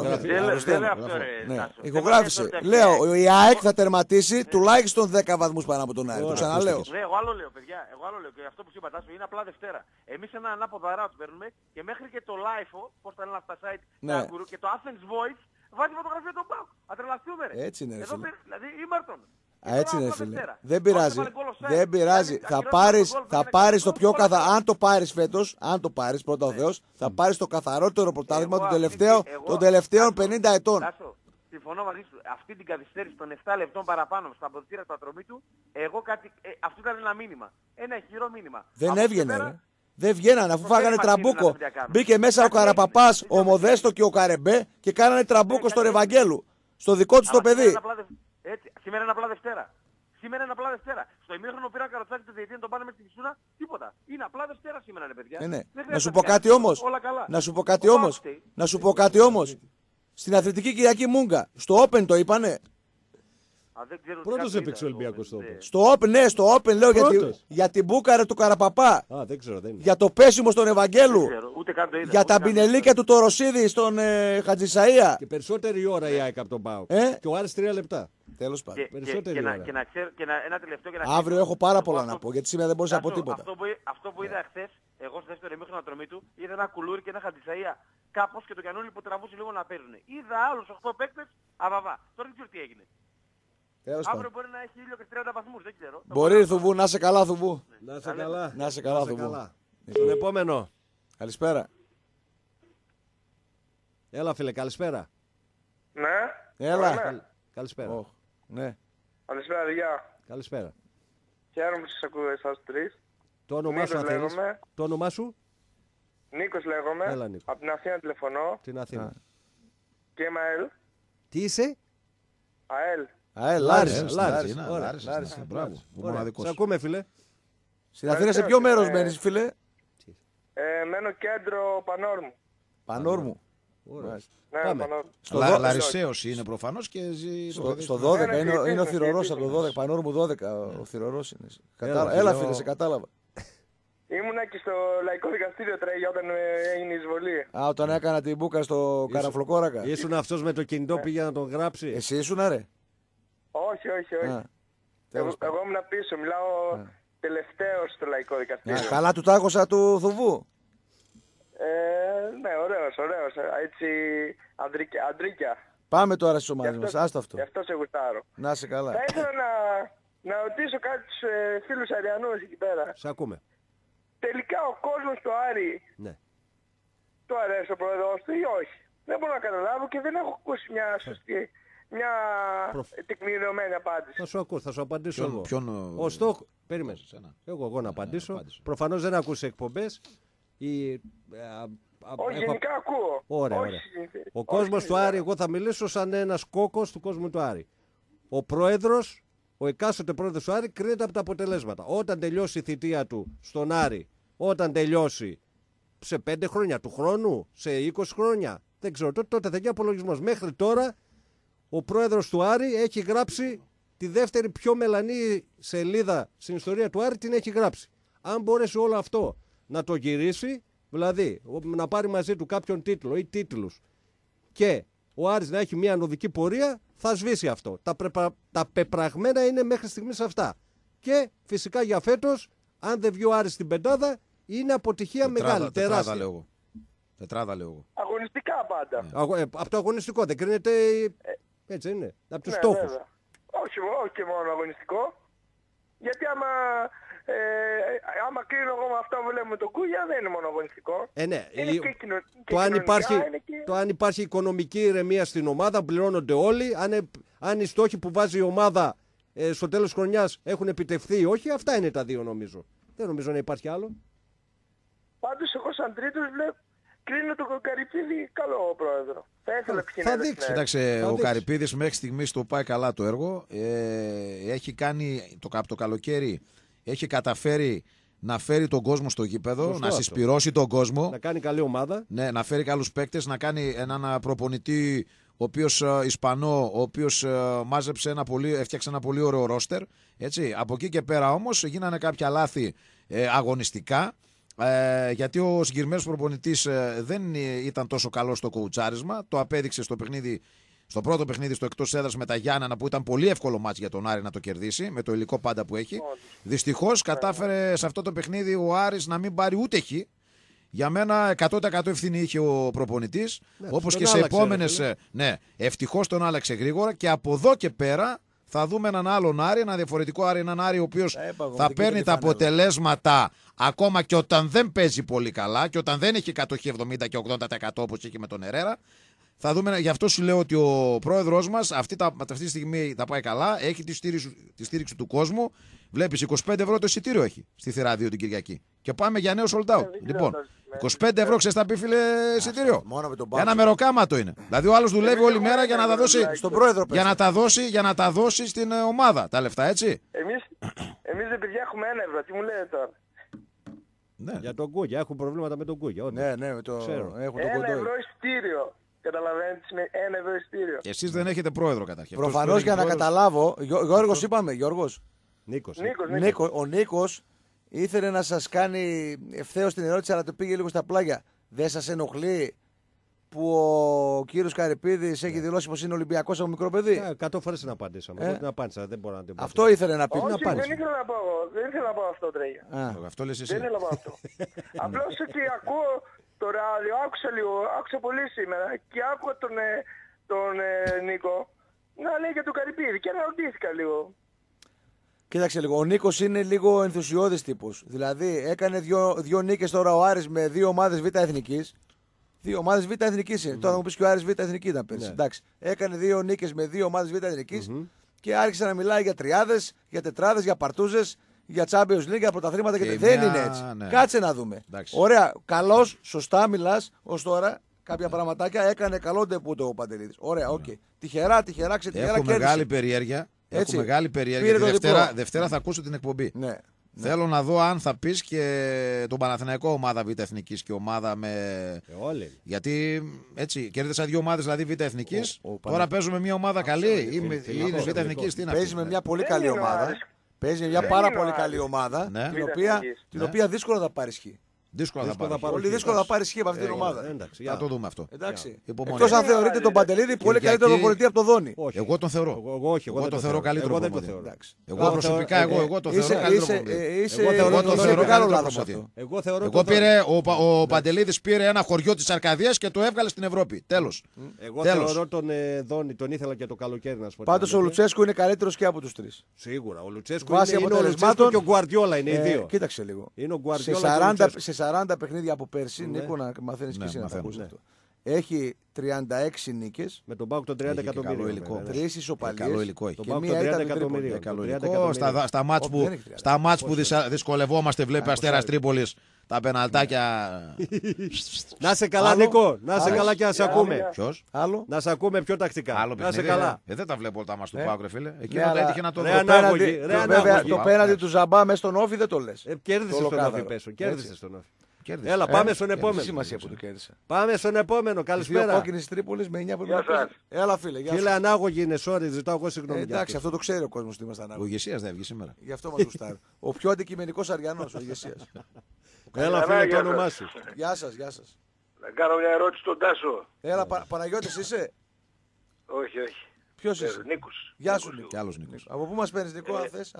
Ηχογράφησε. Λέω, η ΑΕΚ θα τερματίσει τουλάχιστον 10 βαθμούς πάνω από τον Άρη. Το ξαναλέω. Εγώ άλλο λέω, παιδιά. Εγώ άλλο λέω. Και αυτό που σου είπα, Τάσο, είναι απλά Δευτέρα. Εμείς ένα ανάποδο αράου του παίρνουμε και μέχρι και το LIFO, πώς τα λένε αυτά τα site, και το Athens Voice. Βάζει φωτογραφία τον Πάοκ. Ατρελαστούμε ρε. Έτσι είναι ρε φίλε. Δηλαδή ήμαρτον. Έτσι είναι φίλε. Δεν πειράζει. Δεν πειράζει. Θα πάρεις το πιο καθαρό. Αν το πάρεις φέτος, αν το πάρεις πρώτα ο Θεός, θα πάρεις το καθαρότερο πρωτάθλημα των τελευταίων 50 ετών. Συμφωνώ μαζί σου. Αυτή την καθυστέρηση των 7 λεπτών παραπάνω στα αποδυτήρια του ατρωμίτου, εγώ κάτι. Αυτό ήταν ένα μήνυμα. Ένα ηχηρό μήνυμα. Δεν έβγαινε ρε. Δεν βγαίνανε αφού φάγανε τραμπούκο. Μπήκε μέσα ο Καραπαπάς, ο Μοδέστο και ο Καρεμπέ και κάνανε τραμπούκο στο Ευαγγέλου. Στο δικό του το παιδί. Σήμερα είναι απλά Δευτέρα. Σήμερα είναι απλά Δευτέρα. Στο ημίχρονο πήρα καροτσάκι του διαιτητή, τον πάνε με τη φυσούνα. Τίποτα. Είναι απλά Δευτέρα σήμερα, είναι παιδιά. Ναι. Να σου πω κάτι όμως. Να σου πω κάτι όμως. Στην Αθλητική Κυριακή Μούγκα, στο Open το είπανε. Πρώτος έπαιξε ο Ολυμπιακός στο Open. Στο Open, ναι, στο Open λέω για την μπούκαρε του Καραπαπά. Δεν ξέρω, δεν είναι. Για το πέσιμο στον Ευαγγέλου. Για τα μπινελίκια του Τωροσίδη στον Χατζησαΐα. Και περισσότερη ώρα η ΑΕΚ από τον ΠΑΟΚ. Και ο Άρης 3 λεπτά. Τέλος πάντων. Περισσότερη ώρα. Ένα τελευταίο και αύριο έχω πάρα πολλά να πω, γιατί σήμερα δεν μπορούσα να πω τίποτα. Αυτό που είδα χθες, εγώ στο δεύτερο ημίχρονο ατρωμή του, είδα ένα κουλούρι και ένα Χατζησαΐα κάπως και το κανόνι που τραβούσε λίγο να παίρνουν. Είδα άλλους 8 παίκτες αβαβά. Τώρα δεν ξέρω τι έγινε. Αύριο μπορεί να έχει ήλιο και 30 βαθμούς, δεν ξέρω. Μπορεί Θουβού, να σε καλά Θουβού. Να σε καλά Θουβού. Στον επόμενο. Καλησπέρα. Έλα φίλε, καλησπέρα. Ναι. Έλα. Καλησπέρα. Ναι. Καλησπέρα, γεια. Καλησπέρα. Χαίρομαι που σας ακούω εσάς τρεις. Το όνομά σου Αθήνης. Το όνομά σου. Νίκος λέγομαι. Έλα, Νίκο. Από την Αθήνα τηλεφωνώ. Την Αθήνα. Και είμαι ΑΕΛ. Τι είσαι? ΑΕΛ. Λάρισα. Μπράβο. Σε ακούμε, φίλε. Στην Αθήνα σε ποιο μέρος μένεις, φίλε? Μένω κέντρο Πανόρμου. Πανόρμου. Ναι, Πανόρμου. Λαρισαίος είναι προφανώς και ζει. Στο 12 είναι ο Θηρορός από το 12. Πανόρμου 12 ο Θηρορός είναι. Έλα, φίλε, σε κατάλαβα. Ήμουνα και στο λαϊκό δικαστήριο τρέχει όταν έγινε η εισβολή. Όταν έκανα την μπούκα στο Καραφλοκόρακα. Ήσουν αυτός με το κινητό πήγε να τον γράψει? Εσύ ήσουν, ρε? Όχι. Εγώ ήμουν πίσω, μιλάω τελευταίος στο λαϊκό δικαστήριο. Καλά του τάγωσα του Θουβού. Ναι, ωραίος. Έτσι, αντρίκια. Πάμε τώρα στις ομάδες μας, άστο αυτό. Γι' αυτό σε γουστάρω. Να είσαι καλά. Θα ήθελα να ρωτήσω κάτι τους φίλους Αριανούς εκεί πέρα. Σε ακούμε. Τελικά ο κόσμος του Άρη του αρέσει ο πρόεδρος του ή όχι? Δεν μπορώ να καταλάβω και δεν έχω ακούσει μια σωστή, μια τεκμηριωμένη απάντηση. Θα σου απαντήσω εγώ. Ο στόχος... Περίμενε. Εγώ να απαντήσω. Προφανώς δεν ακούς εκπομπές. Γενικά ακούω. Ωραία. Ο κόσμος του Άρη, εγώ θα μιλήσω σαν ένας κόκκος του κόσμου του Άρη. Ο πρόεδρος, ο εκάστοτε πρόεδρος του Άρη κρίνεται από τα αποτελέσματα. Όταν τελειώσει η θητεία του στον Άρη, όταν τελειώσει σε 5 χρόνια του χρόνου, σε 20 χρόνια, δεν ξέρω, τότε θα γίνει απολογισμός. Μέχρι τώρα ο πρόεδρος του Άρη έχει γράψει τη δεύτερη πιο μελανή σελίδα στην ιστορία του Άρη, την έχει γράψει. Αν μπορέσει όλο αυτό να το γυρίσει, δηλαδή να πάρει μαζί του κάποιον τίτλο ή τίτλους και ο Άρης να έχει μια ανωδική πορεία, θα σβήσει αυτό. Τα πεπραγμένα είναι μέχρι στιγμής αυτά. Και φυσικά για φέτος, αν δεν βγει ο Άρης στην πεντάδα, είναι αποτυχία μεγάλη, τεράστια. Τετράδα λέω εγώ. Αγωνιστικά πάντα. Από το αγωνιστικό δεν κρίνεται, έτσι είναι, από τους στόχους. Βέβαια. Όχι και μόνο αγωνιστικό. Γιατί άμα κρίνω εγώ με αυτά που λέμε με τον Κούγια, δεν είναι μόνο αγωνιστικό. Ναι. Είναι και το αν υπάρχει οικονομική ηρεμία στην ομάδα, πληρώνονται όλοι, αν οι στόχοι που βάζει η ομάδα στο τέλος της χρονιάς έχουν επιτευχθεί ή όχι, αυτά είναι τα δύο νομίζω. Δεν νομίζω να υπάρχει άλλο. Πάντως εγώ σαν τρίτος κρίνω τον Καρυπίδη καλό πρόεδρο. Θα δείξει. Κοίταξε, ο Καρυπίδης μέχρι στιγμής το πάει καλά το έργο. Έχει κάνει το καλοκαίρι, έχει καταφέρει να φέρει τον κόσμο στο γήπεδο, να συσπυρώσει τον κόσμο. Να κάνει καλή ομάδα. Ναι, να φέρει καλούς παίκτες, να κάνει έναν προπονητή ο οποίος Ισπανό, ο οποίος έφτιαξε ένα πολύ ωραίο ρόστερ. Έτσι. Από εκεί και πέρα όμως γίνανε κάποια λάθη αγωνιστικά. Γιατί ο συγκεκριμένος προπονητής δεν ήταν τόσο καλός στο κοουτσάρισμα. Το απέδειξε στο πρώτο παιχνίδι στο εκτός έδρας με τα Γιάννενα, που ήταν πολύ εύκολο μάτς για τον Άρη να το κερδίσει με το υλικό πάντα που έχει. Δυστυχώς κατάφερε σε αυτό το παιχνίδι ο Άρης να μην πάρει ούτε χ. Για μένα 100% ευθύνη είχε ο προπονητής, όπως και σε επόμενες. Ναι, ευτυχώς τον άλλαξε γρήγορα και από εδώ και πέρα θα δούμε έναν άλλον Άρη, ένα διαφορετικό Άρη, έναν Άρη ο οποίος θα παίρνει τα αποτελέσματα ακόμα και όταν δεν παίζει πολύ καλά και όταν δεν έχει κατοχή 70 και 80% όπως είχε με τον Ερέρα. Θα δούμε, γι' αυτό σου λέω ότι ο πρόεδρος μας αυτή τη στιγμή θα πάει καλά, έχει τη στήριξη του κόσμου. Βλέπεις, 25 ευρώ το εισιτήριο έχει στη Θηρά 2 την Κυριακή. Και πάμε για νέο sold out. Λοιπόν, 25 ευρώ ξέρεις θα πει, φίλε, εισιτήριο. Ένα μεροκάματο είναι. Δηλαδή ο άλλος δουλεύει όλη μέρα για να τα δώσει στον πρόεδρο. Για να τα δώσει στην ομάδα τα λεφτά, έτσι. Εμείς δεν παιδιά έχουμε 1 ευρώ. Τι μου λέτε τώρα? Ναι. Για τον Κούγια, έχουν προβλήματα με τον Κούγια. Ναι, με το ξέρω. 1 ευρώ εισιτήριο. Καταλαβαίνετε, είναι 1 ευρώ εισιτήριο. Εσείς δεν έχετε πρόεδρο καταρχήν. Προφανώς για να καταλάβω, Γιώργος είπαμε, Γιώργος. Νίκος. Ο Νίκος ήθελε να σας κάνει ευθέως την ερώτηση, αλλά το πήγε λίγο στα πλάγια. Δεν σας ενοχλεί που ο κύριος Καρυπίδης έχει δηλώσει πως είναι Ολυμπιακός από μικρό παιδί? 100 φορές να απαντήσαμε. Εγώ την απάντησα, δεν μπορώ να την πω. Αυτό ήθελε να πει. Όχι, δεν ήθελα να πω εγώ. Δεν ήθελα να πω αυτό, Τρέγια. Αυτό λες εσύ. Δεν ήθελα να πω αυτό. Απλώς ότι ακούω το ράδιο, άκουσα πολύ σήμερα και άκουγα τον Νίκο να λέει για τον Καρυπίδη και αναρωτήθηκα λίγο. Κοίταξε λίγο, ο Νίκος είναι λίγο ενθουσιώδης τύπος. Δηλαδή έκανε δύο νίκες τώρα ο Άρης με 2 ομάδες Β' Εθνικής. 2 ομάδες Β' Εθνικής είναι. Τώρα θα μου πεις και ο Άρης Β' Εθνική ήταν πέρσι. Εντάξει. Έκανε 2 νίκες με 2 ομάδες Β' Εθνικής και άρχισε να μιλάει για τριάδες, για τετράδες, για παρτούζες, για Champions League, για πρωταθλήματα και δεν είναι έτσι. Ναι. Κάτσε να δούμε. Εντάξει. Ωραία, καλώς, σωστά μιλάς ως τώρα. κάποια πραγματάκια. Έκανε καλό ντεπούτο ο Παντελίδης. Ωραία, οκ. Τυχερά, ξετυχερά. Έχω μεγάλη περιέργεια. Έτσι. Έχω μεγάλη περιέργεια. Δευτέρα θα ακούσω την εκπομπή. Ναι. Θέλω να δω αν θα πεις και τον Παναθηναϊκό ομάδα Β' Εθνικής και ομάδα με. Όλοι. Γιατί έτσι κέρδισα 2 ομάδες δηλαδή Β' Εθνικής. Τώρα παίζουμε μια ομάδα καλή. Είναι Β' Εθνικής. Παίζει με μια πολύ καλή ομάδα. Παίζει με μια πάρα πολύ καλή ομάδα. Την οποία δύσκολα θα πάρει ισχύ. Πολύ δύσκολα θα πάρει ισχύ από αυτή την ομάδα. Θα το δούμε αυτό. Εκτός αν θεωρείτε τον Παντελίδη πολύ καλύτερο προπονητή από τον Δόνη. Εγώ τον θεωρώ. Εγώ τον θεωρώ καλύτερο προπονητή. Εγώ προσωπικά εγώ τον θεωρώ καλύτερο προπονητή. Εγώ πήρε, ο Παντελίδης πήρε ένα χωριό της Αρκαδίας και το έβγαλε στην Ευρώπη. Τέλος. Εγώ θεωρώ τον Δόνη, τον ήθελα και το καλοκαίρι να σου πω. Πάντως ο Λουτσέσκου είναι καλύτερος και από τους τρεις. Σίγουρα. Ο Λουτσέσκου είναι ο Λουτσέσκου και ο Γκουαρδιόλα είναι οι δύο. Κοίταξε λίγο. Σε 40 παιχνίδια από πέρσι, Νίκο, να μαθαίνεις και εσύ να το ακούσεις αυτό. Έχει 36 νίκες. Με τον ΠΑΟΚ των 30 εκατομμυρίων. 3 ισοπαλίες. Καλό υλικό έχει. Και μία ήταν Τρίπολη. Στα μάτς που δυσκολευόμαστε, βλέπει Αστέρας Τρίπολης. Τα πεναλτάκια. Να σε καλά, Νίκο. Να σε καλά και να σε ακούμε. Ποιος? Να σε ακούμε πιο τακτικά. Να σε καλά. Δεν τα βλέπω όλα τα μας του ΠΑΟΚ, ρε φίλε. Εκείνο το έτυχε να το δω. Το πέναντι του Ζαμπά μέσα στον Όφη δεν το λες. Κέρδισε τον Όφη, πέσω. Κέρδισε τον Όφη. Έλα, πάμε στον επόμενο. Σημασία που το κέρδισε. Πάμε στον επόμενο. Καλησπέρα. Δύο κόκκινες Τρίπολης με 9 που έπρεπε. Έλα, φίλε. Φίλε, ανάγωγοι είναι, sorry, ζητάω εγώ συγγνώμη. Εντάξει, αυτό το ξέρει ο κόσμος ότι είμαστε Ο ανάγωγοι. ηγεσίας δεν έβγε σήμερα. Γι' αυτό μας γουστάρει. Ο πιο αντικειμενικός Αριανός, ο ηγεσίας. Έλα, φίλε, το όνομά σου. Γεια σας, γεια σας. Να κάνω μια ερώτηση στον Τάσο. Έλα, Παναγιώτης είσαι? Όχι, όχι. Ποιος είσαι? Νίκος. Γεια σου, Νίκο. Και άλλος Νίκος. Από πού μας παίρνεις, Νίκο, αν θες?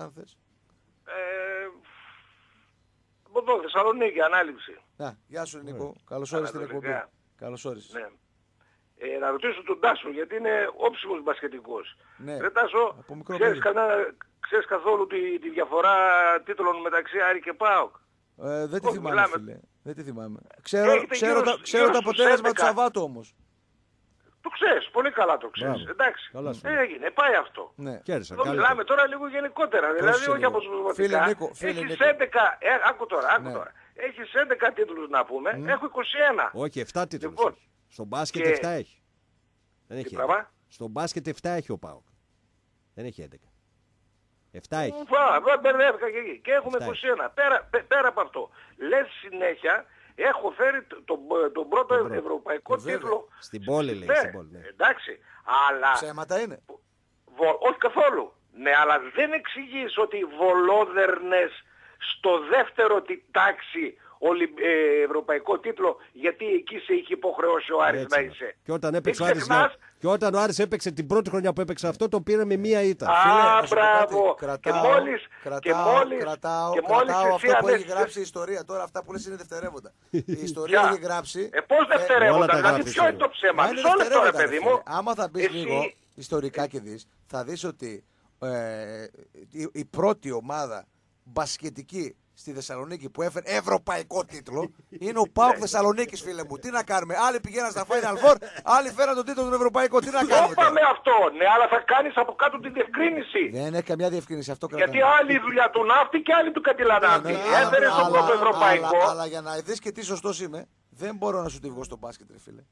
Από εδώ, Θεσσαλονίκη, ανάληψη. Γεια σου, Νίκο. Καλώς όρισες στην εκπομπή. Καλώς όρισες. Ναι. Να ρωτήσω τον Τάσο, γιατί είναι όψιμος μπασκετικός. Ναι. Ρε Τάσο, ξέρεις καθόλου τη διαφορά τίτλων μεταξύ Άρη και ΠΑΟΚ? Δεν τη θυμάμαι, φίλε. Δεν τη θυμάμαι. Ξέρω το αποτέλεσμα του Σαββάτου όμως. Το ξέρεις, πολύ καλά το ξέρεις. Εντάξει, έγινε, πάει αυτό. Ναι. Εδώ μιλάμε τώρα λίγο γενικότερα, δηλαδή όχι αποσπασματικά. Έχεις 11, άκου τώρα. Έχεις 11 τίτλους να πούμε, έχω 21. Όχι, 7 τίτλους. Λοιπόν, στο μπάσκετ 7 έχει. Δεν έχει 11. Στο μπάσκετ 7 έχει ο ΠΑΟΚ. Δεν έχει 11. 7 έχει. Μπερδεύτηκα και εκεί. Και έχουμε 21. Πέρα από αυτό. Λες συνέχεια, έχω φέρει τον πρώτο ευρωπαϊκό τίτλο. Στην πόλη λέει. Ναι, εντάξει. Αλλά... Ψέματα είναι. Όχι καθόλου. Ναι, αλλά δεν εξηγείς ότι βολόδερνες στο δεύτερο τάξη ευρωπαϊκό τίτλο, γιατί εκεί σε είχε υποχρεώσει ο Άρης να είσαι. Και όταν έπαιξε ο Άρης, και όταν ο Άρης έπαιξε την πρώτη χρονιά που έπαιξε αυτό, το πήρε με μία ήττα. Μπράβο. Και μόλις κρατάω αυτό που έχει γράψει η ιστορία. Τώρα αυτά που λες είναι δευτερεύοντα. Η ιστορία έχει γράψει. Πώς δευτερεύοντα? Δηλαδή ποιο είναι το ψέμα? Μισό λεπτό, ρε παιδί μου. Άμα θα μπεις λίγο ιστορικά και δεις, θα δεις ότι η πρώτη ομάδα μπασκετική στη Θεσσαλονίκη που έφερε ευρωπαϊκό τίτλο είναι ο ΠΑΟΚ Θεσσαλονίκης, φίλε μου. Τι να κάνουμε? Άλλοι πηγαίναν στα Final Four, άλλοι φέραν τον τίτλο τον ευρωπαϊκό. Τι να κάνουμε? Το είπαμε αυτό, ναι, αλλά θα κάνεις από κάτω την διευκρίνηση. Δεν έχει καμιά διευκρίνηση αυτό. Γιατί άλλη δουλειά του ναύτη και άλλη του κατηλανάτη. Έφερε στον πρώτο ευρωπαϊκό. Αλλά για να δεις και τι σωστός είμαι, δεν μπορώ να σου τη βγω στο μπάσκετ, ρε φίλε.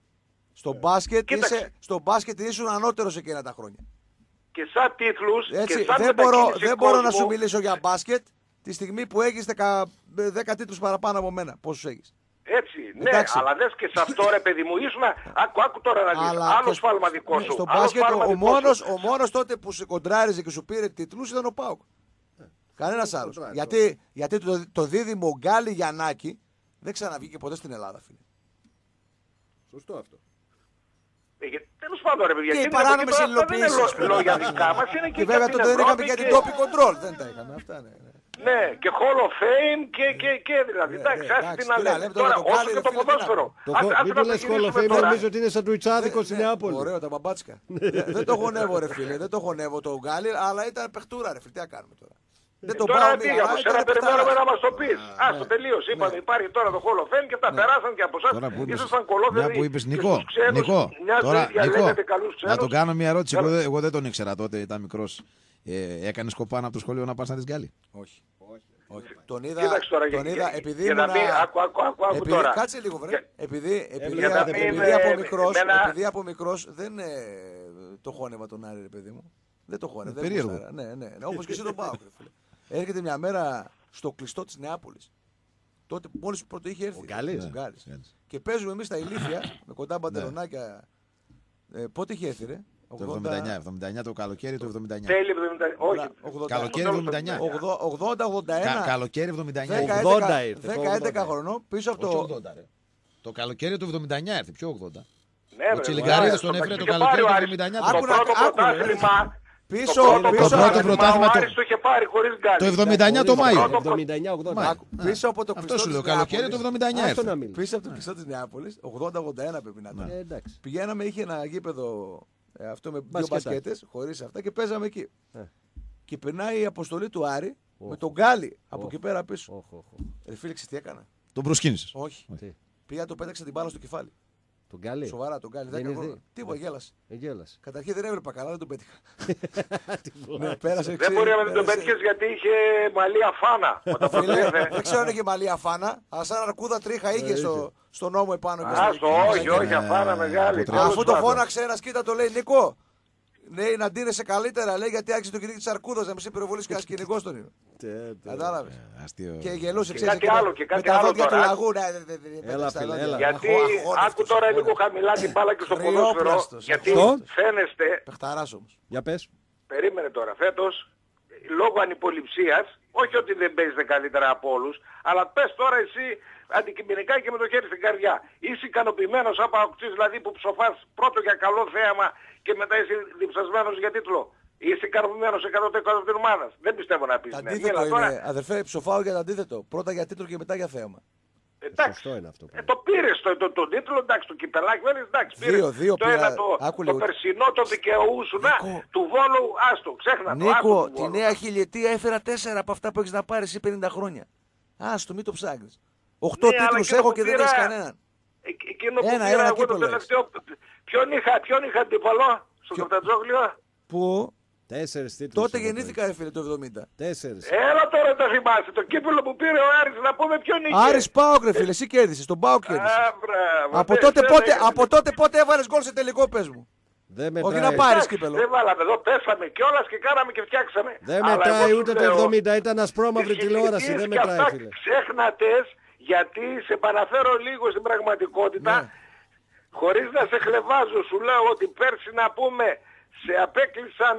Στο μπάσκετ ήσουν ανώτερος εκείνα τα χρόνια. Και σαν τίτλους, έτσι, και σαν δεν μπορώ να σου μιλήσω για μπάσκετ τη στιγμή που έχεις 10 τίτλους παραπάνω από μένα. Πόσους έχεις? Έτσι, ναι, εντάξει. Αλλά δες και σε αυτό, ρε παιδί μου, ήσουν. Άκου τώρα να δεις. Άλλο σφάλμα δικό σου. Στο μπάσκετ ο μόνος τότε που σε κοντράριζε και σου πήρε τίτλους ήταν ο ΠΑΟΚ. Κανένας άλλος. Γιατί το δίδυμο Γκάλι Γιαννάκη δεν ξαναβγήκε ποτέ στην Ελλάδα, φίλε. Σωστό αυτό. Τέλος πάντων, ρε παιδιά, και οι παράνομες υλοποιήσεις. Λόγια δικά μας είναι και βέβαια τότε δεν είχαμε και την copy control. Δεν τα είχαμε αυτά, ναι. Ναι, και Hall of Fame και δηλαδή. Εντάξει, άσε την άλλη. Τώρα, όσο και το ποδόσφαιρο. Μην το λες Hall of Fame, νομίζω ότι είναι σαν τουιτσάδικο στην Νεάπολη. Ωραίο, τα μπαμπάτσικα. Δεν το χωνεύω, ρε φίλε, δεν το χωνεύω το Γκάλι, αλλά ήταν παιχτούρα, ρε φίλε. Τι να κάνουμε τώρα? Δεν το πάω μία, από σένα περιμένουμε να μας το πεις. Άστο, τελείως. Είπαμε, υπάρχει τώρα το Hall of Fame και τα περάσαν και από εσάς. Ήσασταν κολόφεροι. Μια που είπες, Νικό, να το κάνω μια ερώτηση. Εγώ δεν τον ήξερα τότε, ήταν μικρός. Έκανες κοπάνα από το σχολείο να πας να δεις Γκάλι? Όχι. Τον είδα επειδή ήμουν. Κάτσε λίγο, βρε. Επειδή από μικρός δεν το χώνευα τον Άρη, ρε παιδί μου. Δεν το χώνευα. Περίεργο. Ναι. Όπως και εσύ τον ΠΑΟΚ. Έρχεται μια μέρα στο κλειστό της Νεάπολης. Τότε μόλις πρώτο είχε έρθει. Ο Γκάλης. Και παίζουμε εμείς στα ηλίθια με κοντά μπαντερονάκια. Πότε είχε έρθει, ρε? Το 79 το καλοκαίρι του 79. Τέλη 79. Όχι. Καλοκαίρι 79. 80-81. Καλοκαίρι 79. 10-11 χρονών πίσω από το. Το καλοκαίρι του 79 έρθει, πιο 80. Ναι, ο Τσιλιγκαρίδης τον έφερε το καλοκαίρι του 79. Το πρώτο πρωτάθλημα. Πίσω πρώτο πρωτάθλημα το είχε πάρει χωρίς Γκάλη. Το 79 το Μάιο. Πίσω από το αυτό σου λέω, καλοκαίρι του 79. Πίσω από το κλειστό της Νεάπολης, 80-81 πρέπει να ήταν. Πηγαίναμε, είχε ένα γήπεδο αυτό με δύο μπασκέτες, χωρίς αυτά και παίζαμε εκεί. Και περνάει η αποστολή του Άρη με τον Γκάλη από εκεί πέρα πίσω. Ρε φίλε, τι έκανα? Τον προσκύνησες? Όχι. Πήγα, το πέταξα την μπάλα στο κεφάλι. Τον Γκάλη. Σοβαρά τον Γκάλη. Τίποτα, γέλασε. Καταρχήν δεν έβλεπα καλά, δεν τον πέτυχα. Δεν μπορεί να μην τον πέτυχες γιατί είχε μαλλία φάνα. Δεν ξέρω αν είχε μαλλία φάνα, αλλά σαν αρκούδα τρίχα είχε στον νόμο επάνω. Όχι, αφάνα μεγάλη. Αφού το φώναξε ένας, κοίτα, το λέει Νίκο. Ναι, να ντύνεσαι καλύτερα, λέει, γιατί άρχισε το κυνήγι της αρκούδας να μην σε πυροβολήσει και σκηνικός τον είναι. Κατάλαβες. Και γελούσε, ξέρεις, με τα δόντια του λαγού. Γιατί άκου τώρα λίγο χαμηλά την μπάλα και στο ποδόσφαιρο. Γιατί φαίνεστε. Πεχταράς όμως. Για πες. Περίμενε τώρα. Φέτος, λόγω ανυποληψίας, όχι ότι δεν παίζετε καλύτερα από όλους, αλλά πες τώρα εσύ αντικειμενικά και με το χέρι στην καρδιά. Είσαι ικανοποιημένος από αποκτήσεις, δηλαδή που ψοφάς πρώτο για καλό θέαμα και μετά είσαι διψασμένος για τίτλο? Είσαι ικανοποιημένος 100% την ομάδα? Δεν πιστεύω να πεις. Αντίθετο είναι, αδερφέ, ψοφάω για το αντίθετο. Πρώτα για τίτλο και μετά για θέαμα. Εντάξει, το πήρες τον τίτλο, εντάξει, το κυπελάκι, εντάξει, πήρες. Το περσινό το δικαιούσουν, του Βόλου, άστο, ξέχνα το. Νίκο, τη νέα χιλιετία έφερα 4 από αυτά που έχεις να πάρεις εσύ 50 χρόνια. Άστο, μην το ψάχνεις. 8 τίτλους έχω και δεν έχεις κανέναν. Εκείνο που πήρα εγώ το τελευταίο, ποιον είχα αντίπαλο στο Τατζόγλιο? Πού? 4 τίτλους. Τότε γεννήθηκα, ρε φίλε, το 70. 4. Έλα τώρα το θυμάσαι. Το κύπελο που πήρε ο Άρης, να πούμε ποιον είχε. Άρης ΠΑΟΚ, ρε φίλε, εσύ κέρδισες. Τον ΠΑΟΚ κέρδισες. Από τότε πότε έβαλες γκολ σε τελικό, πες μου? Όχι να πάρεις κύπελο. Δεν βάλαμε εδώ, πέσαμε κιόλας και κάναμε και φτιάξαμε. Δεν μετράει ούτε το 70, ήταν ασπρόμαυρη τηλεόραση. Δεν μετράει, φίλε. Ξέχνατες, γιατί σε παραφέρω λίγο στην πραγματικότητα, χωρίς να σε χλεβάζω, σου λέω ότι πέρσι, να πούμε, σε απέκλεισαν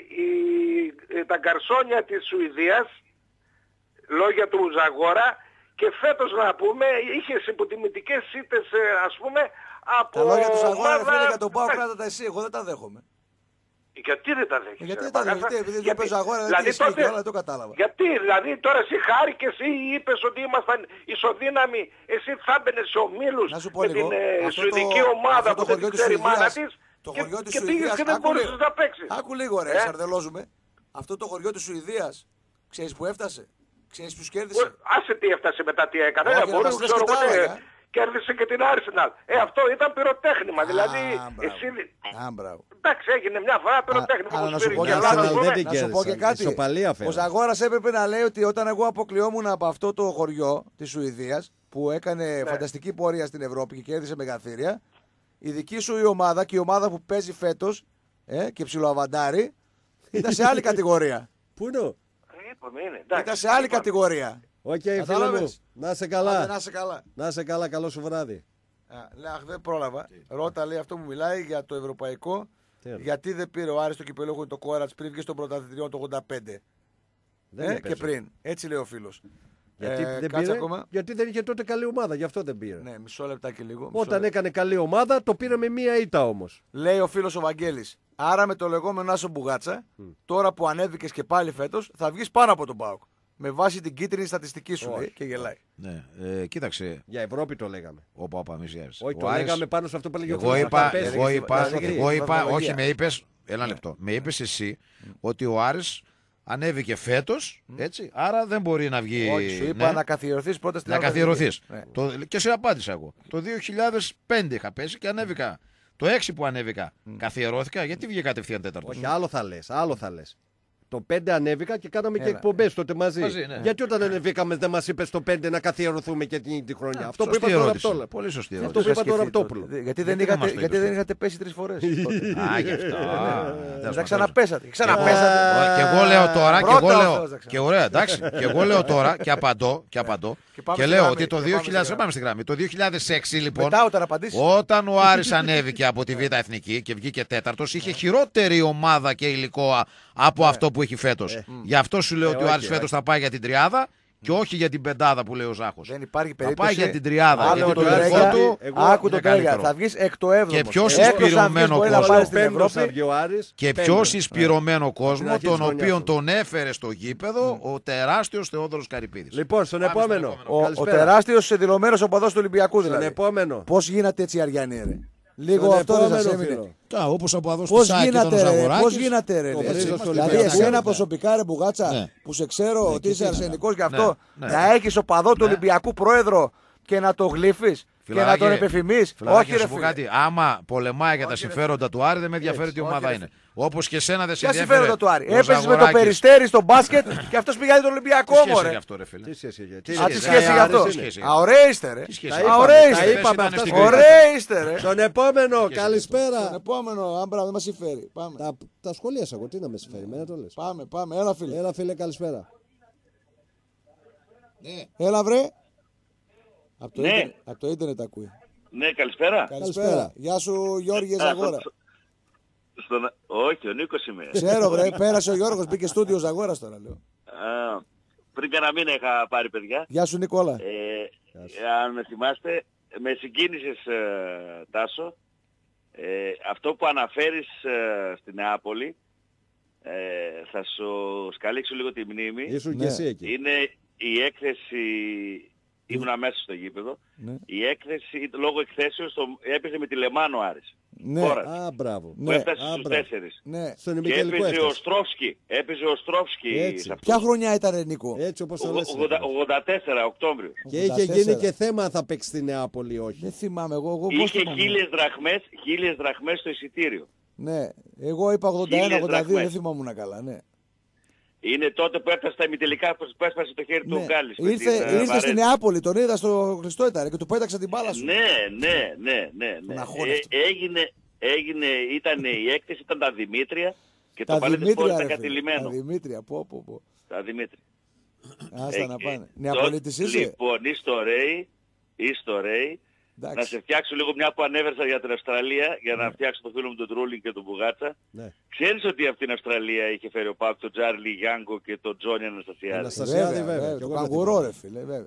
τα γκαρσόνια της Σουηδίας, λόγια του Ζαγόρα, και φέτος, να πούμε, είχες υποτιμητικές ήττες, ας πούμε, από... Τα λόγια του Ζαγόρα, φίλε, για τον ΠΑΟΚ κράτα τα εσύ, εγώ δεν τα δέχομαι. Γιατί δεν τα δέχεσαι? Γιατί δεν τα δέχεσαι? Επειδή δεν παίζει Ζαγόρα, δεν ισχύει, αλλά το κατάλαβα. Γιατί, δηλαδή τώρα εσύ χάρηκες ή είπες ότι ήμασταν ισοδύναμοι, εσύ θα έμπαινες σε ομίλους με την σουηδική ομάδα που δεν ξέρει η μάνα της. Το χωριό της και πήγες και δεν μπορούσες να παίξεις. Άκου λίγο, ρε, σαρδελώζουμε. Αυτό το χωριό της Σουηδίας, ξέρεις που έφτασε? Ξέρεις που κέρδισε? Άσε τι έφτασε μετά, τι έκανε. Δεν μπορούσε, ξέρω εγώ, κέρδισε και την Arsenal. Αυτό ήταν πυροτέχνημα. Δηλαδή, εσύ... Εντάξει, έγινε μια φορά πυροτέχνημα. Αλλά να σου πω και κάτι. Ο Ζαγόρας έπρεπε να λέει ότι όταν εγώ αποκλειόμουν από αυτό το χωριό της Σουηδίας, που έκανε φανταστική πορεία στην Ευρώπη και κέρδισε μεγαθύρια, η δική σου η ομάδα και η ομάδα που παίζει φέτος και ψιλοαβαντάρει ήταν σε άλλη κατηγορία. Πού είναι? Ήταν σε άλλη κατηγορία. Οκ, φίλε μου. Να είσαι καλά. Να είσαι καλά. Καλό σου βράδυ. Αχ, δεν πρόλαβα. Ρώτα, λέει, αυτό που μιλάει για το ευρωπαϊκό. Γιατί δεν πήρε ο Άρης το κυπελόχο το Κόρατς πριν βγει στον πρωταθλητριό το 85. Και πριν. Έτσι λέει ο φίλος. Γιατί δεν είχε τότε καλή ομάδα, γι' αυτό δεν πήρε. Ναι, μισό λεπτάκι λίγο. Όταν έκανε καλή ομάδα, το πήρε με μία ήττα όμως. Λέει ο φίλος ο Βαγγέλης. Άρα με το λεγόμενο Άσο Μπουγάτσα, τώρα που ανέβηκες και πάλι φέτος, θα βγεις πάνω από τον ΠΑΟΚ. Με βάση την κίτρινη στατιστική σου, λέει, και γελάει. Ναι, κοίταξε. Για Ευρώπη το λέγαμε. Όπα, μη ζιάρεις. Όχι, το λέγαμε πάνω σε αυτό που έλεγε ο Εγώ είπα, όχι, με είπες. Ένα λεπτό. Με είπες εσύ ότι ο Άρης ανέβηκε φέτος, έτσι, άρα δεν μπορεί να βγει. Όχι, σου είπα να καθιερωθείς πρώτα στην Ελλάδα. Να καθιερωθείς. Και σε απάντησα εγώ. Το 2005 είχα πέσει και ανέβηκα. Το 6 που ανέβηκα, καθιερώθηκα, γιατί βγήκε κατευθείαν τέταρτος? Όχι, άλλο θα λες. Το 5 ανέβηκα και κάναμε και εκπομπές τότε μαζί. Ναι. Γιατί όταν ανεβήκαμε δεν μας είπες το 5 να καθιερωθούμε και τη χρονιά? Αυτό που είπα τώρα από τώρα. Πολύ σωστή ερώτηση. Αυτό που είπα τώρα από Τόπουλο. Γιατί δεν είχατε πέσει 3 φορές. Α, γι' αυτό. Δεν ξαναπέσατε. Και εγώ λέω τώρα και ωραία, εντάξει. Και εγώ λέω τώρα και απαντώ. Και λέω ότι το 2000. Πάμε στην γραμμή. Το 2006 λοιπόν. Όταν ο Άρης ανέβηκε από τη Β' Εθνική και βγήκε τέταρτος, είχε χειρότερη ομάδα και υλικό από αυτό που έχει φέτος. Γι' αυτό σου λέω ότι ο Άρης φέτος θα πάει για την τριάδα και όχι για την πεντάδα που λέει ο Ζάχος. Δεν υπάρχει περίπτωση. Θα πάει για την τριάδα. Γιατί το υλικό του. Άκου το Τρέγια. Θα βγεις εκ το 7ο. Και πιο συσπηρωμένο κόσμο. Και πιο συσπηρωμένο κόσμο, τον οποίο τον έφερε στο γήπεδο ο τεράστιος Θεόδωρος Καρυπίδης. Λοιπόν, στον επόμενο. Ο τεράστιος δηλωμένος οπαδός του Ολυμπιακού δηλαδή. Στον επόμενο. Πώς γίνατε έτσι Αριανοί, ρε? Λίγο αυτό δεν σας έμεινε. Όπως από εδώ στο Σάκη ήταν ο Ζαγοράκης. Πώς γίνατε ρε? Δηλαδή εσένα προσωπικά ρε Μπουγάτσα που σε ξέρω ότι είσαι αρσενικός γι' αυτό να έχεις οπαδό του Ολυμπιακού πρόεδρο και να το γλύφεις και να τον επιφημείς? Όχι ρε φίλε. Άμα πολεμάει για τα συμφέροντα του Άρη δεν με ενδιαφέρει τι ομάδα είναι. Όπως και εσένα δεν σε ενδιαφέρει. Ποια συμφέροντα του Άρη? Έπαιζες με το Περιστέρι στο μπάσκετ και αυτός πήγανε τον Ολυμπιακό μωρέ. Τι σχέση γι' αυτό? Ωραία είστε ρε. Ωραία είστε ρε. Στον επόμενο, καλησπέρα. Στον επόμενο, αν πράγμα δεν μας συμφέρει. Τα σχολίασα εγώ, τι να με συμφέρει, εμένα το λες. Πάμε, έλα φίλε. Έλα φίλε, καλησπέρα. Έλα βρε. Από το ίντερνετ ακούει. Ναι, καλησπέρα. Καλησπέρα. Γεια σου Γιώργη Ζαγόρα. Όχι, ο Νίκος είμαι. Ξέρω βρε, πέρασε ο Γιώργος, μπήκε στούντιο Ζαγόρας τώρα λέω. Πριν κανένα μήνα είχα πάρει παιδιά. Γεια σου Νικόλα. Αν με θυμάστε, με συγκίνησες Τάσο. Αυτό που αναφέρεις στην Νεάπολη, θα σου σκαλίξω λίγο τη μνήμη. Ήσουν και εσύ εκεί. Είναι η έκθεση, ήμουν μέσα στο γήπεδο, η έκθεση λόγω εκθέσεως έπαιζε με τη Λεμάνο Άρης. Ναι, μπράβο. Που έφτασε στους 4. Ναι. Και έπαιζε ο Στρόφσκι. Ποια χρονιά ήταν Νίκο? Έτσι όπως το λες. 84 Οκτώβριο. Και είχε γίνει και θέμα θα παίξει στη Νεάπολη όχι. Δεν θυμάμαι εγώ. Είχε 1.000 δραχμές στο εισιτήριο. Ναι, εγώ είπα 81-82, δεν θυμόμουν καλά, ναι. Είναι τότε που έφτασε τα ημιτελικά που έσπασε το χέρι του Γκάλης. Ήρθε στη Νεάπολη, τον είδα στο Χριστό ήταν και του πέταξα την μπάλα σου. Ναι. Ήταν η έκθεση, ήταν τα Δημήτρια και το παλέτε σπόρ ήταν κατηλημμένο. Τα Δημήτρια, πω. Τα Δημήτρια. Άστα να πάνε. Νεαπολίτης είσαι? Λοιπόν, στο Ρέι, να σε φτιάξω λίγο μια που ανέβερσα για την Αυστραλία, για να φτιάξω το φίλο μου τον Τρούλινγκ και τον Μπουγάτσα. Ξέρεις ότι αυτή την Αυστραλία είχε φέρει ο Πάουκ τον Τζάρλι Γιάνγκο και τον Τζόνι Αναστασιάδη. Βέβαια. Το καγκουρό ρε φίλε, βέβαια.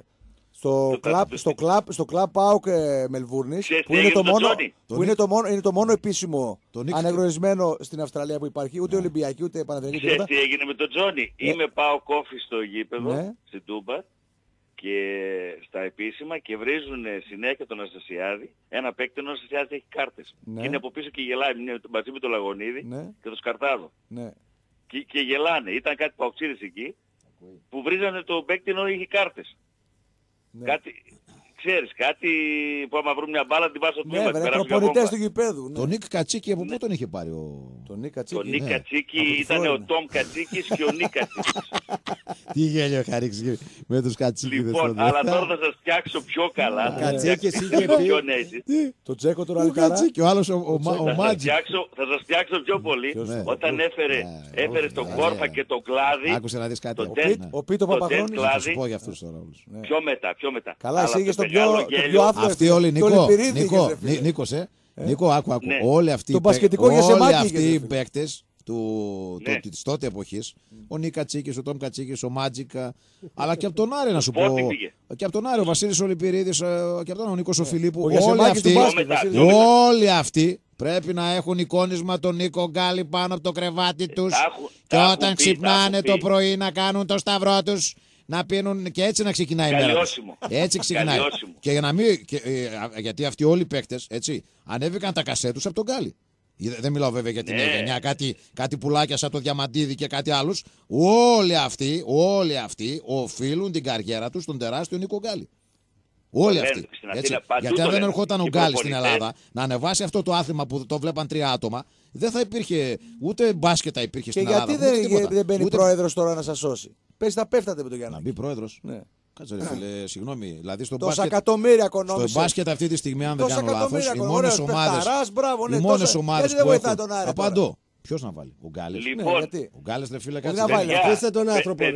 Στο κλαμπ Πάουκ Μελβούρνης, που είναι το μόνο επίσημο αναγνωρισμένο στην Αυστραλία που υπάρχει, ούτε Ολυμπιακή ούτε Παναθηναϊκή. Ξέρεις τι έγινε με τον Τζόνι? Είμαι Πάουκ όφη στο γήπεδο, στην Τούμπα, και στα επίσημα και βρίζουν συνέχεια τον Αναστασιάδη. Ένα παίκτη, ο Αναστασιάδης έχει κάρτες. Και είναι από πίσω και γελάει μαζί με τον Λαγωνίδη και τον Σκαρτάδο. Και γελάνε. Ήταν κάτι παουξίδες εκεί που βρίζανε τον παίκτη ενώ είχε κάρτες. Κάτι, ξέρεις, κάτι που άμα βρουν μια μπάλα την πας στο τμήμα. Ναι, προπονητές του γηπέδου. Τον Νίκ Κατσίκη από πού τον είχε πάρει τον Νίκ Κατσίκη ήταν ο Τόμ Κατσίκης και ο Νίκ Κατσίκης. Τι γέλιο είχα ρίξει με τους Κατσίκηδες. Λοιπόν, αλλά τώρα θα σας φτιάξω πιο καλά. Κατσίκης είχε πει. Το Τζέκο τον Αλκαρά. Και ο άλλος ο Μάτζικ. Θα σας φτιάξω πιο πολύ. Όταν έφερε τον Κόρφα και τον Κλάδι. Άκουσε να δεις κάτι. Ο Πίτο Παπαχρόνης. Θα σου πω για αυτούς τώρα όλους. Πιο μετά. Καλά, εσύ είχες τον πιο άφθο. Αυτοί όλοι, Νίκο, άκου. Όλοι αυτοί οι παίκτες της τότε εποχής, ο Νίκ Κατσίκης, ο Τόμ Κατσίκης, ο Μάτζικα, αλλά και από τον Άρη να σου πω, και από τον Άρη ο Βασίλης Ολυπηρίδης, και από τον ο Νίκος ο Φιλίππου, όλοι αυτοί πρέπει να έχουν εικόνισμα τον Νίκο Γκάλη πάνω από το κρεβάτι τους και όταν ξυπνάνε το πρωί να κάνουν το σταυρό τους, να πίνουν και έτσι να ξεκινάει η μέρα. Έτσι ξεκινάει. Και για να μην, γιατί αυτοί όλοι οι παίκτες ανέβηκαν τα κασέ τους από τον Γκάλη. Δεν μιλάω βέβαια για την γενιά, κάτι πουλάκια σαν το Διαμαντίδη και κάτι άλλους. Όλοι αυτοί οφείλουν την καριέρα τους στον τεράστιο Νίκο Γκάλη. Όλοι αυτοί. Γιατί αν δεν ερχόταν ο Γκάλης στην Ελλάδα να ανεβάσει αυτό το άθλημα που το βλέπαν 3 άτομα, δεν θα υπήρχε ούτε μπάσκετ υπήρχε στην Ελλάδα. Και γιατί δεν μπαίνει πρόεδρος τώρα να σας σώσει? Πες τα πέφτατε με τον Γιάννη. Να μπει πρόεδρος. Ναι. Κάτσε ρε φίλε, συγγνώμη. Δηλαδή στο μπάσκετ αυτή τη στιγμή, αν δεν κάνω λάθος, οι μόνες ομάδες που έχουν. Απαντώ. Ποιος να βάλει? Ο Γκάλης. Λοιπόν, ο Γκάλης δεν φίλε κάτσε. Αφήστε τον άνθρωπο.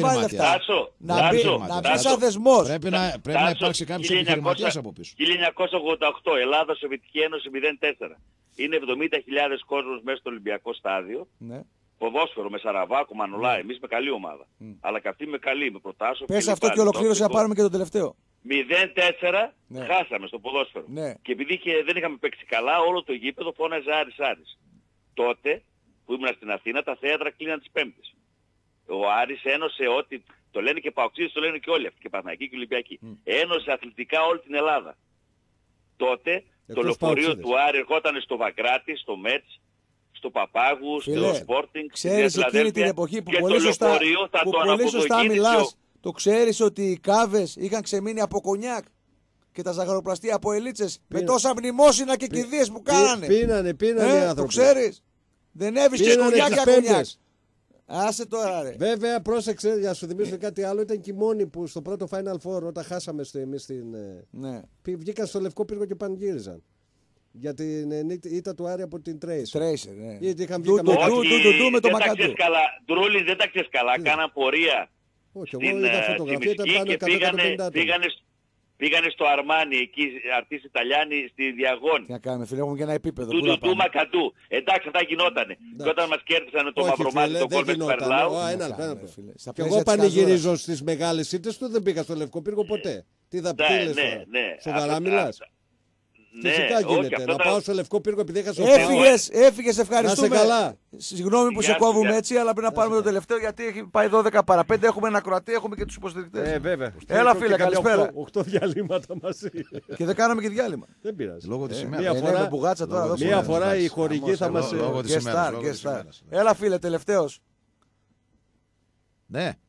Να μπει σαν δεσμός. Πρέπει να υπάρξει κάποιος επιχειρηματίας από πίσω. 1988, Ελλάδα Σοβιετική Ένωση 0-4. Είναι 70.000 κόσμος μέσα στο Ολυμπιακό στάδιο. Ναι. Ποδόσφαιρο με Σαραβάκο, Μανολά, εμείς με καλή ομάδα. Αλλά και αυτή με καλή, με Προτάσο. Πες αυτό και ολοκλήρωσε να πάρουμε και το τελευταίο. 0-4 χάσαμε στο ποδόσφαιρο. Ναι. Και επειδή δεν είχαμε παίξει καλά, όλο το γήπεδο φώναζε Άρης. Τότε που ήμουν στην Αθήνα, τα θέατρα κλείναν τις Πέμπτες. Ο Άρης ένωσε ό,τι, το λένε και Παοξίδες, το λένε και όλοι αυτοί, και Παναθηναϊκοί και Ολυμπιακοί. Ένωσε αθλητικά όλη την Ελλάδα. Τότε το λεωφορείο του Άρη ερχόταν στο Βαγκράτη, στο Μέτς, στο Παπάγου, στο Sporting, ξέρεις εκείνη την εποχή που πολύ σωστά μιλάς, το ξέρεις ότι οι Κάβες είχαν ξεμείνει από κονιάκ και τα ζαχαροπλαστεία από ελίτσες με τόσα μνημόσυνα και κηδείες που κάνανε. Πίνανε οι άνθρωποι. Το ξέρεις. Δεν έβρισκες κονιάκ για κονιάκ. Άσε τώρα ρε. Βέβαια πρόσεξε, για να σου θυμίσω κάτι άλλο, ήταν και οι μόνοι που στο πρώτο Final Four όταν χάσαμε εμείς την... Ναι. Βγήκαν στο Λευκό Πύργο και πανηγύριζαν. Για την ήττα του Άρη από την Tracer. Ναι. Γιατί είχαν βγει με το Μακαντού. Ντρούλη δεν τα ξέρεις καλά, κάναν πορεία. Όχι, εγώ είδα φωτογραφία, ήταν πάνω και πήγανε στο Αρμάνι, εκεί αρτής Ιταλιάνοι στη Διαγώνη. Τι να κάνουμε φίλε, έχουμε και ένα επίπεδο. Του Μακαντού. Εντάξει, αυτά γινότανε. Και όταν μας κέρδισαν το Μαυρομάτι, το κόλπο του Περλάου. Και εγώ πανηγυρίζω στις μεγάλες ήττες του, δεν πήγα στο Λευκό Πύργο ποτέ. Τι θα πείλες τώρα, σοβαρά μιλάς? Φυσικά γίνεται. Να πάω στο Λευκό Πύργο επειδή είχα Έφυγες, ευχαριστούμε. Συγγνώμη που σε κόβουμε έτσι, αλλά πρέπει να πάρουμε το τελευταίο γιατί έχει πάει 12 παρά 5. Έχουμε ένα Κροατία, έχουμε και τους υποστηρικτές. Βέβαια. Έλα φίλε, καλησπέρα. 8 διαλύματα μαζί. Και δεν κάναμε και διάλειμμα. Δεν πειράζει. Λόγω της ημέρας. Μία φορά η χορηγή θα μας... Έλα φίλε, τελευταίος. Ναι.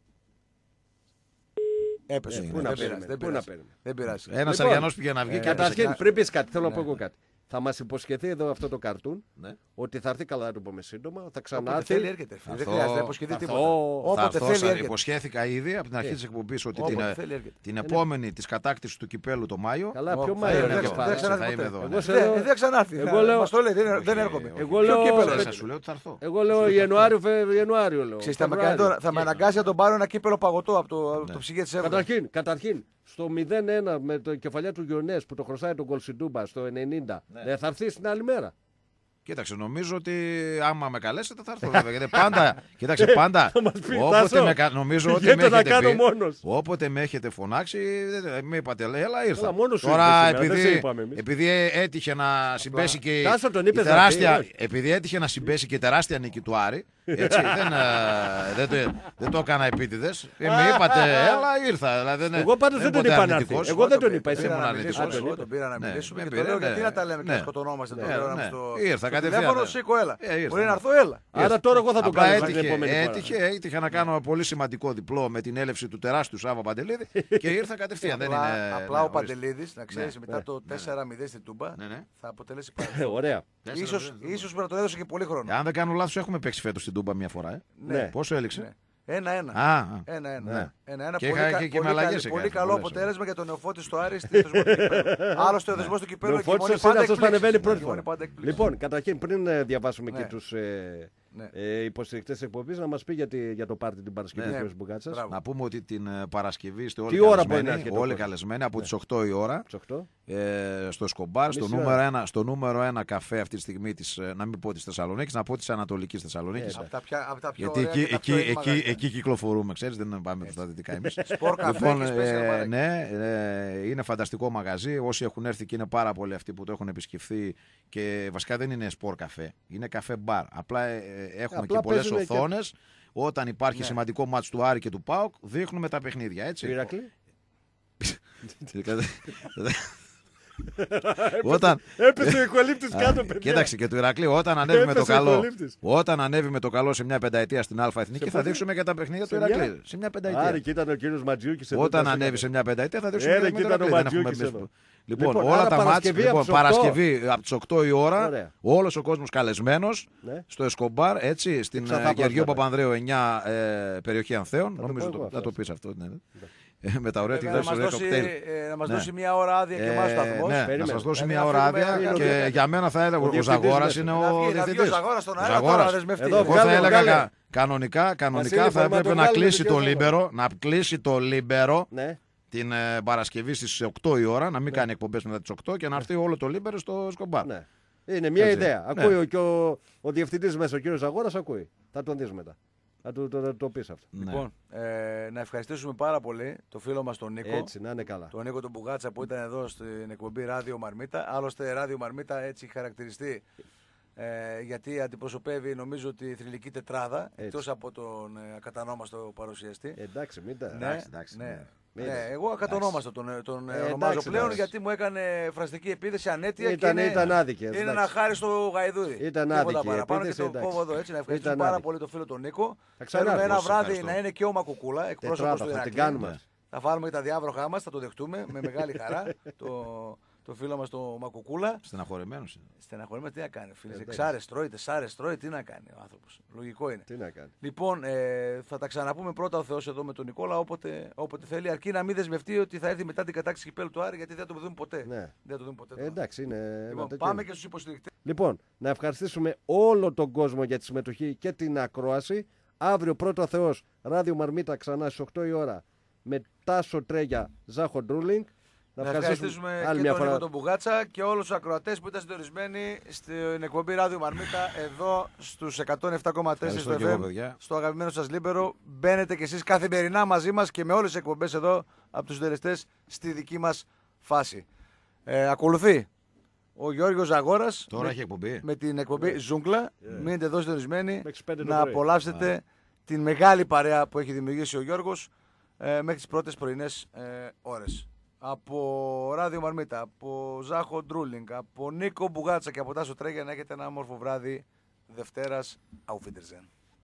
Έπεσε. Πού να παίρνουμε. Δεν πειράζει. Ένας Αριανός πήγε να βγει και καταρχήν, πριν πεις κάτι, θέλω να πω εγώ κάτι. Θα μας υποσχεθεί εδώ αυτό το καρτούν ότι θα έρθει, καλά να το πούμε σύντομα. Θα ξανάρθει. Όποτε θέλει έρχεται. Δεν χρειάζεται να υποσχεθεί τίποτα. Όποτε θέλει έρχεται. Υποσχέθηκα ήδη από την αρχή της εκπομπής ότι την επόμενη της κατάκτησης του κυπέλου το Μάιο. Καλά, ποιο Μάιο δεν ξανάρθει. Μας το λέει, δεν έρχομαι. Εγώ λέω Ιανουάριο. Θα με αναγκάσει να τον πάρω ένα κύπελο παγωτό από το ψυγείο της Εύβοια. Καταρχήν, στο 0-1 με το κεφαλιά του Γιονές που το χρωστάει τον Κολσιντούμπα στο 90, θα έρθει την άλλη μέρα. Κοίταξε, νομίζω ότι άμα με καλέσετε θα έρθω βέβαια. Γιατί πάντα, κοίταξε, πάντα νομίζω ότι όποτε με έχετε φωνάξει, με είπατε, έλα ήρθα. Τώρα επειδή έτυχε να συμπέσει και η τεράστια νίκη του Άρη, έτσι, δεν το έκανα επίτηδες. Με είπατε, έλα ήρθα. Εγώ πάντως δεν τον είπα να έρθει. Εγώ δεν τον είπα. Τον πήρα να μιλήσουμε και το λέω γιατί να τα λέμε και να σκοτωνόμαστε τώρα. Ήρθα κατευθείαν. Τηλέφωνο σήκω, έλα. Μπορεί να έρθω, έλα. Άρα τώρα εγώ θα το κάνω. Έτυχε να κάνω πολύ σημαντικό διπλό με την έλευση του τεράστιου Σάβα Παντελίδη και ήρθα κατευθείαν. Απλά ο Παντελίδης, να ξέρεις, μετά το 4-0 στην Τούμπα θα αποτελέσει παράδειγμα. Ωραία. Ίσως να το έδωσε και πολύ χρόνο. Αν δεν κάνω λάθος, έχουμε παίξει φέτος στην Τούμπα μια φορά. Πόσο έληξε? 1-1. Πολύ καλό αποτέλεσμα για τον Νεοφώτη στο Άρη. Άλλωστε ο δεσμός του κυπέλλου εκκοιμώνει πάντα εκπλήξεις. Λοιπόν, καταρχήν πριν διαβάσουμε και τους υποστηρικτές της εκπομπής, να μας πει για το πάρτι την Παρασκευή ο Μπουγάτσας. Να πούμε ότι την Παρασκευή είστε όλοι καλεσμένοι από τις 8 η ώρα στο Εσκομπάρ, στο νούμερο 1 καφέ αυτή τη στιγμή να μην πω της Θεσσαλονίκης, να πω της Ανατολικής Θεσσαλονίκης. Γιατί εκεί κυκλοφορούμε, ξέρεις, δεν πάμε προς τα δυτικά εμείς. Λοιπόν, ναι, είναι φανταστικό μαγαζί. Όσοι έχουν έρθει και είναι πάρα πολλοί αυτοί που το έχουν επισκεφθεί και βασικά δεν είναι σπορ καφέ, είναι καφέ μπαρ. Απλά έχουμε και πολλές οθόνες. Όταν υπάρχει σημαντικό μάτς του Άρη και του ΠΑΟΚ, δείχνουμε τα παιχνίδια, έτσι. Έπεσε ο Οικολήπτης κάτω, παιδιά. Κοίταξε, και του Ηρακλείου όταν ανέβει με το καλό σε μια πενταετία στην Α' Εθνική, θα δείξουμε και τα παιχνίδια του Ηρακλείου. Σε μια πενταετία. Άρα και ήταν ο κύριος Ματζιούκης. Όταν ανέβει σε μια πενταετία, θα δείξουμε και τα παιχνίδια. Λοιπόν, όλα τα μάτια. Παρασκευή από τις 8 η ώρα, όλος ο κόσμος καλεσμένος στο Εσκομπάρ, έτσι, στην Γεωργίου Παπανδρέου 9, περιοχή Ανθέων. Νομίζω να το πεις αυτό. Με τα ωραία κοκτέιλ. Να μας δώσει μια ώρα άδεια και εμάς ο σταθμός. Να σας δώσει μια ώρα άδεια και για μένα θα έλεγα ο Ζαγόρας είναι ο διευθυντής. Ο Ζαγόρας στον αέρα τώρα να δεσμευτεί. Εγώ θα έλεγα κανονικά θα έπρεπε να κλείσει το Λίμπερο. Την Παρασκευή στις 8 η ώρα, να μην κάνει εκπομπές μετά τις 8 και να έρθει όλο το Λίμπερο στο Σκομπάρ. Είναι μια ιδέα. Ακούει και ο διευθυντής μέσα, ο κύριος Ζαγόρας, ακούει. Θα τον δεις μετά. Θα το πεις αυτό. Λοιπόν, να ευχαριστήσουμε πάρα πολύ το φίλο μας τον Νίκο. Έτσι, να είναι καλά. Τον Νίκο τον Μπουγάτσα που ήταν εδώ στην εκπομπή Ράδιο Μαρμίτα. Άλλωστε, Ράδιο Μαρμίτα έτσι έχει χαρακτηριστεί. Γιατί αντιπροσωπεύει νομίζω τη θρυλική τετράδα, εκτός από τον ακατανόμαστο παρουσιαστή. Εντάξει, μην τα. Ναι, εγώ ακατονόμαστο τον ονομάζω πλέον γιατί μου έκανε φραστική επίθεση ανέτεια και ήταν άδικη. Είναι ένα χάριστο γαϊδούρι. Ήταν άδικη. Παραπάνω και το κόβω εδώ έτσι. Να ευχαριστήσω πάρα πολύ τον φίλο τον Νίκο. Θέλουμε ένα βράδυ να είναι και ο Μακουκούλα, εκπρόσωπος του Ηρακλείου. Θα βάλουμε και τα διάβροχά μας, θα το δεχτούμε με μεγάλη χαρά. Το φίλο μας το Μακουκούλα. Στεναχωρημένος είναι. Στεναχωρημένος τι να κάνει, φίλε. Εξάρες τρώει, τεσσάρες τρώει, τι να κάνει ο άνθρωπος. Λογικό είναι. Τι να κάνει. Λοιπόν, θα τα ξαναπούμε πρώτα ο Θεός εδώ με τον Νικόλα όποτε θέλει. Αρκεί να μην δεσμευτεί ότι θα έρθει μετά την κατάκτηση κυπέλλου του Άρη, γιατί δεν θα το δούμε ποτέ. Ναι. Δεν το δούμε ποτέ. Εντάξει, είναι. Λοιπόν, πάμε και στους υποστηρικτές. Λοιπόν, να ευχαριστήσουμε όλο τον κόσμο για τη συμμετοχή και την ακρόαση. Αύριο πρώτο Θεός, Ράδιο Μαρμίτα ξανά στις 8 η ώρα με Τάσο Τρέγια, Ζάχο Ντρούλινγκ. Να ευχαριστήσουμε και τον Νίκο τον Μπουγάτσα και όλους τους ακροατές που ήταν συντονισμένοι στην εκπομπή Ράδιο Μαρμίτα εδώ στους 107,4 στο FM, στο αγαπημένο σας Λίμπερο. Μπαίνετε κι εσείς καθημερινά μαζί μας και με όλες τις εκπομπές εδώ από τους συντελεστές στη δική μας φάση. Ακολουθεί ο Γιώργος Ζαγόρας με την εκπομπή Ζούγκλα. Μείνετε εδώ συντονισμένοι να απολαύσετε την μεγάλη παρέα που έχει δημιουργήσει ο Γιώργος μέχρι τις πρώτες πρωινές ώρες. Από Ράδιο Μαρμίτα, από Ζάχο Ντρούλινγκ, από Νίκο Μπουγάτσα και από Τάσο Τρέγια να έχετε ένα όμορφο βράδυ Δευτέρας. Auf Wiedersehen.